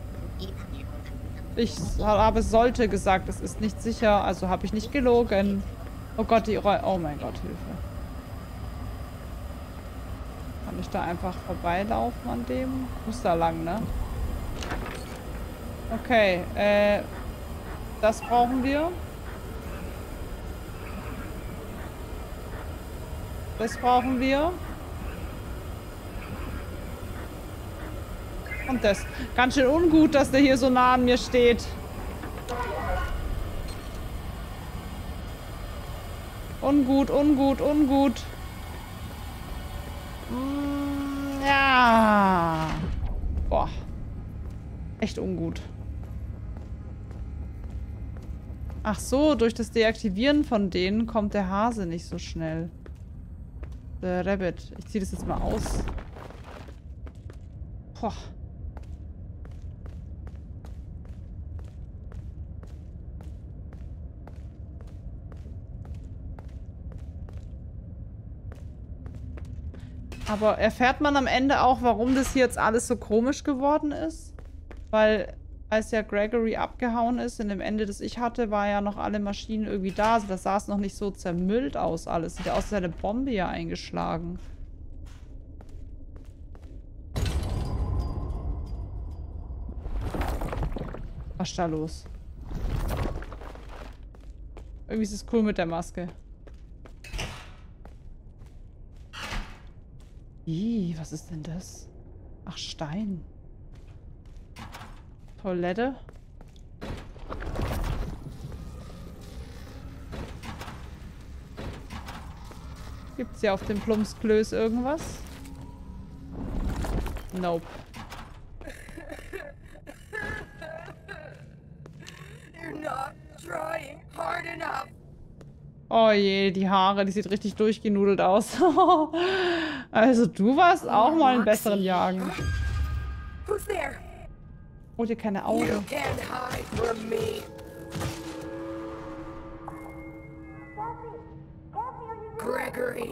Ich habe sollte gesagt, es ist nicht sicher, also habe ich nicht gelogen. Oh Gott, oh mein Gott, Hilfe. Kann ich da einfach vorbeilaufen an dem? Muss da lang, ne? Okay, das brauchen wir. Das brauchen wir. Und das. Ganz schön ungut, dass der hier so nah an mir steht. Ungut, ungut, ungut. Ja. Boah. Echt ungut. Ach so, durch das Deaktivieren von denen kommt der Hase nicht so schnell. Der Rabbit. Ich ziehe das jetzt mal aus. Boah. Aber erfährt man am Ende auch, warum das hier jetzt alles so komisch geworden ist? Weil, als ja Gregory abgehauen ist, in dem Ende, das ich hatte, war ja noch alle Maschinen irgendwie da. Also das sah es noch nicht so zermüllt aus alles. Sieht ja aus, als hätte eine Bombe hier eingeschlagen. Was ist da los? Irgendwie ist es cool mit der Maske. Ih, was ist denn das? Ach, Stein. Toilette. Gibt's hier auf dem Plumpsklöß irgendwas? Nope.
You're not trying hard enough.
Oh je, die Haare, die sieht richtig durchgenudelt aus. Also du warst auch mal einen besseren Jagen.
Who's there?
Oh, dir keine
You
Augen.
can't hide from me. Gregory.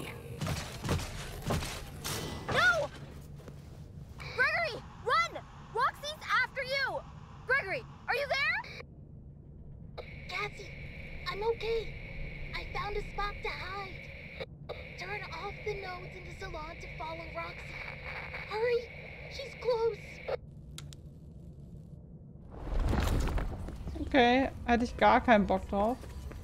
No! Gregory, run! Roxy's after you! Gregory, are you there?
Cassie, I'm okay. I found a spot to hide. Turn off the nodes in the salon to follow Roxy. Hurry! She's close.
Okay, hätte ich gar keinen Bock drauf.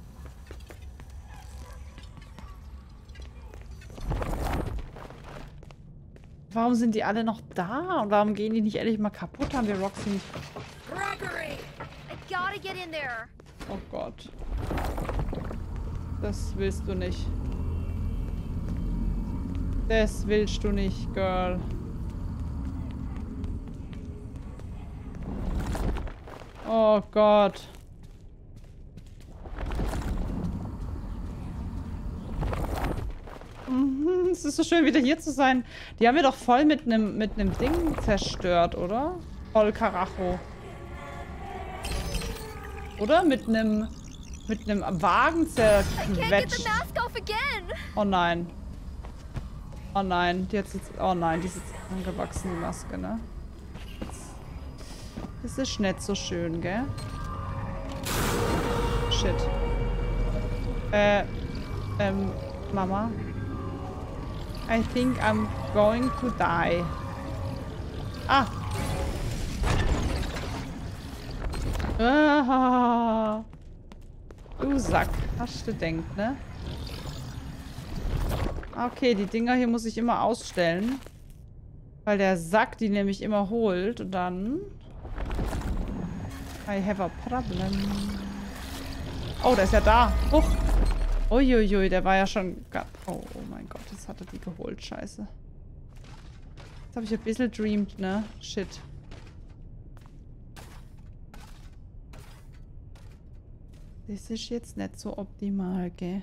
Warum sind die alle noch da? Und warum gehen die nicht endlich mal kaputt? Haben wir Roxy nicht...
Gregory!
I gotta get in there.
Oh Gott. Das willst du nicht. Das willst du nicht, Girl. Oh Gott. Es ist so schön, wieder hier zu sein. Die haben wir doch voll mit einem Ding zerstört, oder? Voll Karacho. Oder? Mit einem Wagen zerquetscht. Oh nein. Oh nein, die hat jetzt... Oh nein, die ist jetzt angewachsen, die Maske, ne? Das ist nicht so schön, gell? Shit. Mama. I think I'm going to die. Ah! Ah! Du Sack. Hast du denkt, ne? Okay, die Dinger hier muss ich immer ausstellen. Weil der Sack die nämlich immer holt. Und dann... I have a problem. Oh, der ist ja da. Huch. Uiuiui, der war ja schon... Oh mein Gott, jetzt hat er die geholt. Scheiße. Jetzt habe ich ein bisschen dreamed, ne? Shit. Das ist jetzt nicht so optimal, gell?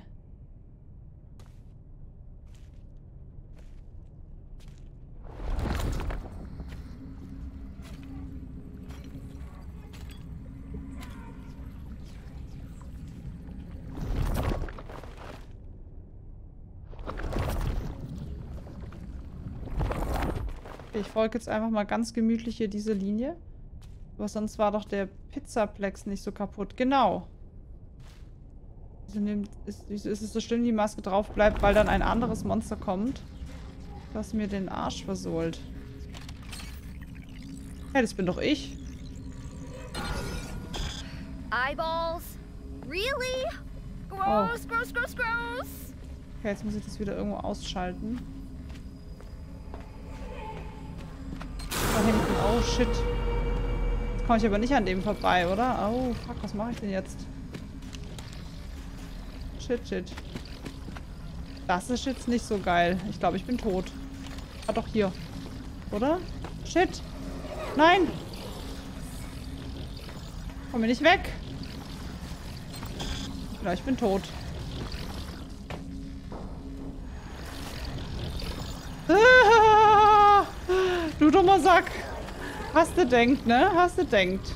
Ich folge jetzt einfach mal ganz gemütlich hier diese Linie. Aber sonst war doch der Pizzaplex nicht so kaputt. Genau. Wieso ist es so schlimm, die Maske drauf bleibt, weil dann ein anderes Monster kommt, das mir den Arsch versohlt. Hey, das bin doch ich.
Eyeballs? Really? Gross, gross, gross, gross.
Okay, jetzt muss ich das wieder irgendwo ausschalten. Da hinten. Oh, shit. Jetzt komme ich aber nicht an dem vorbei, oder? Oh, fuck, was mache ich denn jetzt? Shit, shit. Das ist jetzt nicht so geil. Ich glaube, ich bin tot. Ah, doch hier. Oder? Shit. Nein. Komm mir nicht weg. Ja, ich bin tot. Ah, du dummer Sack. Hast du denkt, ne? Hast du denkt.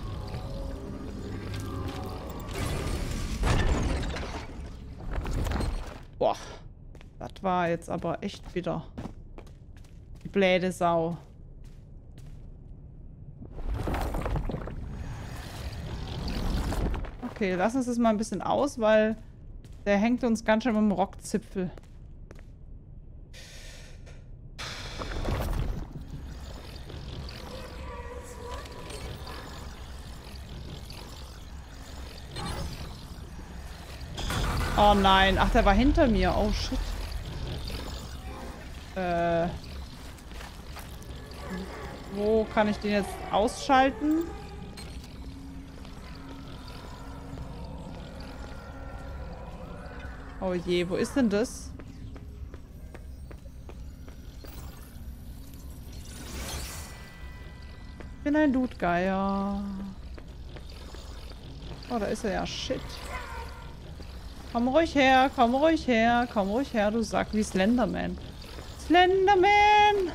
Boah. Das war jetzt aber echt bitter. Die bläde Sau. Okay, lass uns das mal ein bisschen aus, weil der hängt uns ganz schön mit dem Rockzipfel. Oh nein. Ach, der war hinter mir. Oh, shit. Wo kann ich den jetzt ausschalten? Oh je, wo ist denn das? Ich bin ein Lootgeier. Oh, da ist er ja. Shit. Komm ruhig her, komm ruhig her, komm ruhig her, du Sack, wie Slenderman. Slenderman!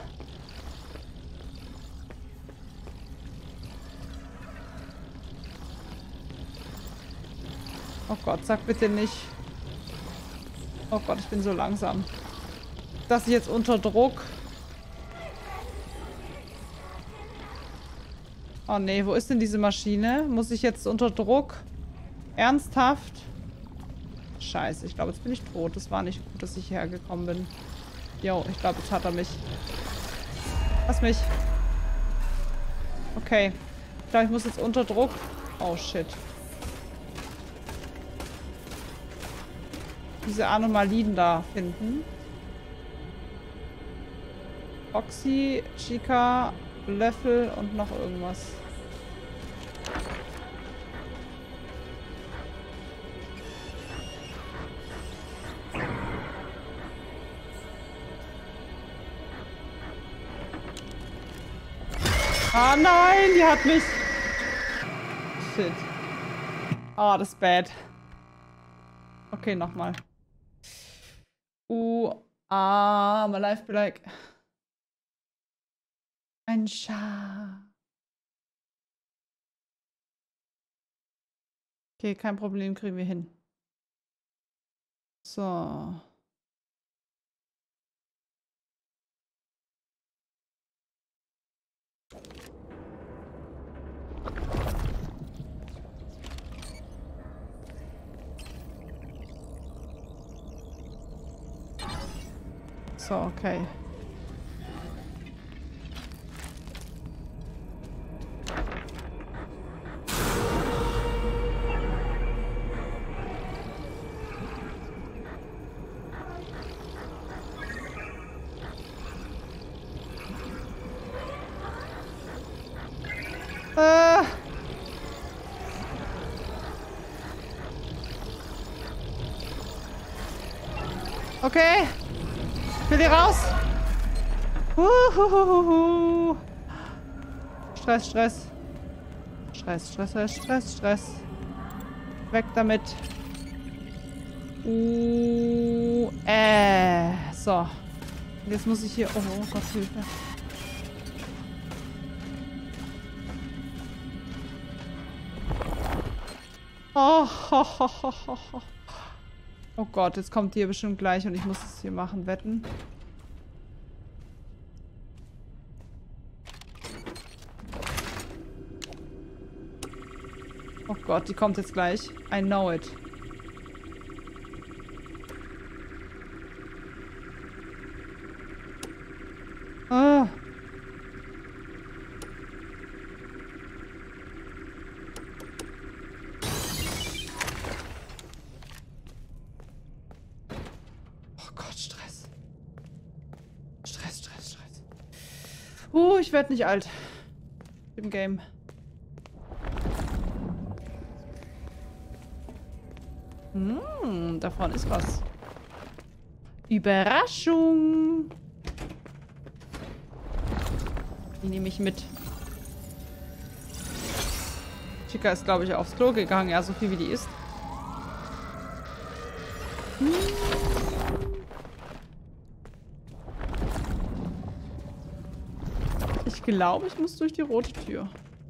Oh Gott, sag bitte nicht. Oh Gott, ich bin so langsam. Dass ich jetzt unter Druck... Oh nee, wo ist denn diese Maschine? Muss ich jetzt unter Druck? Ernsthaft? Scheiße, ich glaube, jetzt bin ich tot. Das war nicht gut, dass ich hierher gekommen bin. Jo, ich glaube, jetzt hat er mich. Lass mich. Okay. Ich glaube, ich muss jetzt unter Druck... Oh, shit. Diese Anomalien da finden. Oxy, Chica, Löffel und noch irgendwas. Ah nein, die hat mich. Shit. Ah, das ist bad. Okay, nochmal. My life be like... Ein Schaf. Okay, kein Problem, kriegen wir hin. So. So, okay. Okay. Ich will hier raus. Stress, Stress. Stress, Stress, Stress, Stress, Stress. Weg damit. So. Und jetzt muss ich hier... Oh, oh Gott, Hilfe. Oh Gott, jetzt kommt die hier bestimmt gleich und ich muss es hier machen, wetten. Oh Gott, die kommt jetzt gleich. I know it. Ah. Ich werde nicht alt. Im Game. Da vorne ist was. Überraschung. Die nehme ich mit. Chica ist, glaube ich, aufs Klo gegangen. Ja, so viel wie die ist. Ich glaube, ich muss durch die rote Tür.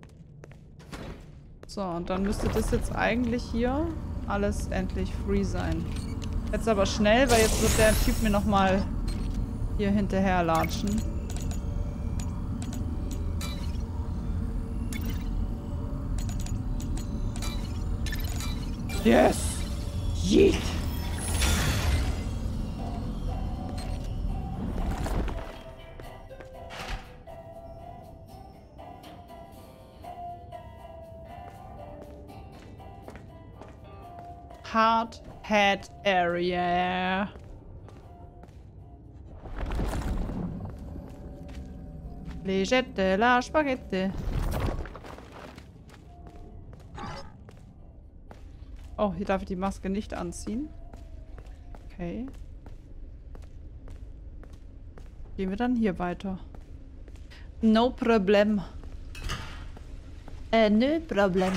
So, und dann müsste das jetzt eigentlich hier alles endlich free sein. Jetzt aber schnell, weil jetzt wird der Typ mir nochmal hier hinterher latschen. Yes! Yeet! Hard Head Area. Legette la Spaghetti. Oh, hier darf ich die Maske nicht anziehen. Okay. Gehen wir dann hier weiter. No problem. No problem.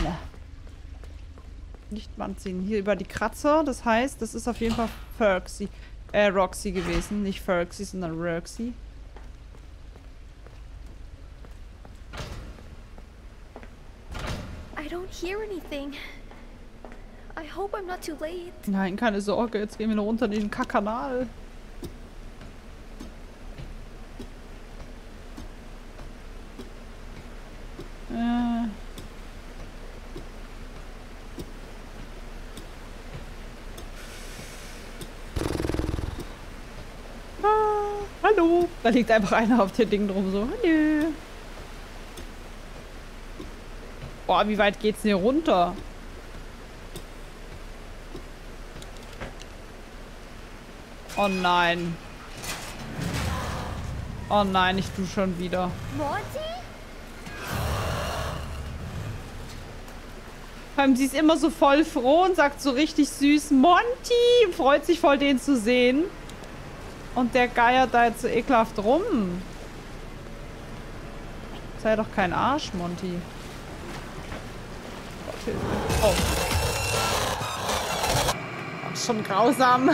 Nicht anziehen. Hier über die Kratzer. Das heißt, das ist auf jeden Fall Roxy gewesen. Nicht Ferxy, sondern Roxy.
I don't hear anything. I hope I'm not too late.
Nein, keine Sorge. Jetzt gehen wir noch runter in den Kackkanal. Hallo. Da liegt einfach einer auf dem Ding drum so. Hallo. Boah, wie weit geht's denn hier runter? Oh nein. Oh nein, ich tu schon wieder.
Monty?
Vor allem, sie ist immer so voll froh und sagt so richtig süß, Monty! Freut sich voll, den zu sehen. Und der geiert da jetzt so ekelhaft rum. Sei doch kein Arsch, Monty. Gott, Hilfe. Oh. Das ist schon grausam.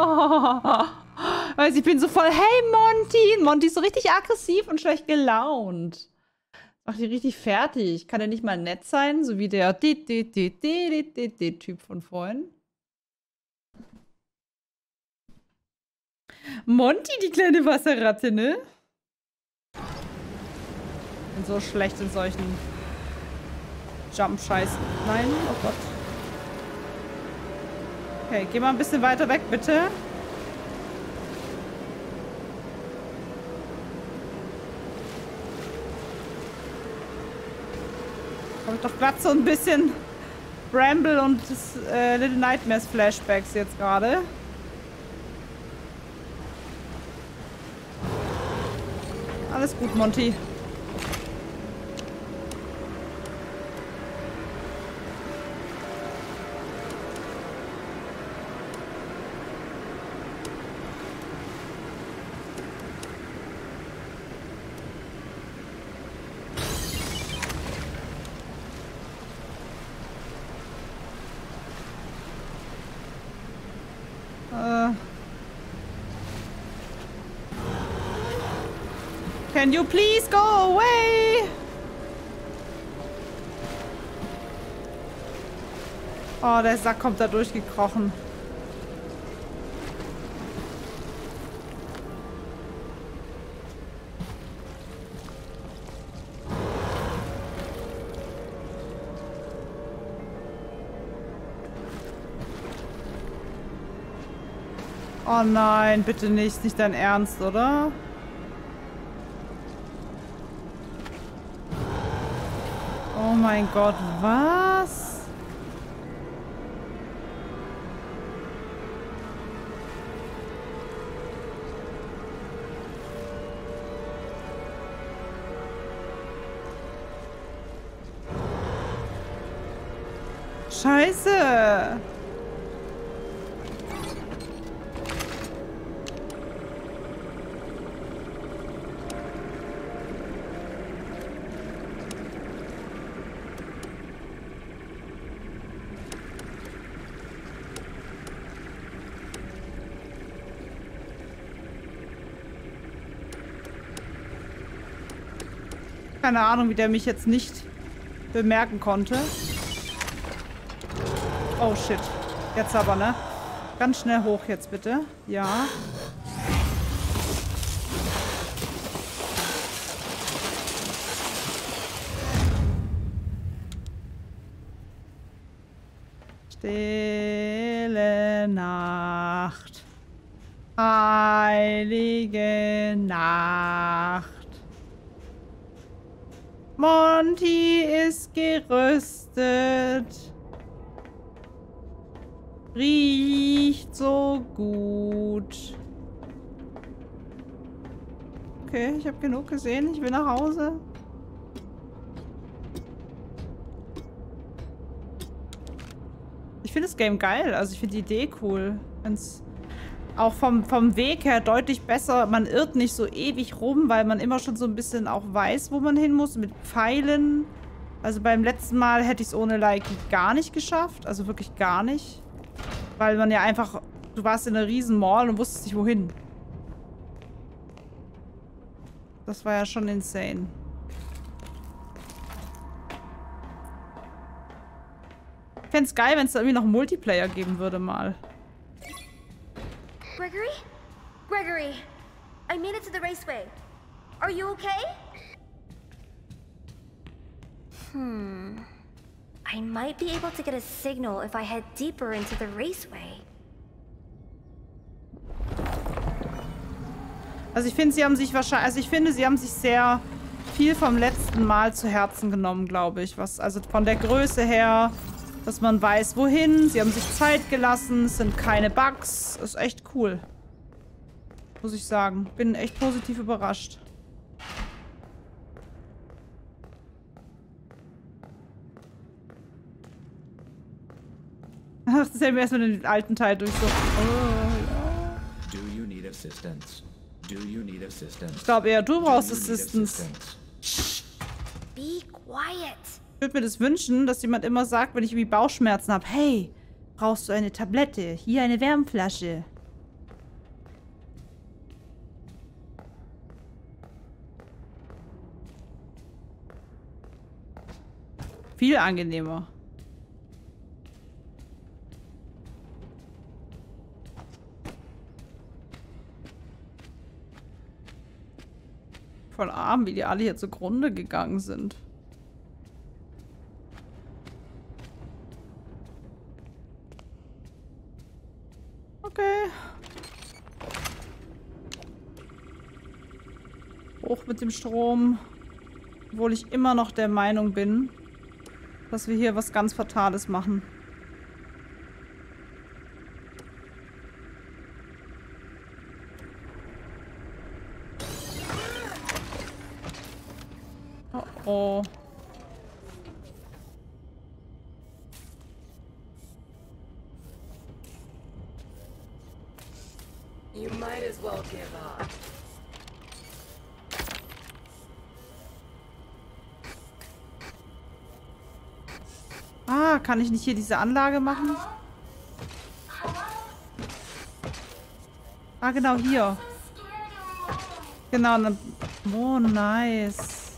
Weil ich bin so voll, hey Monty! Monty ist so richtig aggressiv und schlecht gelaunt. Macht die richtig fertig. Kann er nicht mal nett sein, so wie der Typ von vorhin? Monty, die kleine Wasserratte, ne? Bin so schlecht in solchen Jump-Scheißen. Nein, oh Gott. Okay, geh mal ein bisschen weiter weg, bitte. Hab ich doch gerade so ein bisschen Bramble und Little Nightmares Flashbacks jetzt gerade. Alles gut, Monty. Can you please go away? Oh, der Sack kommt da durchgekrochen. Oh nein, bitte nicht. Nicht dein Ernst, oder? Oh mein Gott, was? Scheiße! Keine Ahnung, wie der mich jetzt nicht bemerken konnte. Oh, shit. Jetzt aber, ne? Ganz schnell hoch jetzt, bitte. Ja. Stille Nacht. Heilige Nacht. Monty ist gerüstet. Riecht so gut. Okay, ich habe genug gesehen. Ich will nach Hause. Ich finde das Game geil. Also ich finde die Idee cool. Wenn's auch vom Weg her deutlich besser. Man irrt nicht so ewig rum, weil man immer schon so ein bisschen auch weiß, wo man hin muss. Mit Pfeilen. Also beim letzten Mal hätte ich es ohne Like gar nicht geschafft. Also wirklich gar nicht. Weil man ja einfach... Du warst in einer riesen Mall und wusstest nicht wohin. Das war ja schon insane. Ich fände es geil, wenn es da irgendwie noch Multiplayer geben würde mal.
Gregory? Gregory! I made it to the raceway. Are you okay? I might be able to get a signal if I head deeper into the raceway.
Also ich finde, sie haben sich wahrscheinlich... Also ich finde, sie haben sich sehr viel vom letzten Mal zu Herzen genommen, glaube ich. Also von der Größe her, dass man weiß, wohin. Sie haben sich Zeit gelassen. Es sind keine Bugs. Ist echt cool. Muss ich sagen. Bin echt positiv überrascht. Ach, das hätten wir erstmal den alten Teil durch so.
Do you need assistance? Do you need assistance?
Ich glaube eher, du brauchst Assistance.
Be quiet.
Ich würde mir das wünschen, dass jemand immer sagt, wenn ich irgendwie Bauchschmerzen habe, hey, brauchst du eine Tablette? Hier eine Wärmflasche. Viel angenehmer. Voll arm, wie die alle hier zugrunde gegangen sind. Okay. Hoch mit dem Strom. Obwohl ich immer noch der Meinung bin, dass wir hier was ganz Fatales machen. Oh oh.
You might as well give up.
Ah, kann ich nicht hier diese Anlage machen? Ah, genau hier. Genau. Dann oh, nice.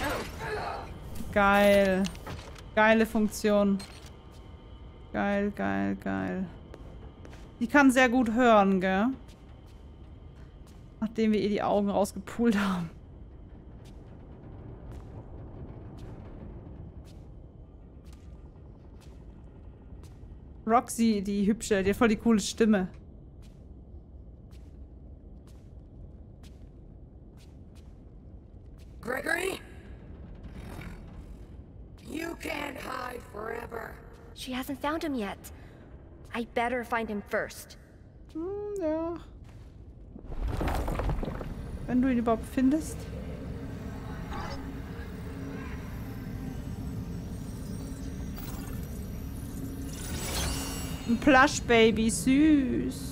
Geil. Geile Funktion. Geil, geil, geil. Die kann sehr gut hören, gell? Nachdem wir ihr die Augen rausgepult haben. Roxy, die hübsche, die hat voll die coole Stimme.
Gregory? You can't hide forever.
She hasn't found him yet. I better find him first.
Ja. Wenn du ihn überhaupt findest. Ein Plush-Baby, süß.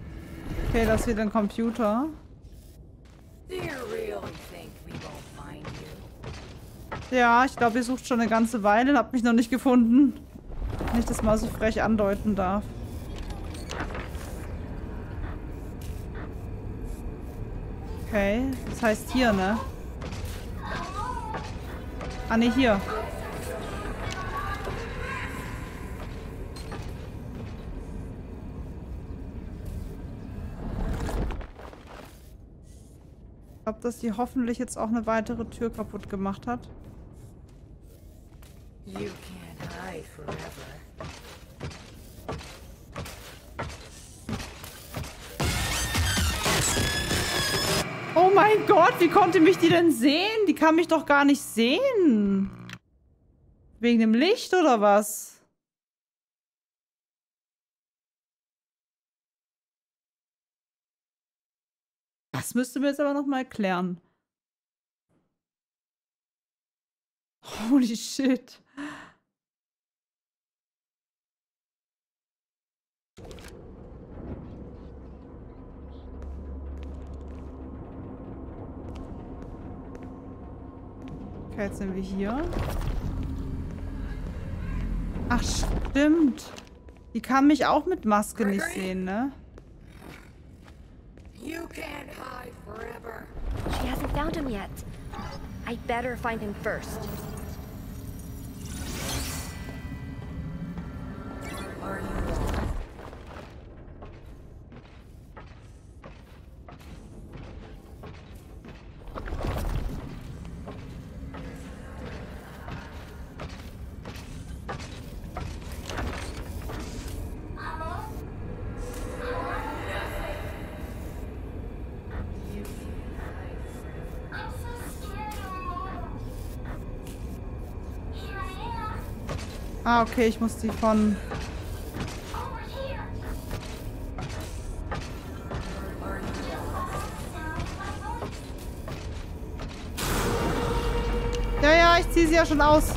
Okay, das ist wieder ein Computer.
Do you really think we won't find
Ja, ich glaube, ihr sucht schon eine ganze Weile und habt mich noch nicht gefunden. Wenn ich das mal so frech andeuten darf. Okay, das heißt hier, ne? Ah, ne, hier. Ich glaube, dass die hoffentlich jetzt auch eine weitere Tür kaputt gemacht hat.
You can't hide forever.
Oh mein Gott, wie konnte mich die denn sehen? Die kann mich doch gar nicht sehen. Wegen dem Licht oder was? Das müsste mir jetzt aber noch mal erklären. Holy shit. Okay, jetzt sind wir hier. Ach, stimmt. Die kann mich auch mit Maske nicht sehen, ne?
You can't hide forever.
She hasn't found him yet. I'd better find him first.
Are you lost?
Ah, okay, ich muss die von... Ja, ja, ich ziehe sie ja schon aus.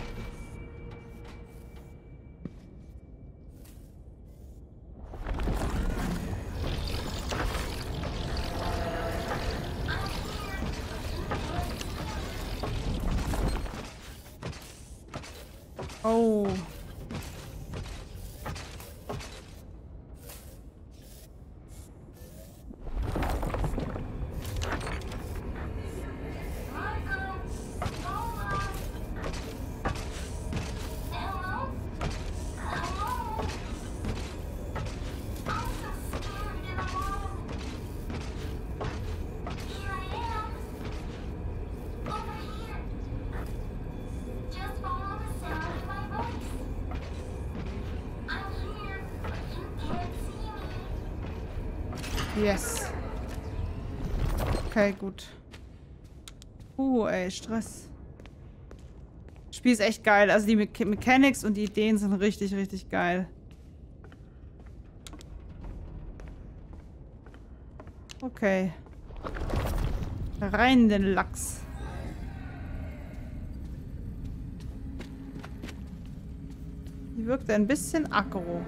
Oh. Yes. Okay, gut. Ey, Stress. Das Spiel ist echt geil. Also die Mechanics und die Ideen sind richtig, richtig geil. Okay. Rein in den Lachs. Die wirkt ein bisschen aggro.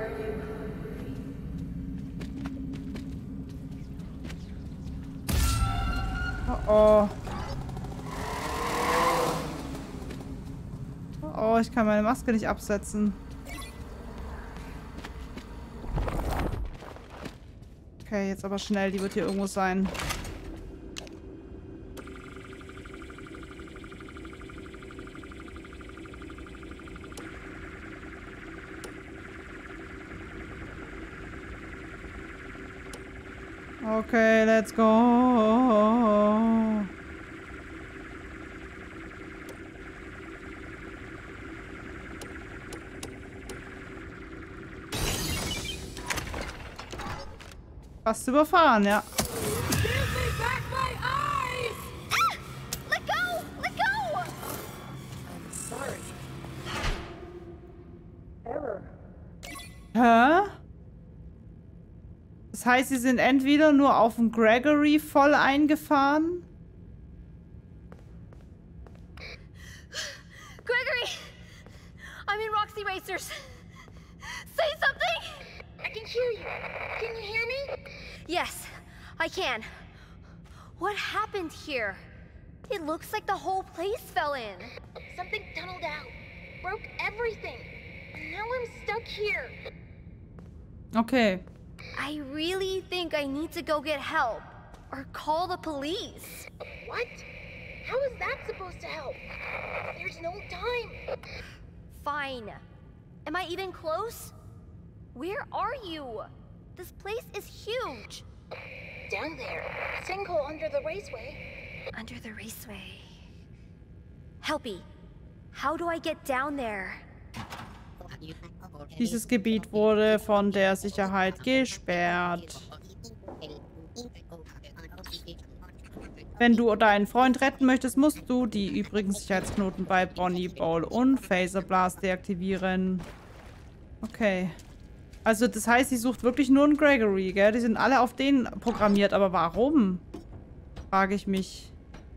Oh. Oh, ich kann meine Maske nicht absetzen. Okay, jetzt aber schnell. Die wird hier irgendwo sein. Okay, let's go. Fast überfahren, ja.
Give me back my eyes!
Ah! Let go! Let go!
I'm sorry. Error.
Hä? Das heißt, sie sind entweder nur auf den Gregory voll eingefahren.
Gregory! I'm in Roxy Racers. Say something!
I can hear you. Can you hear me?
Yes, I can. What happened here? It looks like the whole place fell in.
Something tunneled out, broke everything. Now I'm stuck here.
Okay.
I really think I need to go get help or call the police.
What? How is that supposed to help? There's no time.
Fine. Am I even close? Where are you? This place is huge.
Down there, sinkhole under the raceway.
Under the raceway. Helpy, how do I get down there?
Dieses Gebiet wurde von der Sicherheit gesperrt. Wenn du deinen Freund retten möchtest, musst du die übrigen Sicherheitsknoten bei Bonnie, Bowl und Phaser Blast deaktivieren. Okay. Also das heißt, sie sucht wirklich nur einen Gregory, gell? Die sind alle auf den programmiert, aber warum? Frage ich mich.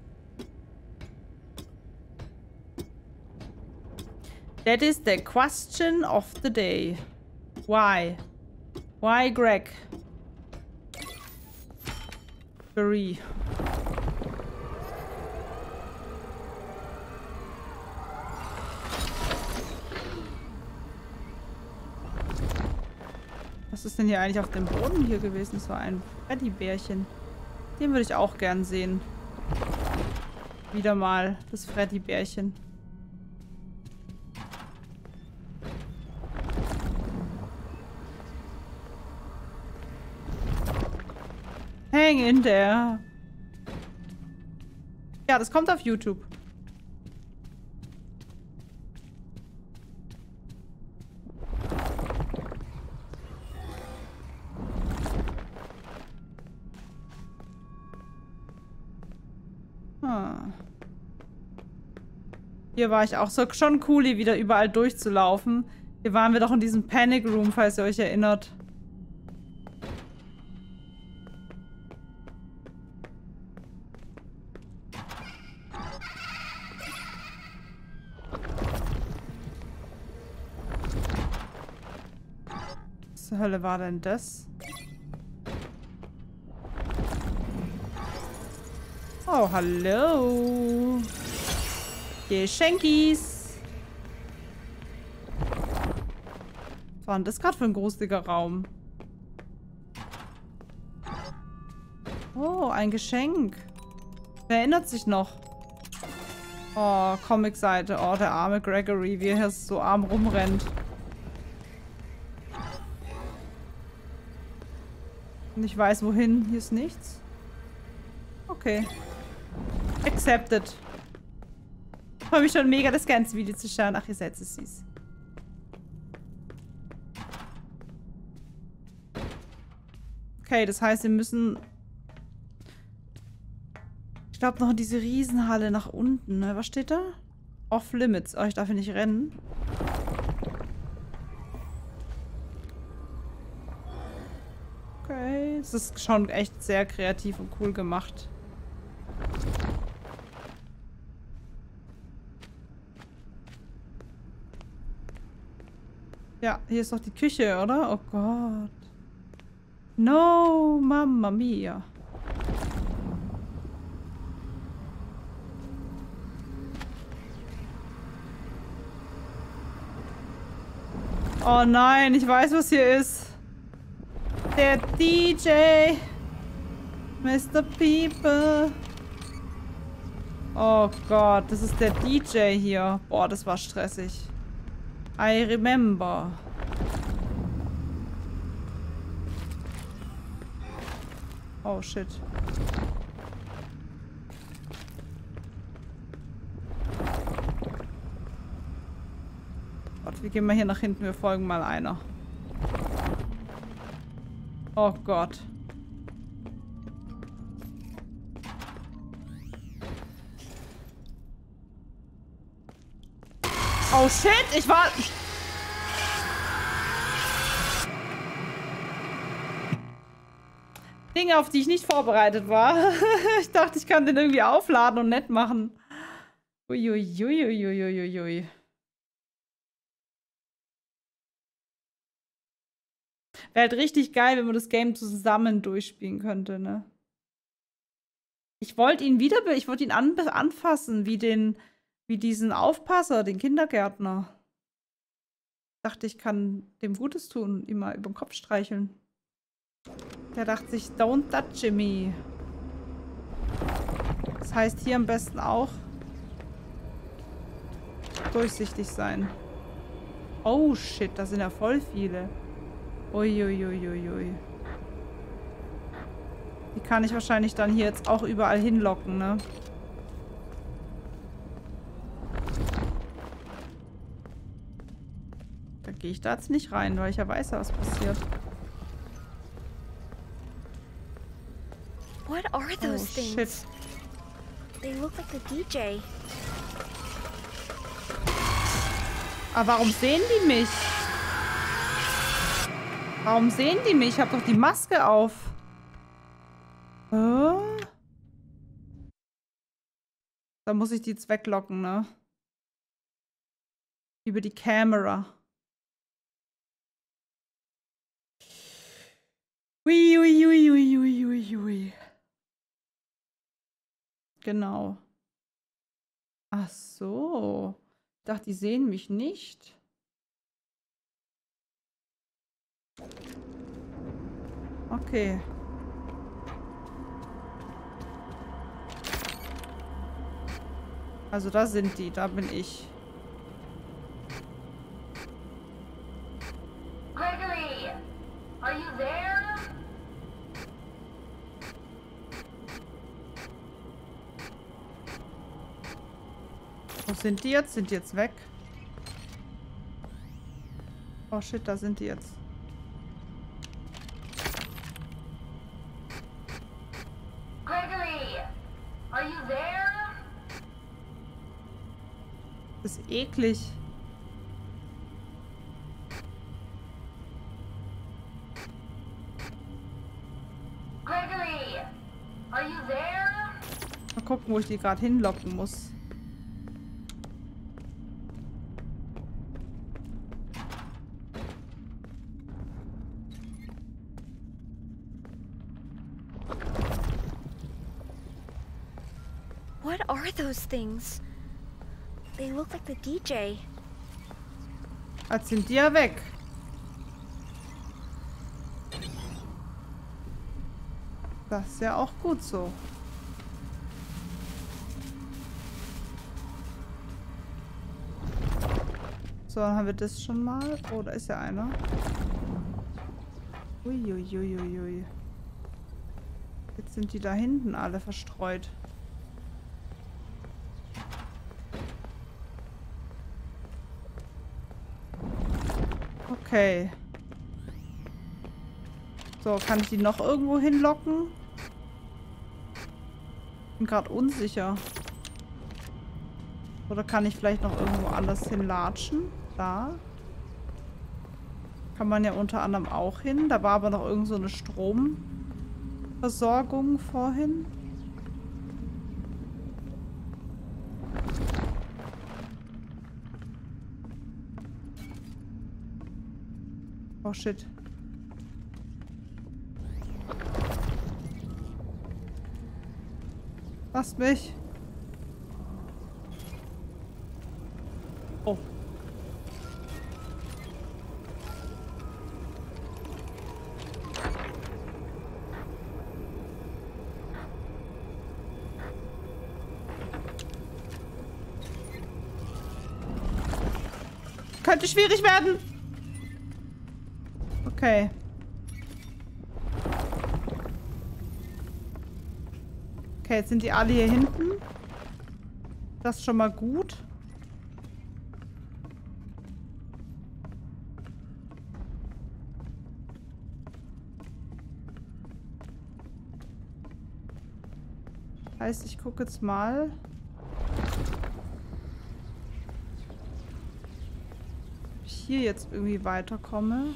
That is the question of the day. Why? Why Greg? Barry. Was ist denn hier eigentlich auf dem Boden hier gewesen? Das war ein Freddy-Bärchen. Den würde ich auch gern sehen. Wieder mal das Freddy-Bärchen. Hang in there. Ja, das kommt auf YouTube. Hier war ich auch so schon cool, hier wieder überall durchzulaufen. Hier waren wir doch in diesem Panic Room, falls ihr euch erinnert. Was zur Hölle war denn das? Oh, hallo. Geschenkis. Was war denn das gerade für ein gruseliger Raum? Oh, ein Geschenk. Wer erinnert sich noch? Oh, Comicseite. Oh, der arme Gregory, wie er hier so arm rumrennt. Und ich weiß wohin. Hier ist nichts. Okay. Accepted. Ich freue mich schon mega, das ganze Video zu schauen. Ach, ihr seid so süß. Okay, das heißt, wir müssen... Ich glaube noch in diese Riesenhalle nach unten. Ne? Was steht da? Off Limits. Oh, ich darf hier nicht rennen. Okay. Es ist schon echt sehr kreativ und cool gemacht. Ja, hier ist doch die Küche, oder? Oh Gott. No, Mamma Mia. Oh nein, ich weiß, was hier ist. Der DJ. Mr. People. Oh Gott, das ist der DJ hier. Boah, das war stressig. I remember. Oh shit. Gott, wir gehen mal hier nach hinten. Wir folgen mal einer. Oh Gott. Oh shit, ich war... Dinge, auf die ich nicht vorbereitet war. Ich dachte, ich kann den irgendwie aufladen und nett machen. Uiuiuiuiuiui. Wäre halt richtig geil, wenn man das Game zusammen durchspielen könnte, ne? Ich wollte ihn ich wollte ihn anfassen, wie diesen Aufpasser, den Kindergärtner. Ich dachte, ich kann dem Gutes tun, ihm mal über den Kopf streicheln. Der dachte sich, don't touch me. Das heißt hier am besten auch durchsichtig sein. Oh shit, da sind ja voll viele. Uiuiuiui. Die kann ich wahrscheinlich dann hier jetzt auch überall hinlocken, ne? Da gehe ich da jetzt nicht rein, weil ich ja weiß, was passiert.
What are those things?
Shit.
They look like the DJ.
Aber warum sehen die mich? Warum sehen die mich? Ich habe doch die Maske auf. Da muss ich die jetzt weglocken, ne? Über die Kamera. Ui, ui, ui, ui, ui, ui, ui. Genau. Ach so. Ich dachte, die sehen mich nicht. Okay. Also da sind die, da bin ich.
Gregory, are you there?
Wo sind die jetzt? Sind die jetzt weg? Oh shit, da sind die jetzt.
Gregory, are you there?
Das ist eklig.
Gregory, are you there?
Mal gucken, wo ich die gerade hinlocken muss.
What are those things? They look like the DJ.
Jetzt sind die ja weg. Das ist ja auch gut so. So, dann haben wir das schon mal. Oh, da ist ja einer. Uiuiuiui. Jetzt sind die da hinten alle verstreut. Okay. So, kann ich die noch irgendwo hinlocken? Bin gerade unsicher. Oder kann ich vielleicht noch irgendwo anders hinlatschen? Da. Kann man ja unter anderem auch hin. Da war aber noch irgend so eine Stromversorgung vorhin. Oh shit. Lasst mich. Oh. Könnte schwierig werden. Okay. Okay, jetzt sind die alle hier hinten. Das ist schon mal gut. Heißt, ich gucke jetzt mal. Ob ich hier jetzt irgendwie weiterkomme.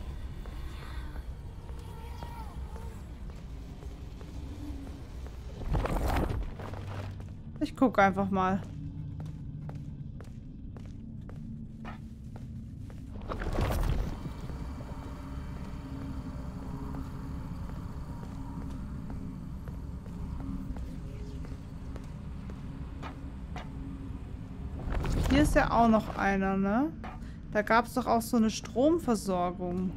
Ich gucke einfach mal. hier ist ja auch noch einer, ne? Da gab es doch auch so eine Stromversorgung.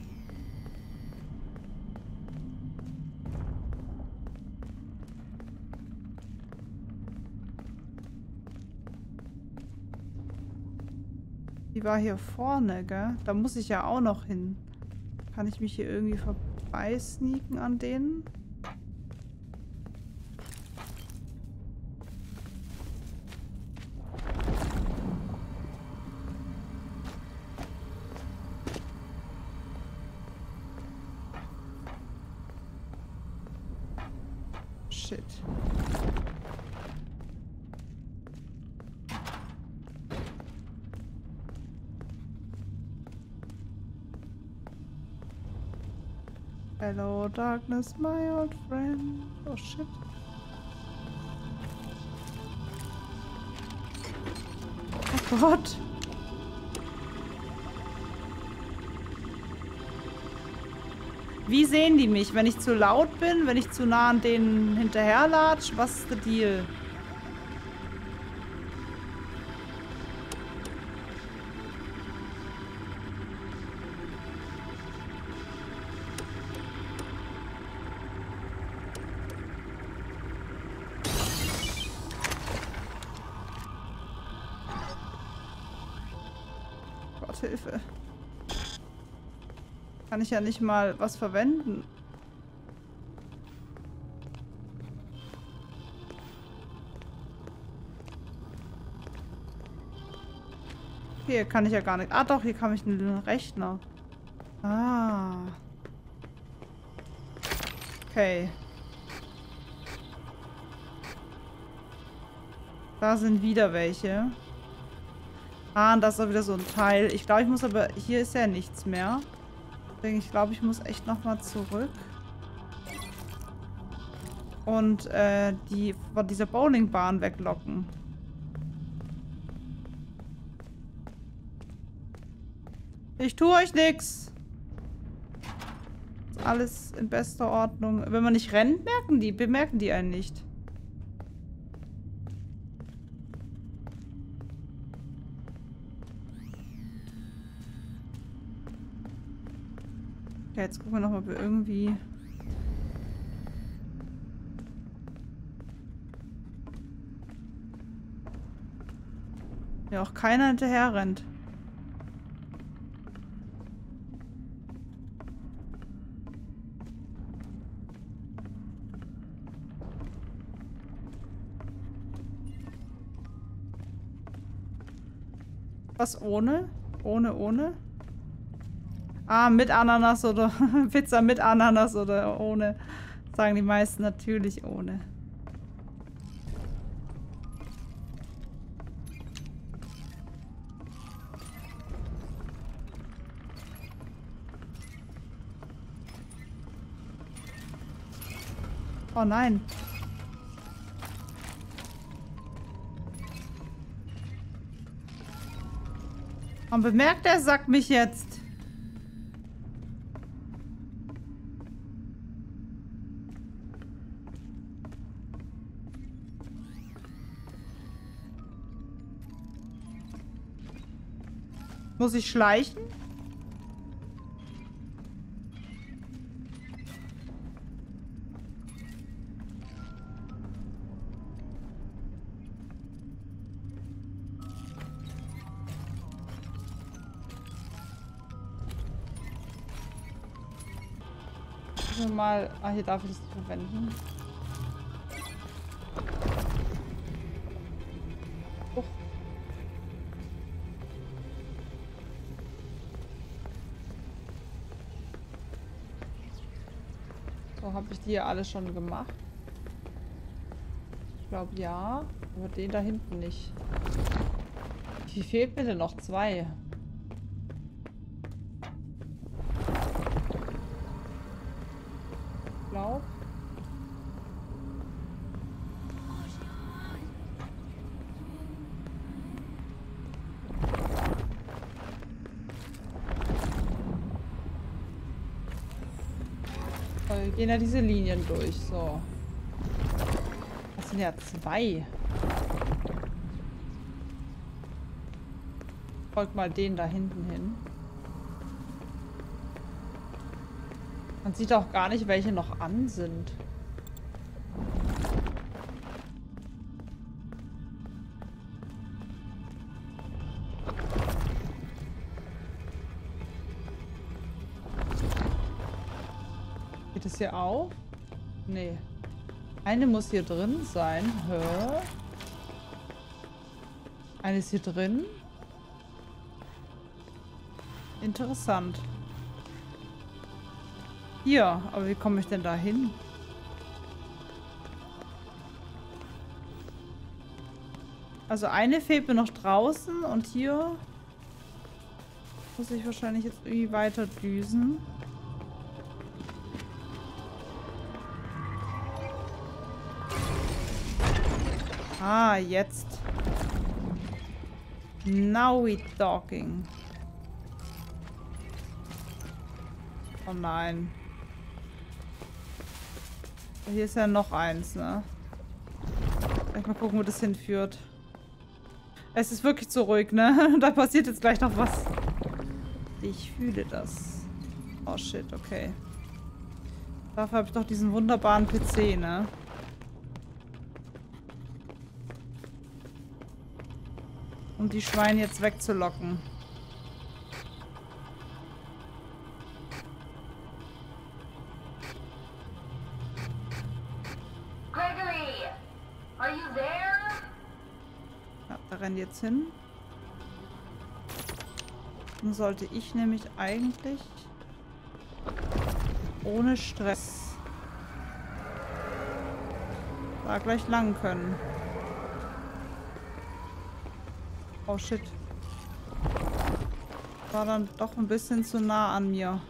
Die war hier vorne, gell? Da muss ich ja auch noch hin. Kann ich mich hier irgendwie vorbeisneaken an denen? Shit. Hello, darkness, my old friend. Oh shit. Oh Gott. Wie sehen die mich? Wenn ich zu laut bin? Wenn ich zu nah an denen hinterherlatsch? Was ist der Deal? Gott, Hilfe. Kann ich ja nicht mal was verwenden. Hier kann ich ja gar nicht. Ah doch, hier kann ich einen Rechner. Ah. Okay. Da sind wieder welche. Ah, und das ist auch wieder so ein Teil. Ich glaube, ich muss aber... Hier ist ja nichts mehr. Deswegen, ich glaube, ich muss echt nochmal zurück. Und die von dieser Bowlingbahn weglocken. Ich tue euch nichts. Ist alles in bester Ordnung. Wenn man nicht rennt, bemerken die einen nicht. Okay, jetzt gucken wir nochmal, ob wir irgendwie... Ja, auch keiner hinterher rennt. Was ohne? Ohne? Ah, mit Ananas oder Pizza mit Ananas oder ohne. Sagen die meisten natürlich ohne. Oh nein. Und bemerkt der Sack mich jetzt? Muss ich schleichen? Mal. Ah, hier darf ich das nicht verwenden. Oh. So, habe ich die hier alle schon gemacht? Ich glaube ja, aber den da hinten nicht. Wie fehlt mir denn noch? 2? Glaub. Wir gehen ja diese Linien durch, so. Das sind ja 2. Folgt mal den da hinten hin. Man sieht auch gar nicht, welche noch an sind. Geht es hier auf? Nee. Eine muss hier drin sein. Hä? Eine ist hier drin. Interessant. Hier, aber wie komme ich denn da hin? Also eine fehlt mir noch draußen und hier muss ich wahrscheinlich jetzt irgendwie weiter düsen. Ah, jetzt. Now we talking. Oh nein. Hier ist ja noch eins, ne? Vielleicht mal gucken, wo das hinführt. Es ist wirklich zu ruhig, ne? Da passiert jetzt gleich noch was. Ich fühle das. Oh shit, okay. Dafür habe ich doch diesen wunderbaren PC, ne? Um die Schweine jetzt wegzulocken.
Gregory, are you there?
Ja, da rennt jetzt hin. Dann sollte ich nämlich eigentlich ohne Stress da gleich lang können. Oh shit. War dann doch ein bisschen zu nah an mir.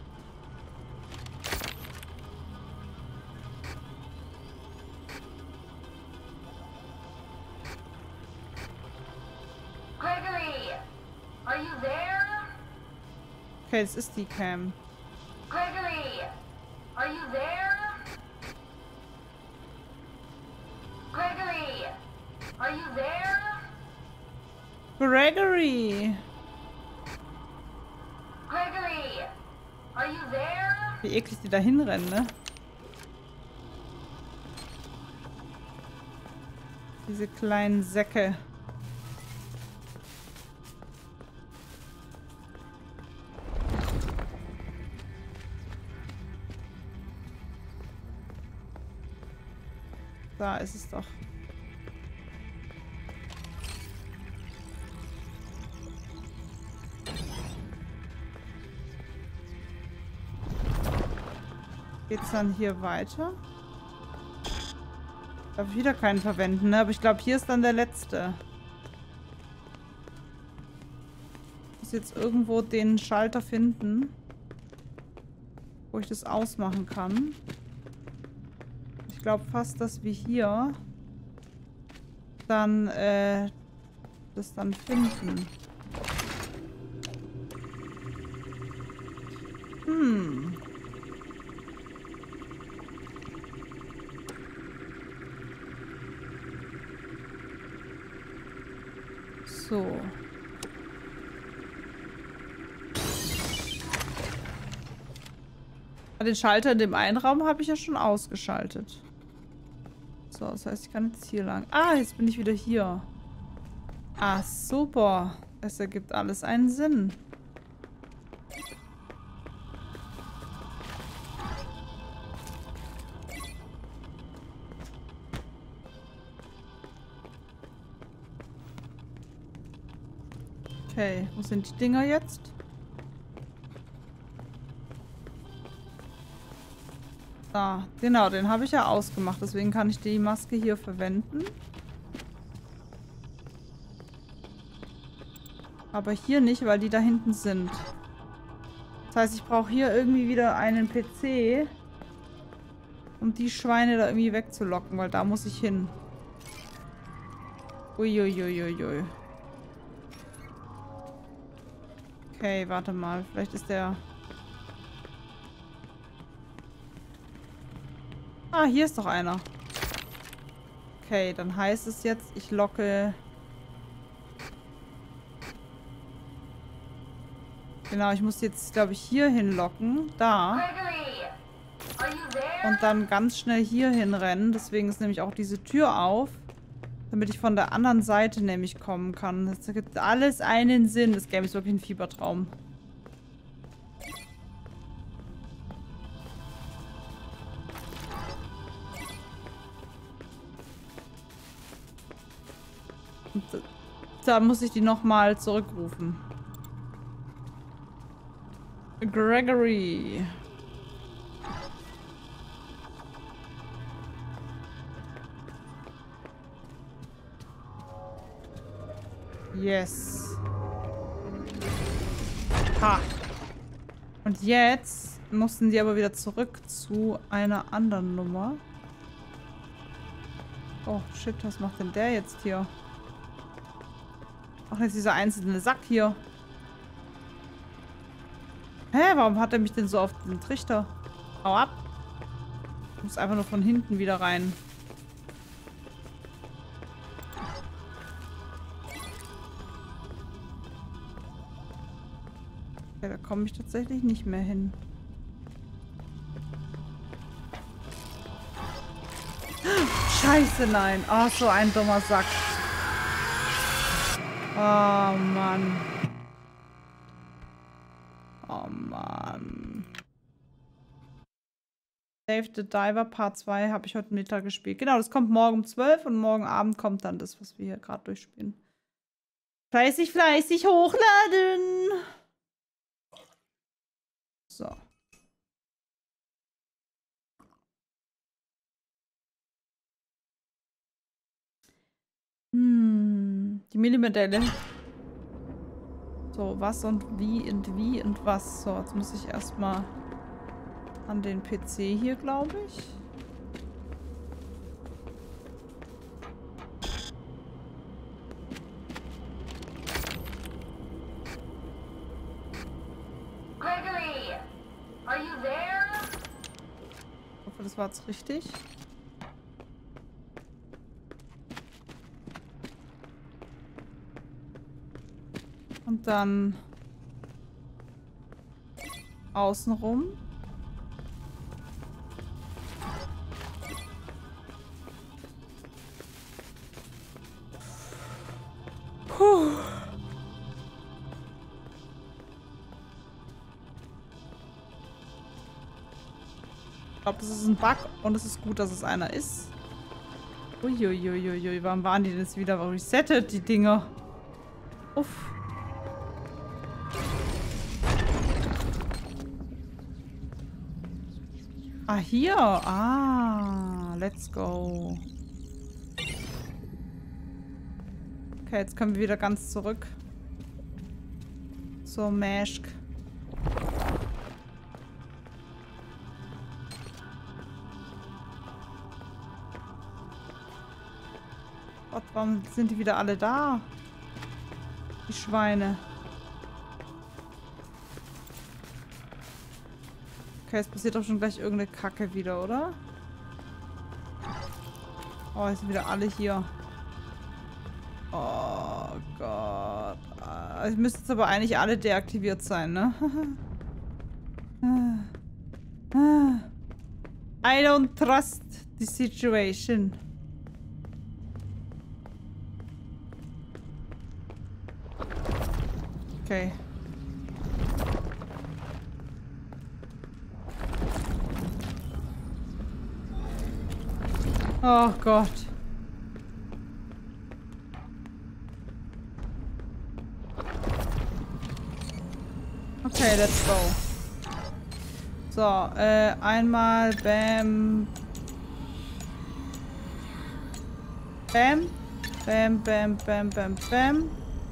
Gregory, are you there?
Okay, es ist die Cam.
Gregory, are you there? Gregory, are you there?
Gregory!
Gregory, are you there?
Wie eklig die da hinrennen, ne? Diese kleinen Säcke. Da ist es doch. Geht's dann hier weiter? Darf ich wieder keinen verwenden, ne? Aber ich glaube, hier ist dann der letzte. Ich muss jetzt irgendwo den Schalter finden, wo ich das ausmachen kann. Ich glaube fast, dass wir hier dann das dann finden. So. Den Schalter in dem einen Raum habe ich ja schon ausgeschaltet. So, das heißt, ich kann jetzt hier lang. Ah, jetzt bin ich wieder hier. Ah, super. Es ergibt alles einen Sinn. Okay, wo sind die Dinger jetzt? Da, genau, den habe ich ja ausgemacht. Deswegen kann ich die Maske hier verwenden. Aber hier nicht, weil die da hinten sind. Das heißt, ich brauche hier irgendwie wieder einen PC, um die Schweine da irgendwie wegzulocken, weil da muss ich hin. Uiuiuiui. Okay, warte mal. Vielleicht ist der... Ah, hier ist doch einer. Okay, dann heißt es jetzt, ich locke Genau, ich muss jetzt, glaube ich, hier hinlocken. Da.
Gregory, are you there?
Und dann ganz schnell hier hinrennen. Deswegen ist nämlich auch diese Tür auf. Damit ich von der anderen Seite nämlich kommen kann. Das ergibt alles einen Sinn. Das Game ist wirklich ein Fiebertraum. Und da muss ich die nochmal zurückrufen. Gregory. Yes. Ha. Und jetzt mussten die aber wieder zurück zu einer anderen Nummer. Oh, shit, was macht denn der jetzt hier? Ach, jetzt dieser einzelne Sack hier. Hä, warum hat er mich denn so auf den Trichter? Hau ab. Ich muss einfach nur von hinten wieder rein. Okay, da komme ich tatsächlich nicht mehr hin. Scheiße, nein. Oh, so ein dummer Sack. Oh, Mann. Oh, Mann. Save the Diver Part 2 habe ich heute Mittag gespielt. Genau, das kommt morgen um 12 und morgen Abend kommt dann das, was wir hier gerade durchspielen. Fleißig, fleißig hochladen. So. Die Mini-Modelle. So, was und wie und was. So, jetzt muss ich erstmal an den PC hier, glaube ich.
Gregory, are you there?
Ich hoffe, das war jetzt richtig. Und dann außenrum. Puh. Ich glaube, das ist ein Bug und es ist gut, dass es einer ist. Uiuiuiui, warum waren die denn jetzt wieder resettet, die Dinger? Uff. Ah, hier. Ah, let's go. Okay, jetzt können wir wieder ganz zurück. So, Mashk. Gott, warum sind die wieder alle da? Die Schweine. Okay, es passiert doch schon gleich irgendeine Kacke wieder, oder? Oh, jetzt sind wieder alle hier. Oh Gott. Es müssten jetzt aber eigentlich alle deaktiviert sein, ne? I don't trust the situation. Okay. Oh Gott. Okay, let's go. So, einmal Bam. Bam. Bam, bam, bam, bam, bam.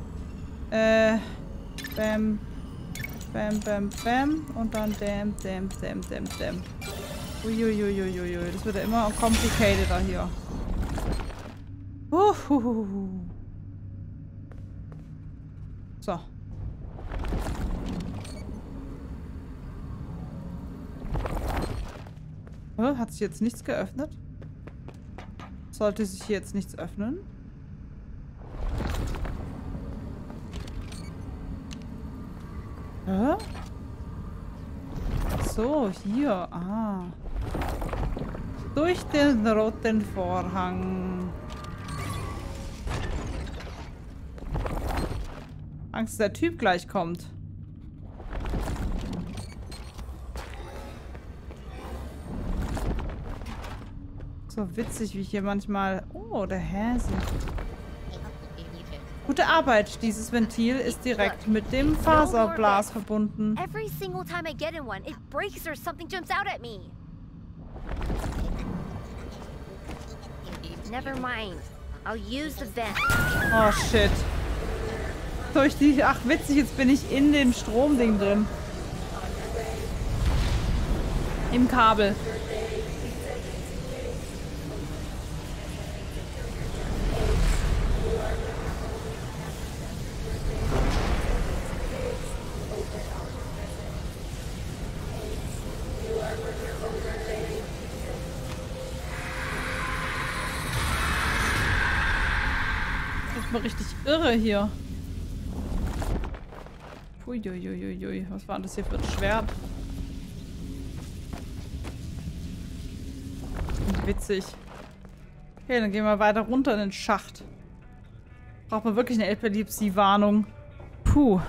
Bam. Bam, bam, bam. Und dann Dam, Dam, Dam, Dam, Dam. Uiuiuiuiui. Das wird ja immer complicateder hier. So. Hat sich jetzt nichts geöffnet? Sollte sich hier jetzt nichts öffnen? Hä? So, hier. Ah. Durch den roten Vorhang. Angst, dass der Typ gleich kommt. So witzig, wie ich hier manchmal... Oh, der Hase. Gute Arbeit. Dieses Ventil ist direkt mit dem Faserblas verbunden.
Every single time I get in one, it breaks or something jumps out at me. Never mind. I'll use the vent.
Oh, shit. Durch die... Ach, witzig, jetzt bin ich in dem Stromding drin. Im Kabel. Mal richtig irre hier. Uiuiuiui, was war das hier für ein Schwert? Witzig. Okay, dann gehen wir weiter runter in den Schacht. Braucht man wirklich eine Epilepsie-Warnung. Puh.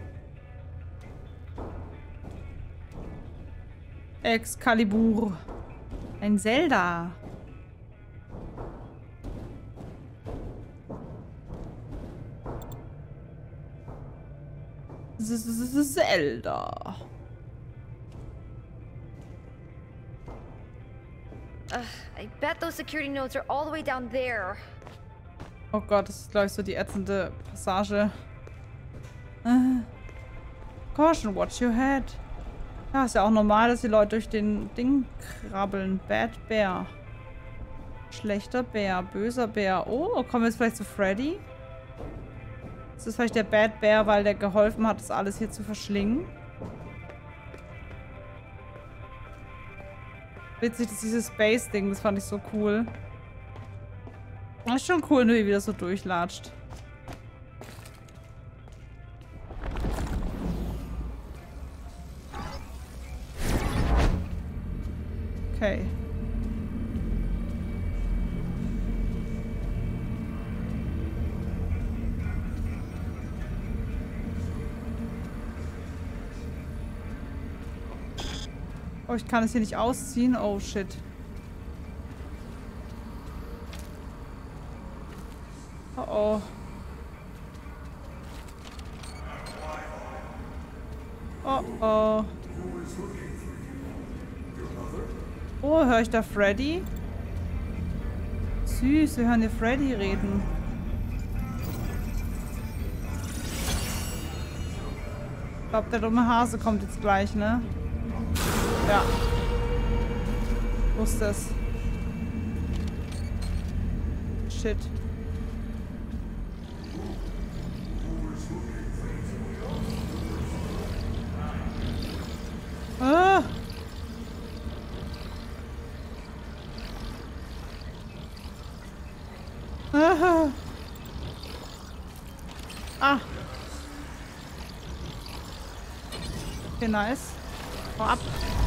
Excalibur. Ein Zelda. Zelda.
I bet those security notes are all the way down there.
Oh Gott, das ist, glaube ich, so die ätzende Passage. Caution, watch your head. Ja, ist ja auch normal, dass die Leute durch den Ding krabbeln. Bad Bear. Schlechter Bär, böser Bär. Oh, kommen wir jetzt vielleicht zu Freddy? Ist das vielleicht der Bad Bear, weil der geholfen hat, das alles hier zu verschlingen? Witzig, dass dieses Space-Ding, das fand ich so cool. Das ist schon cool, wie das so durchlatscht. Okay. Oh, ich kann es hier nicht ausziehen. Oh, shit. Oh, oh. Oh, oh. Oh, höre ich da Freddy? Süß, wir hören hier Freddy reden. Ich glaube, der dumme Hase kommt jetzt gleich, ne? Ja. Wusste es. Shit. Ah! Ah! Ah! Okay, nice. Hau ab.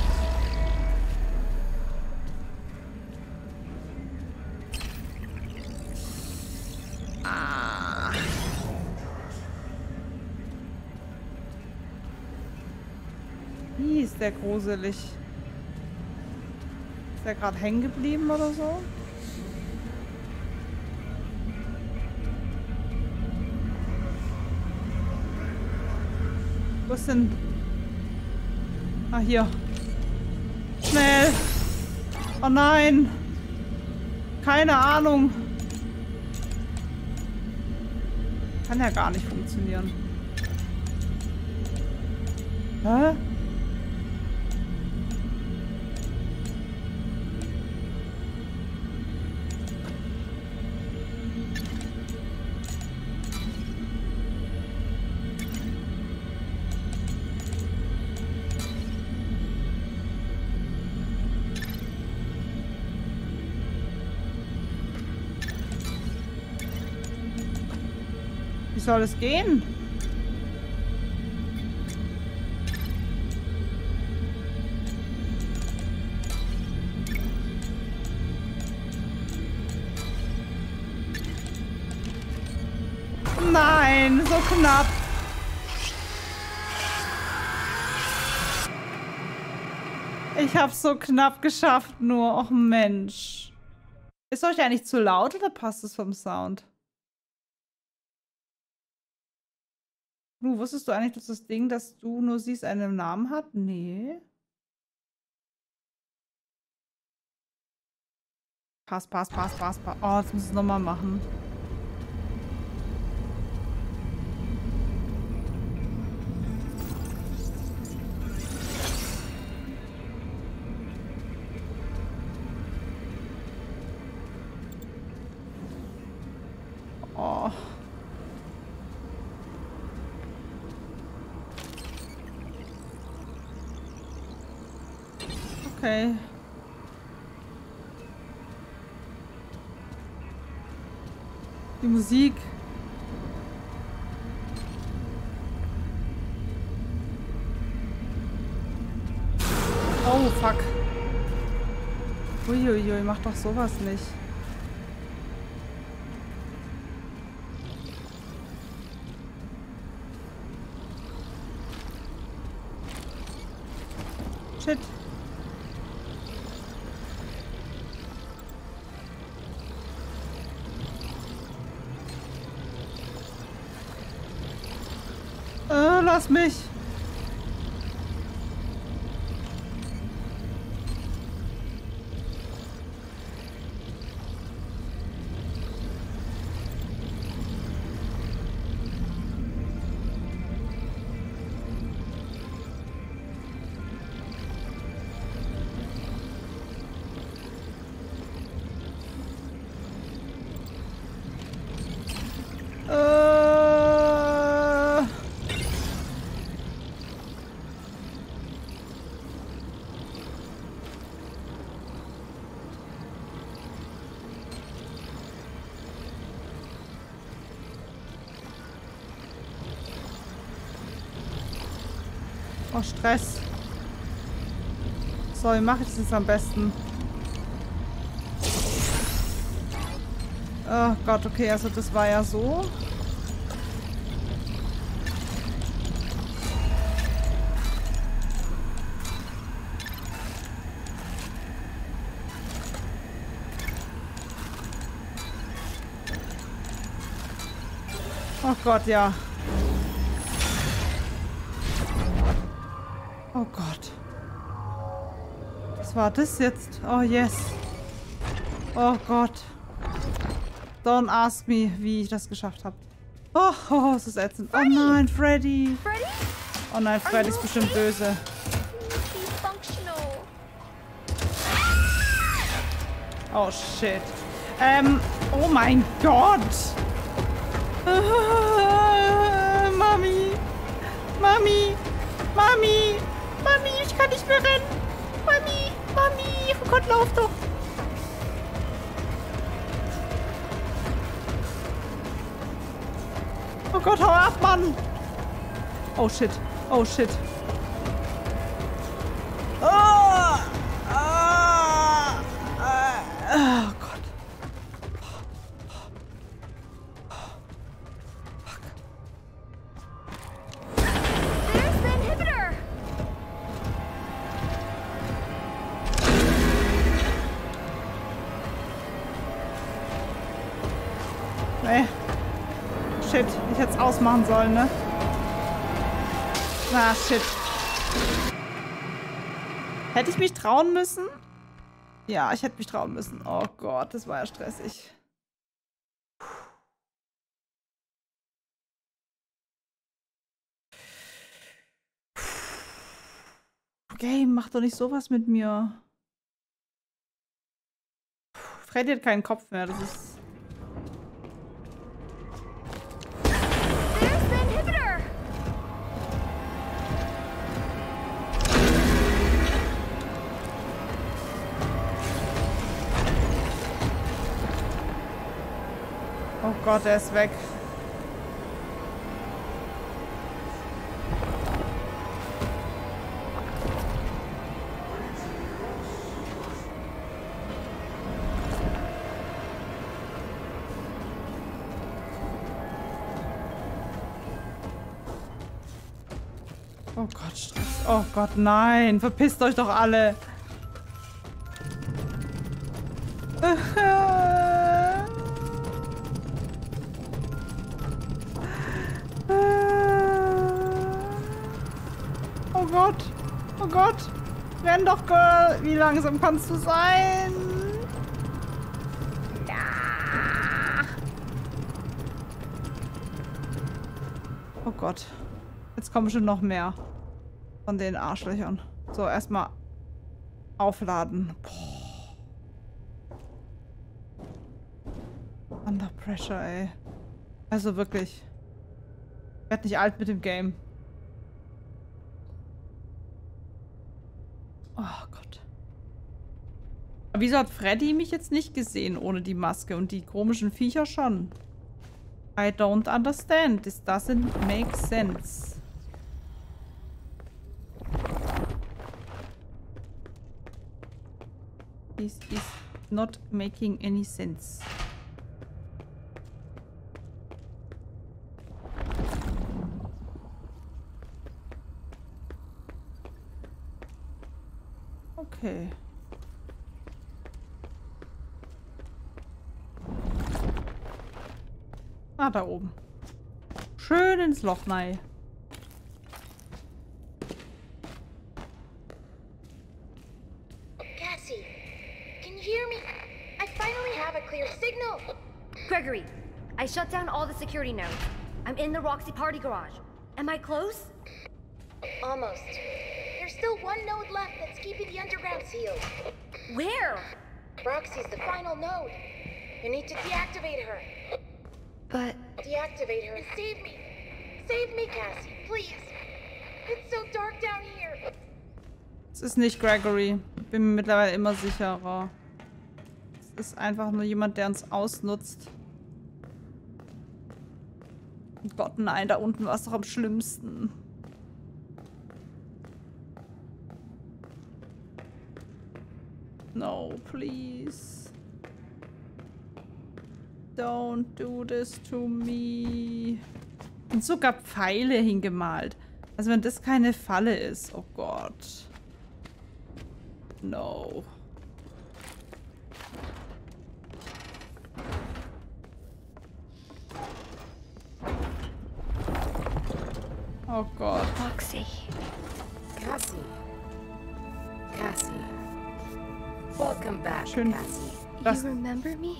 Ist der gruselig. Ist der gerade hängen geblieben oder so? Wo ist denn... Ah, hier. Schnell! Oh nein! Keine Ahnung. Kann ja gar nicht funktionieren. Hä? Wie soll es gehen? nein, so knapp. Ich hab's so knapp geschafft nur. Och Mensch. Ist euch eigentlich zu laut oder passt es vom Sound? Wusstest du eigentlich, dass das Ding, das du nur siehst, einen Namen hat? Nee. Pass. Oh, jetzt muss ich es nochmal machen. Oh. Okay. Die Musik. Oh, fuck. Uiuiui, mach doch sowas nicht. Shit. Lass mich. Oh, Stress. So, wie mache ich das jetzt am besten? Oh Gott, okay, also das war ja so. Oh Gott, ja. Oh Gott. Was war das jetzt? Oh yes. Oh Gott. Don't ask me, wie ich das geschafft habe. Oh, es ist ätzend. Oh nein, Freddy. Oh nein, Freddy ist bestimmt böse. Oh shit. Oh mein Gott. Mami. Mami. Mami. Mami, ich kann nicht mehr rennen. Mami. Mami. Oh Gott, lauf doch. Oh Gott, hau ab, Mann. Oh shit. Oh shit. Oh. Oh Gott.
There's the inhibitor!
Nee. Shit, ich hätte es ausmachen sollen, ne? Ah, shit. Hätte ich mich trauen müssen? Ja, ich hätte mich trauen müssen. Oh Gott, das war ja stressig. Game, mach doch nicht sowas mit mir. Freddy hat keinen Kopf mehr, das ist...
There's the inhibitor!
Oh Gott, er ist weg. Oh Gott, Stress. Oh Gott, nein. Verpisst euch doch alle. Oh Gott. Oh Gott. Renn doch, Girl. Wie langsam kannst du sein? Ja. Oh Gott. Jetzt kommen schon noch mehr von den Arschlöchern. So, erstmal aufladen. Boah. Under pressure, ey. Also wirklich. Ich werde nicht alt mit dem Game. Oh Gott. Aber wieso hat Freddy mich jetzt nicht gesehen ohne die Maske und die komischen Viecher schon? I don't understand. This doesn't make sense. This is not making any sense. Okay. Ah, da oben. Schön ins Loch rein.
Cassie, can you hear me? I finally have a clear signal.
Gregory, I shut down all the security nodes. I'm in the Roxy party garage. Am I close?
Almost. There's still one node left that's keeping the underground sealed.
Where?
Roxy's the final node. You need to deactivate her.
But...
Deactivate her and save me. Save me, Cassie, please. It's so dark down here.
Es ist nicht Gregory. Bin mir mittlerweile immer sicherer. Es ist einfach nur jemand, der uns ausnutzt. Oh Gott, nein, da unten war es doch am schlimmsten. No, please. Don't do this to me. Und sogar Pfeile hingemalt. Also wenn das keine Falle ist. Oh Gott. No. Oh Gott.
Roxy.
Cassie. Cassie. Welcome back,
Schön.
Cassie.
Das,
You remember me?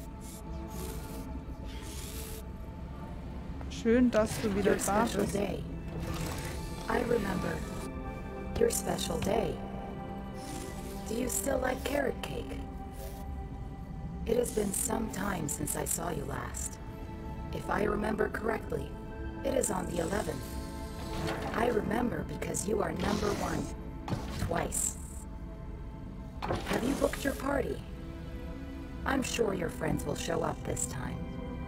schön, dass du wieder
Your
da
special
bist.
day. I remember. Your special day. Do you still like carrot cake? It has been some time since I saw you last. If I remember correctly, it is on the 11th. I remember because you are number 1. Twice. Have you booked your party? I'm sure your friends will show up this time.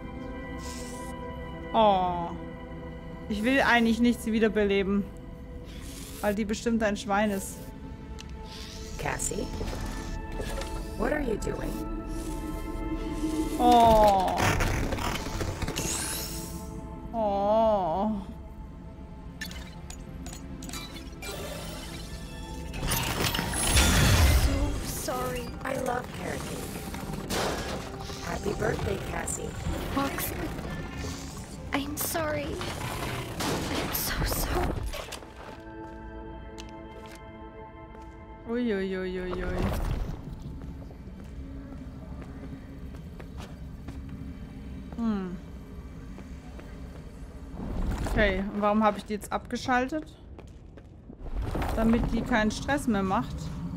Oh. Ich will eigentlich nicht sie wiederbeleben. Weil die bestimmt ein Schwein ist.
Cassie? What are you doing?
Oh. Oh.
So sorry.
I love carrot cake. Happy birthday, Cassie.
Roxy. I'm sorry. I'm so sorry.
Uiuiuiui. Okay, und warum habe ich die jetzt abgeschaltet? Damit die keinen Stress mehr macht.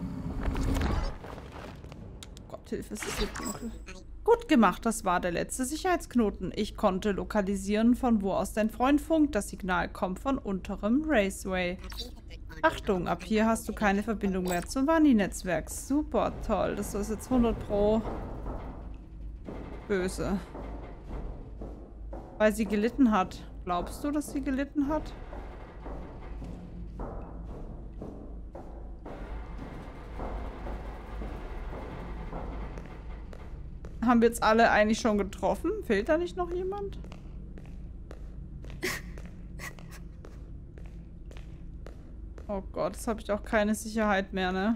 Gott, Hilfe, es ist hier dunkel. Gut gemacht, das war der letzte Sicherheitsknoten. Ich konnte lokalisieren, von wo aus dein Freund funkt. Das Signal kommt von unterem Raceway. Achtung, ab hier hast du keine Verbindung mehr zum Vani-Netzwerk. Super, toll. Das ist jetzt 100% böse. Weil sie gelitten hat. Glaubst du, dass sie gelitten hat? Haben wir jetzt alle eigentlich schon getroffen? Fehlt da nicht noch jemand? Oh Gott, jetzt habe ich auch keine Sicherheit mehr, ne?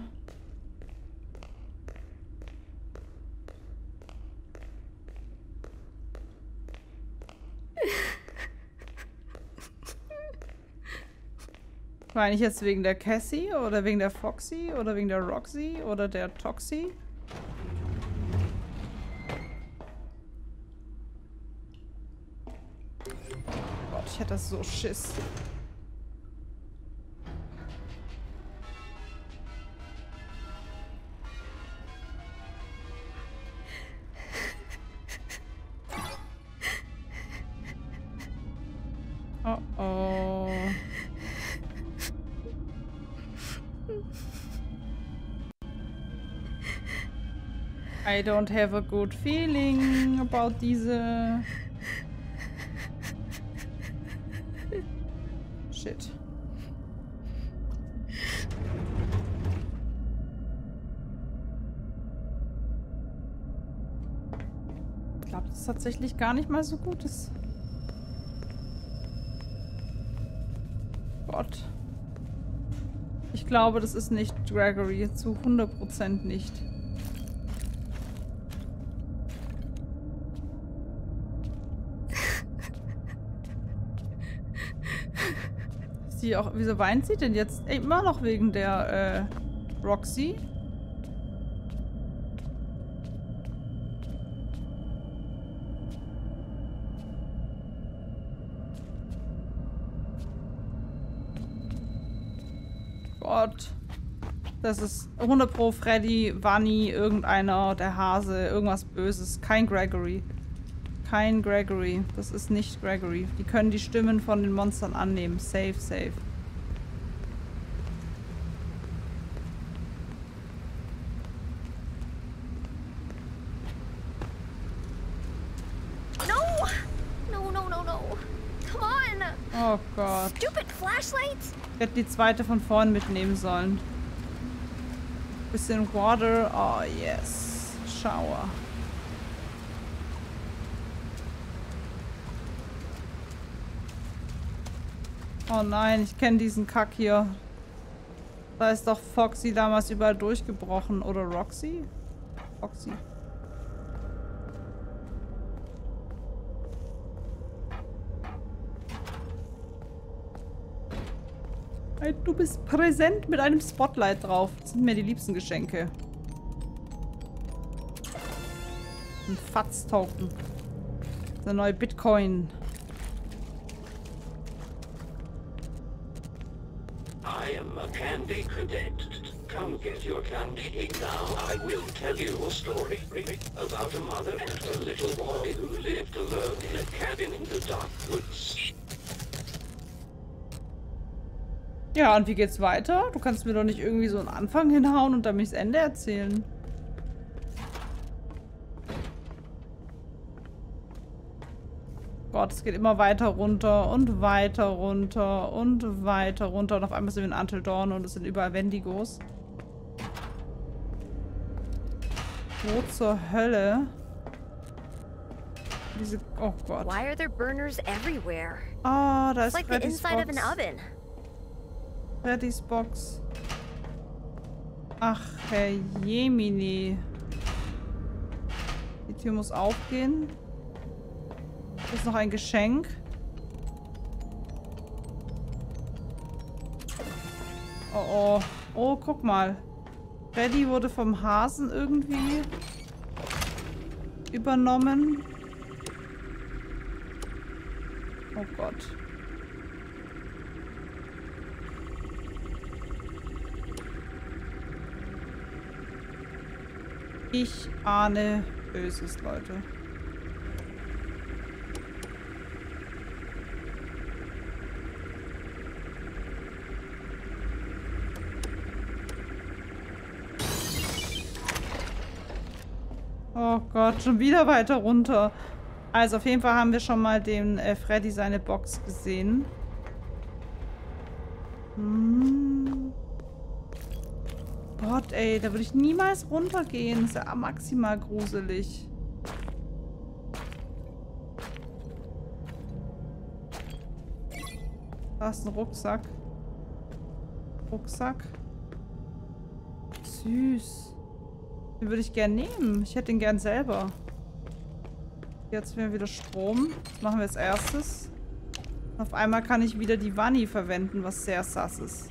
War ich jetzt wegen der Cassie oder wegen der Foxy oder wegen der Roxy oder der Toxie? Gott, ich hätte so Schiss. Oh oh. I don't have a good feeling about diese... Shit. Ich glaube, das ist tatsächlich gar nicht mal so gut ist. Gott. Ich glaube, das ist nicht Gregory. Zu 100% nicht. Sie auch, wieso weint sie denn jetzt? Ey, immer noch wegen der Roxy? Gott. Das ist 100 Pro Freddy, Vanni, irgendeiner, der Hase, irgendwas Böses. Kein Gregory. Kein Gregory. Das ist nicht Gregory. Die können die Stimmen von den Monstern annehmen. Safe, safe.
No! No, no, no, no. Come on!
Oh Gott.
Stupid flashlights!
Ich hätte die zweite von vorn mitnehmen sollen. Bisschen Water. Oh yes. Shower. Oh nein, ich kenne diesen Kack hier. Da ist doch Foxy damals überall durchgebrochen. Oder Roxy? Foxy. Hey, du bist präsent mit einem Spotlight drauf. Das sind mir die liebsten Geschenke. Ein Fatz-Token. Der neue Bitcoin.
I am a candy cadet. Come get your candy now. I will tell you a story about a mother and her little boy who lived alone in a cabin in the dark woods.
Ja, und wie geht's weiter? Du kannst mir doch nicht irgendwie so einen Anfang hinhauen und dann mich das Ende erzählen. Gott, es geht immer weiter runter und weiter runter und weiter runter. Und auf einmal sind wir in Until Dawn und es sind überall Wendigos. Wo zur Hölle? Diese... Oh Gott.
Why are there burners everywhere?
Ah, da ist
It's like the
Freddys
inside of an
Box.
oven.
Freddys Box. Ach, Herr Jemini. Die Tür muss aufgehen. Hier ist noch ein Geschenk. Oh, oh. Oh, guck mal. Freddy wurde vom Hasen irgendwie übernommen. Oh Gott. Ich ahne Böses, Leute. Oh Gott, schon wieder weiter runter. Also auf jeden Fall haben wir schon mal den Freddy seine Box gesehen. Gott, ey, da würde ich niemals runtergehen. Das ist ja maximal gruselig. Da ist ein Rucksack. Rucksack. Süß. Den würde ich gern nehmen. Ich hätte ihn gern selber. Jetzt haben wir wieder Strom. Das machen wir als erstes. Auf einmal kann ich wieder die Vanni verwenden, was sehr sass ist.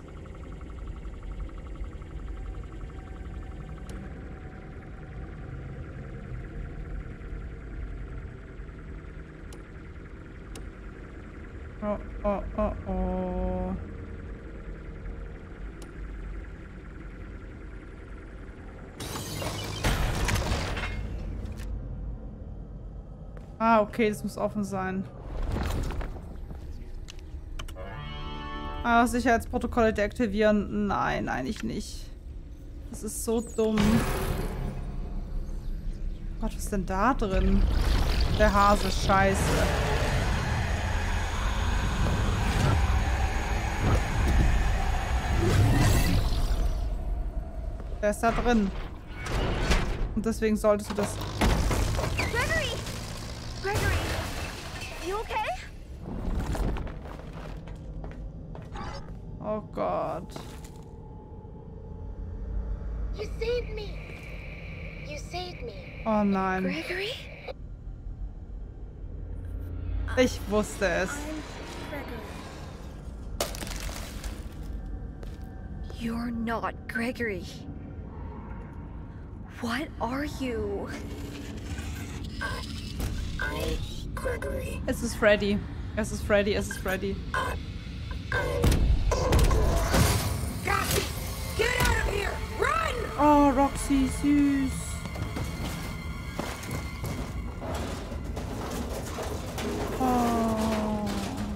Oh, oh, oh, oh. Ah, okay, das muss offen sein. Ah, Sicherheitsprotokolle deaktivieren. Nein, eigentlich nicht. Das ist so dumm. Gott, was ist denn da drin? Der Hase, scheiße. Der ist da drin. Und deswegen solltest du das...
Gregory! Gregory! You okay?
Oh Gott.
You saved me. You saved me.
Oh nein.
Gregory?
Ich wusste es.
You're not Gregory. What are you?
I'm Gregory.
Es ist Freddy. Es ist Freddy. Es ist Freddy.
Get out of here! Run!
Oh, Roxy, süß. Oh.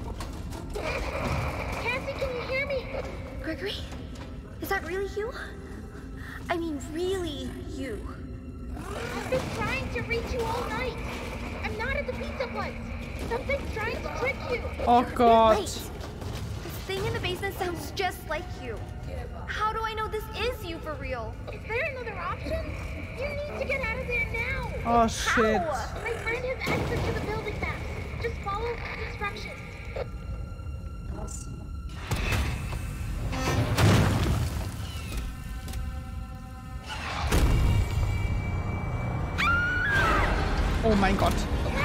Cassie, can you hear me?
Gregory? Is that really you? I mean, really you?
I've been trying to reach you all night. I'm not at the pizza place. Something's trying to trick you.
Oh
Wait.
Gott.
This thing in the basement sounds just like you. How do I know this is you for real?
Is there another option? You need to get out of there now.
Oh shit.
How?
My friend has access to the building maps. Just follow the instructions.
Oh mein Gott.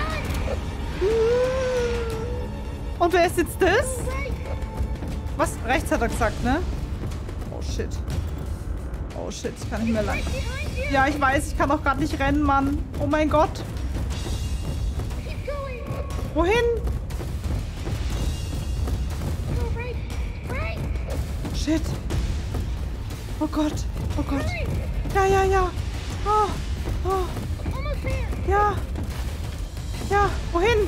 Und wer ist jetzt das? Was? Rechts hat er gesagt, ne? Oh shit. Oh shit, ich kann nicht mehr lang. Ja, ich weiß, ich kann auch gerade nicht rennen, Mann. Oh mein Gott. Wohin? Shit. Oh Gott. Oh Gott. Ja, ja, ja. Oh. Oh. Ja. Ja, wohin?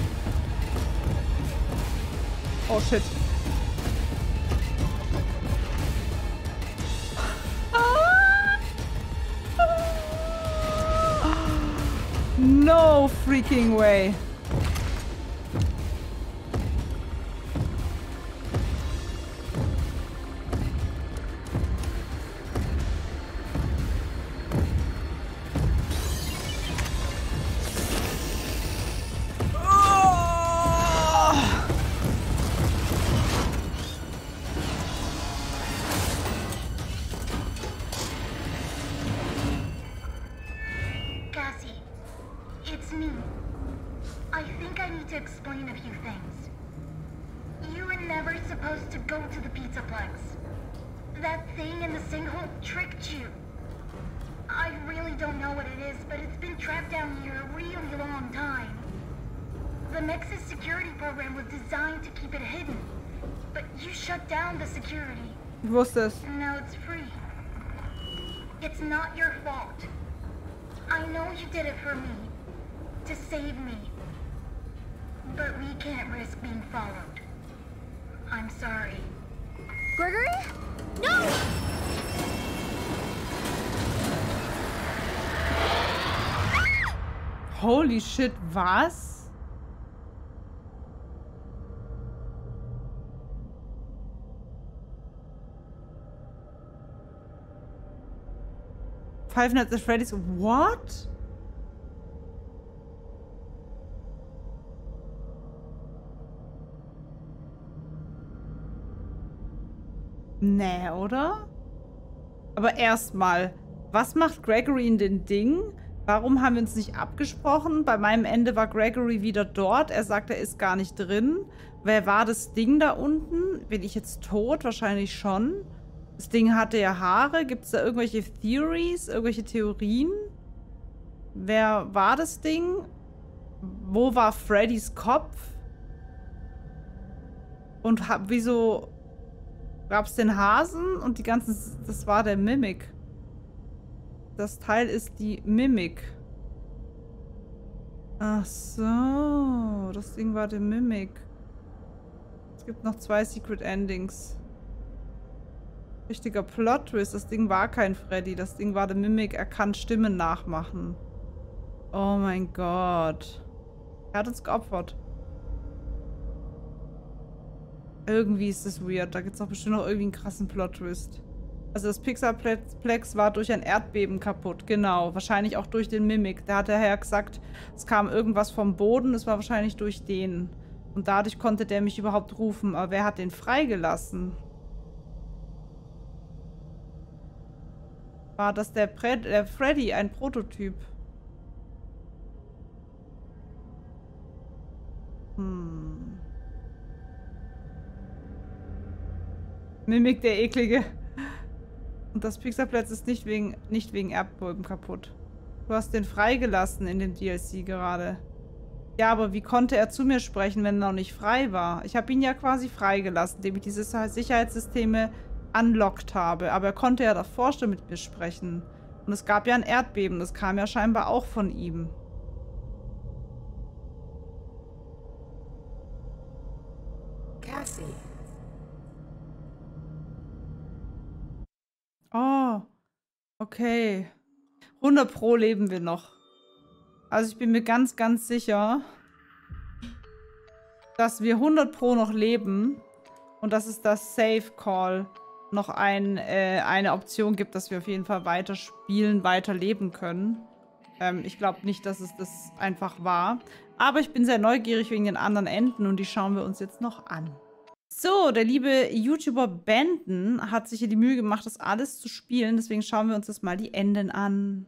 Oh shit. No freaking way.
Cassie, it's me. I think I need to explain a few things. You were never supposed to go to the Pizzaplex. That thing in the sinkhole tricked you. I really don't know what it is, but it's been trapped down here a really long time. The Nexus security program was designed to keep it hidden, but you shut down the security.
Ich wusste es.
And now it's free. It's not your fault. I know you did it for me, to save me. But we can't risk being followed. I'm sorry.
Gregory? No!
Holy shit, was? Five Nights at Freddy's. What? Nee, oder? Aber erstmal, was macht Gregory in den Ding? Warum haben wir uns nicht abgesprochen? Bei meinem Ende war Gregory wieder dort. Er sagt, er ist gar nicht drin. Wer war das Ding da unten? Bin ich jetzt tot? Wahrscheinlich schon. Das Ding hatte ja Haare. Gibt es da irgendwelche Theories? Irgendwelche Theorien? Wer war das Ding? Wo war Freddys Kopf? Und wieso gab es den Hasen und die ganzen... Das war der Mimic. Das Teil ist die Mimic. Ach so. Das Ding war der Mimic. Es gibt noch 2 Secret Endings. Richtiger Plot-Twist. Das Ding war kein Freddy. Das Ding war der Mimic. Er kann Stimmen nachmachen. Oh mein Gott. Er hat uns geopfert. Irgendwie ist das weird. Da gibt es doch bestimmt noch irgendwie einen krassen Plot-Twist. Also das Pixarplex war durch ein Erdbeben kaputt. Genau. Wahrscheinlich auch durch den Mimic. Da hat der Herr gesagt, es kam irgendwas vom Boden. Das war wahrscheinlich durch den. Und dadurch konnte der mich überhaupt rufen. Aber wer hat den freigelassen? War das der Freddy, ein Prototyp? Mimic, der eklige. Und das Pixarplatz ist nicht wegen Erdbeben kaputt. Du hast den freigelassen in dem DLC gerade. Ja, aber wie konnte er zu mir sprechen, wenn er noch nicht frei war? Ich habe ihn ja quasi freigelassen, indem ich diese Sicherheitssysteme unlocked habe. Aber er konnte ja davor schon mit mir sprechen. Und es gab ja ein Erdbeben. Das kam ja scheinbar auch von ihm.
Cassie.
Oh, okay. 100 Pro leben wir noch. Also ich bin mir ganz, ganz sicher, dass wir 100 Pro noch leben und dass es das Save Call noch eine Option gibt, dass wir auf jeden Fall weiter spielen, weiter leben können. Ich glaube nicht, dass es das einfach war. Aber ich bin sehr neugierig wegen den anderen Enden und die schauen wir uns jetzt noch an. So, der liebe YouTuber Benton hat sich hier die Mühe gemacht, das alles zu spielen. Deswegen schauen wir uns jetzt mal die Enden an.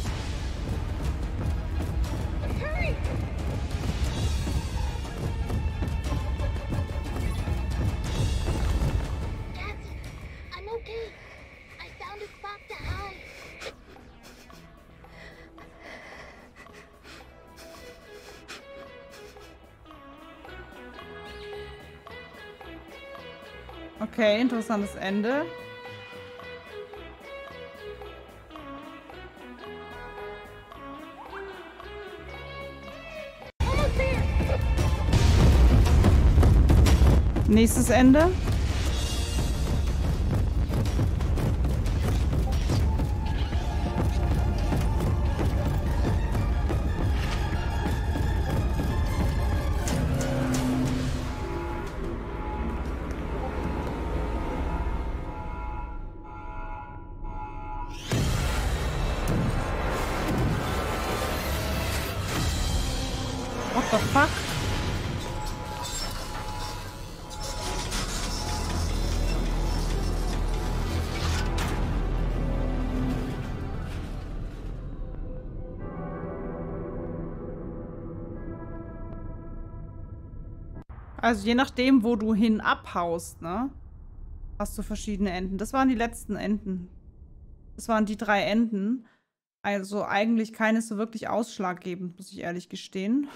Okay, interessantes Ende. Nächstes Ende. What the fuck? Also je nachdem, wo du hin abhaust, ne? Hast du verschiedene Enden. Das waren die letzten Enden. Das waren die 3 Enden. Also eigentlich keines so wirklich ausschlaggebend, muss ich ehrlich gestehen.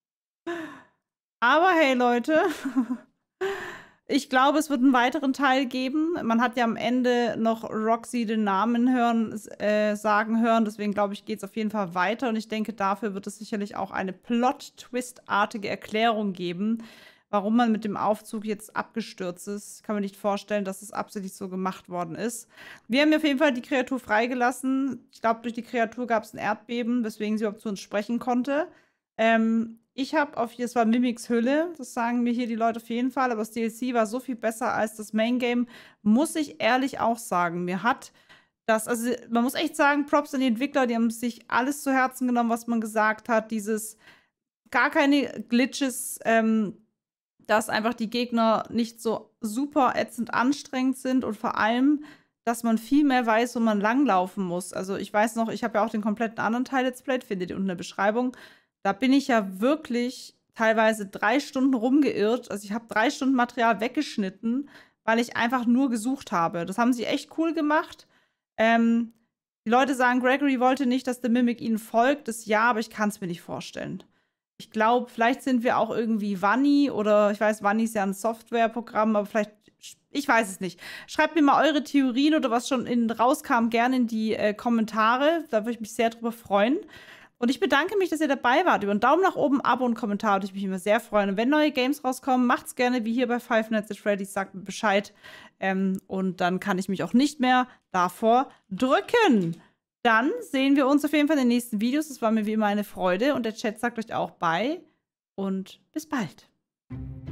Aber hey, Leute. Ich glaube, es wird einen weiteren Teil geben. Man hat ja am Ende noch Roxy den Namen sagen hören. Deswegen glaube ich, geht es auf jeden Fall weiter. Und ich denke, dafür wird es sicherlich auch eine Plot-Twist-artige Erklärung geben, warum man mit dem Aufzug jetzt abgestürzt ist. Ich kann mir nicht vorstellen, dass es absichtlich so gemacht worden ist. Wir haben auf jeden Fall die Kreatur freigelassen. Ich glaube, durch die Kreatur gab es ein Erdbeben, weswegen sie überhaupt zu uns sprechen konnte. Ich habe es war Mimics Hülle, das sagen mir hier die Leute auf jeden Fall, aber das DLC war so viel besser als das Main Game, muss ich ehrlich auch sagen. Mir hat das, also man muss echt sagen, Props an die Entwickler, die haben sich alles zu Herzen genommen, was man gesagt hat, dieses gar keine Glitches dass einfach die Gegner nicht so super ätzend anstrengend sind und vor allem, dass man viel mehr weiß, wo man langlaufen muss. Also ich weiß noch, ich habe ja auch den kompletten anderen Teil Let's Play, findet ihr unten in der Beschreibung. Da bin ich ja wirklich teilweise 3 Stunden rumgeirrt. Also ich habe 3 Stunden Material weggeschnitten, weil ich einfach nur gesucht habe. Das haben sie echt cool gemacht. Die Leute sagen, Gregory wollte nicht, dass der Mimic ihnen folgt. Das ja, aber ich kann es mir nicht vorstellen. Ich glaube, vielleicht sind wir auch irgendwie Vanni oder ich weiß, Vanni ist ja ein Softwareprogramm, aber vielleicht, ich weiß es nicht. Schreibt mir mal eure Theorien oder was schon rauskam, gerne in die Kommentare. Da würde ich mich sehr drüber freuen. Und ich bedanke mich, dass ihr dabei wart. Über einen Daumen nach oben, Abo und Kommentar würde ich mich immer sehr freuen. Und wenn neue Games rauskommen, macht's gerne wie hier bei Five Nights at Freddy's, sagt mir Bescheid. Und dann kann ich mich auch nicht mehr davor drücken. Dann sehen wir uns auf jeden Fall in den nächsten Videos. Das war mir wie immer eine Freude. Und der Chat sagt euch auch bye. Und bis bald.